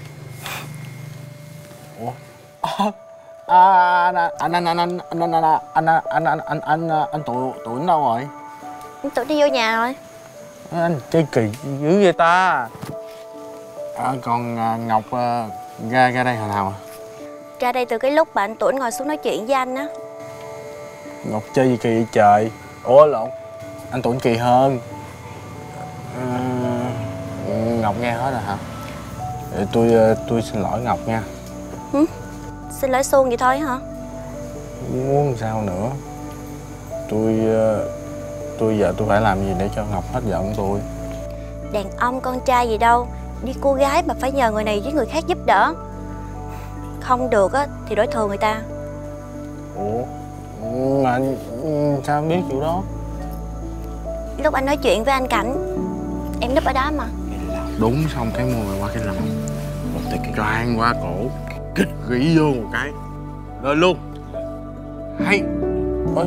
Ủa? À, anh anh anh anh anh anh anh anh anh anh anh anh anh tụi tụi đâu rồi? Anh tụi đi vô nhà rồi. Anh chơi kỳ dữ vậy ta. À, còn Ngọc ra ra đây hồi nào? Ra đây từ cái lúc bạn Tuấn ngồi xuống nói chuyện với anh á. Ngọc chơi gì kỳ vậy trời? Ủa lộn, anh Tuấn kỳ hơn. À, Ngọc nghe hết rồi hả? Để tôi tôi xin lỗi Ngọc nha. Hử? Xin lỗi suông vậy thôi hả? Muốn sao nữa? Tôi tôi giờ tôi phải làm gì để cho Ngọc hết giận tôi? Đàn ông con trai gì đâu, đi cô gái mà phải nhờ người này với người khác giúp đỡ. Không được á thì đối thừa người ta. Ủa mà anh sao biết kiểu đó? Lúc anh nói chuyện với anh Cảnh, em núp ở đó mà. Đúng, xong cái mùi qua cái lồng, một tay cái choàng qua cổ, kích gỉ vô một cái rồi luôn. Hay. Ôi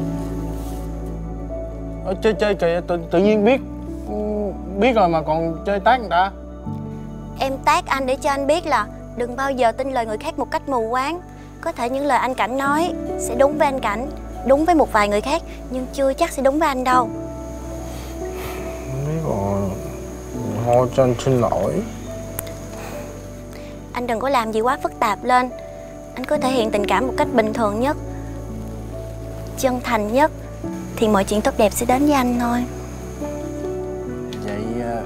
Ôi, chơi chơi kìa, tự, tự nhiên biết biết rồi mà còn chơi tát người ta. Em tát anh để cho anh biết là đừng bao giờ tin lời người khác một cách mù quáng. Có thể những lời anh Cảnh nói sẽ đúng với anh Cảnh, đúng với một vài người khác, nhưng chưa chắc sẽ đúng với anh đâu. Biết rồi, thôi cho anh xin lỗi. Anh đừng có làm gì quá phức tạp lên. Anh cứ thể hiện tình cảm một cách bình thường nhất, chân thành nhất, thì mọi chuyện tốt đẹp sẽ đến với anh thôi. Vậy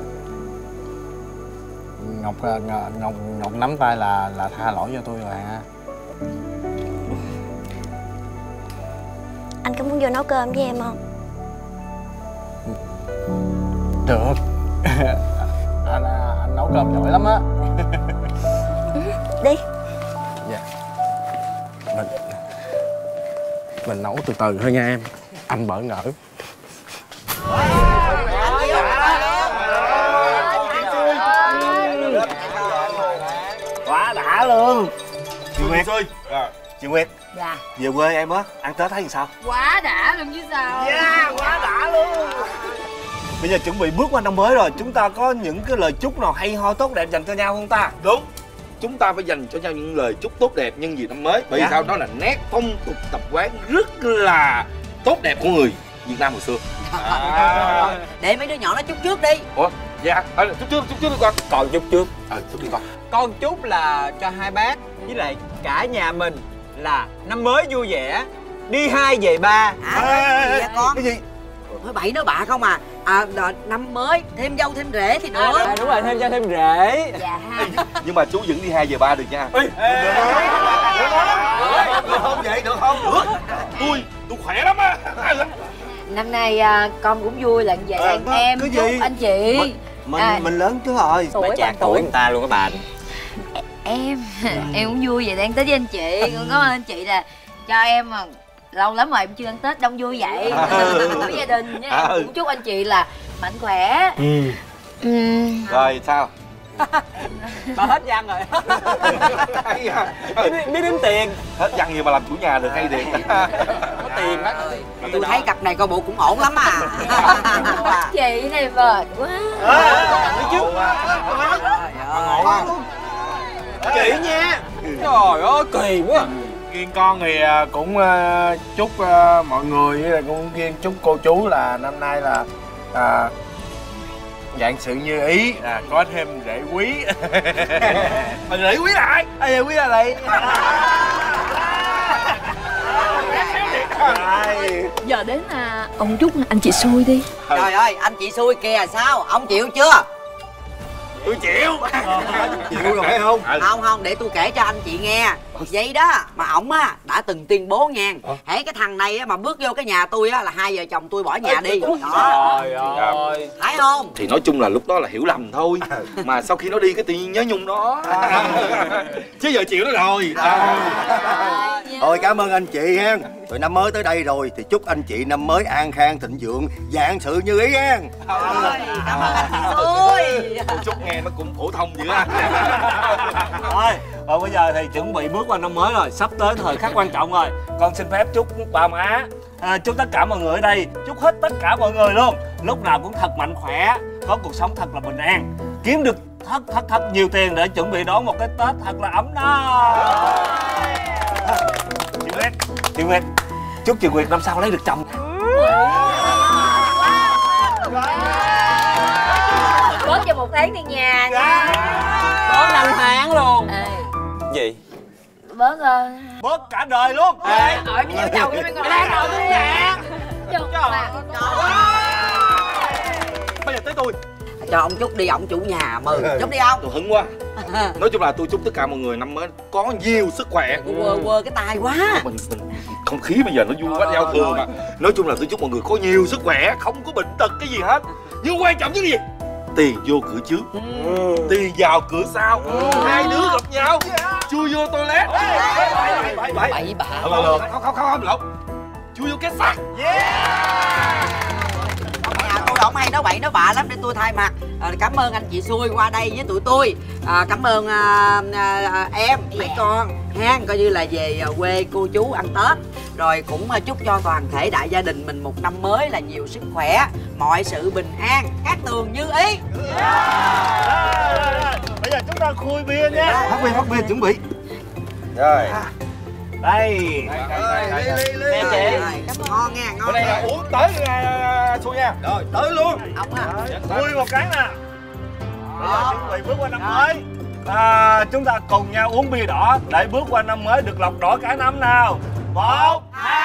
Ngọc Ngọc Ngọc, Ngọc nắm tay là là tha lỗi cho tôi rồi hả? Anh có muốn vô nấu cơm với em không? Được. anh, anh nấu cơm giỏi lắm á. Đi. Dạ. Mình Mình nấu từ từ thôi nha em. Anh bỡ ngỡ. Quá đã luôn. Chị Nguyệt ơi. Chị Nguyệt. Dạ. Về quê em á, ăn Tết thấy làm sao? Quá đã luôn chứ sao. Yeah, quá đã luôn. Bây giờ chuẩn bị bước qua năm mới rồi, chúng ta có những cái lời chúc nào hay ho tốt đẹp dành cho nhau không ta? Đúng. Chúng ta phải dành cho nhau những lời chúc tốt đẹp nhân dịp năm mới. Bởi vì Dạ. sao? Đó là nét phong tục tập quán rất là tốt đẹp của người Việt Nam hồi xưa. À. Để mấy đứa nhỏ nó chúc trước đi. Ủa? Dạ, à, chúc trước, chúc trước đi con. Còn chúc trước. Ờ, chúc đi con. Con chúc là cho hai bác với lại cả nhà mình là năm mới vui vẻ, đi hai về ba. À, cái gì vậy con? Cái gì? Nói bậy nói bạ không à. À, năm mới thêm dâu thêm rể thì được. À, đúng rồi, thêm cho thêm rể. Dạ. Nhưng mà chú vẫn đi hai về ba được nha. Ê, ê, được không? Được không vậy? Được không? Được. Tôi, tôi khỏe lắm á. Năm nay à, con cũng vui là vậy. À, em cái chúc gì? anh chị. Mình mình, À, mình lớn chứ rồi. Tuổi Bà chạc tuổi người ta luôn các bạn. Em em cũng vui vậy đang tới với anh chị. Con cảm ơn anh chị là cho em mà lâu lắm rồi em chưa ăn Tết đông vui vậy. Của gia đình với em cũng chúc anh chị là mạnh khỏe. Ừ. Ừ. Rồi sao? Bà hết văn rồi. Hay à. biết, biết đếm tiền. Hết văn gì mà làm chủ nhà được hay thiệt. Có tiền á. Tôi thấy cặp này coi bộ cũng ổn lắm à. Chị này mệt quá. Đi chứ. Ngộ quá. Chị nha. Trời ơi kỳ quá. Riêng con thì cũng chúc mọi người với lại cũng riêng chúc cô chú là năm nay là à, vạn sự như ý, à, có thêm rể quý. Rể quý là ai? À, rể quý là lại. Giờ đến là ông chúc anh chị xui đi. Trời ơi, anh chị xui kìa sao? Ông chịu chưa? Tôi chịu. Chịu rồi phải không? Không không, để tôi kể cho anh chị nghe. Vậy đó mà ổng á đã từng tuyên bố nha, hễ cái thằng này á mà bước vô cái nhà tôi á là hai vợ chồng tôi bỏ nhà đi. Đó. Trời ơi. Thấy không? Thì nói chung là lúc đó là hiểu lầm thôi. Mà sau khi nó đi cái tự nhiên nhớ nhung nó. Chứ giờ chịu nó rồi. Thôi cảm ơn anh chị hen. Rồi năm mới tới đây rồi thì chúc anh chị năm mới an khang thịnh vượng, vạn sự như ý hen. Cảm ơn anh chị xui. Tôi chúc nghe nó cũng phổ thông dữ á. Thôi, rồi bây giờ thì chuẩn bị bước qua năm mới rồi, sắp tới thời khắc quan trọng rồi. Con xin phép chúc ba má, à, chúc tất cả mọi người ở đây, chúc hết tất cả mọi người luôn, lúc nào cũng thật mạnh khỏe, có cuộc sống thật là bình an, kiếm được thật thật thật nhiều tiền để chuẩn bị đón một cái Tết thật là ấm no. Chị Nguyệt, chị Nguyệt, chúc chị Nguyệt năm sau lấy được chồng. Bớt cho một tháng tiền nhà nha. Bớt năm tháng luôn. Gì? Bớt uh... bớt cả đời luôn. Ê, ở cái chồng cái ngồi đang ngồi tôi nè. Bây giờ tới tôi. Cho ông chúc đi, ông chủ nhà mừng. Chúc đi ông. Tôi hứng quá. Nói chung là tôi chúc tất cả mọi người năm mới có nhiều sức khỏe. Quơ quơ cái tai quá. Mình, mình không khí bây giờ nó vui quá, giao thừa mà. Nói chung là tôi chúc mọi người có nhiều sức khỏe, không có bệnh tật cái gì hết. Nhưng quan trọng nhất là gì? Tiền vô cửa trước, ừ. tiền vào cửa sau, ừ. hai đứa gặp nhau, chui vô toilet. Bậy bạ. Không không không không không lộn, chui vô cái sắt. Nhà tôi không hay nói bậy nói bạ lắm, để tôi thay mặt à, cảm ơn anh chị xui qua đây với tụi tôi, à, cảm ơn à, à, em mấy con ha, coi như là về quê cô chú ăn Tết, rồi cũng chúc cho toàn thể đại gia đình mình một năm mới là nhiều sức khỏe, mọi sự bình an, cát tường như ý. Yeah. Bây giờ chúng ta khui bia nha. Phát bia, phát bia chuẩn bị. Rồi. Đây. Nè chị. Ngon nha, ngon. Bên đây là uống tới xui nha. Rồi, tới luôn. Ông à. Khui một cái nè. Bây giờ chuẩn bị bước qua năm mới. À, chúng ta cùng nhau uống bia đỏ để bước qua năm mới được lọc đỏ cả năm nào. Một, hai.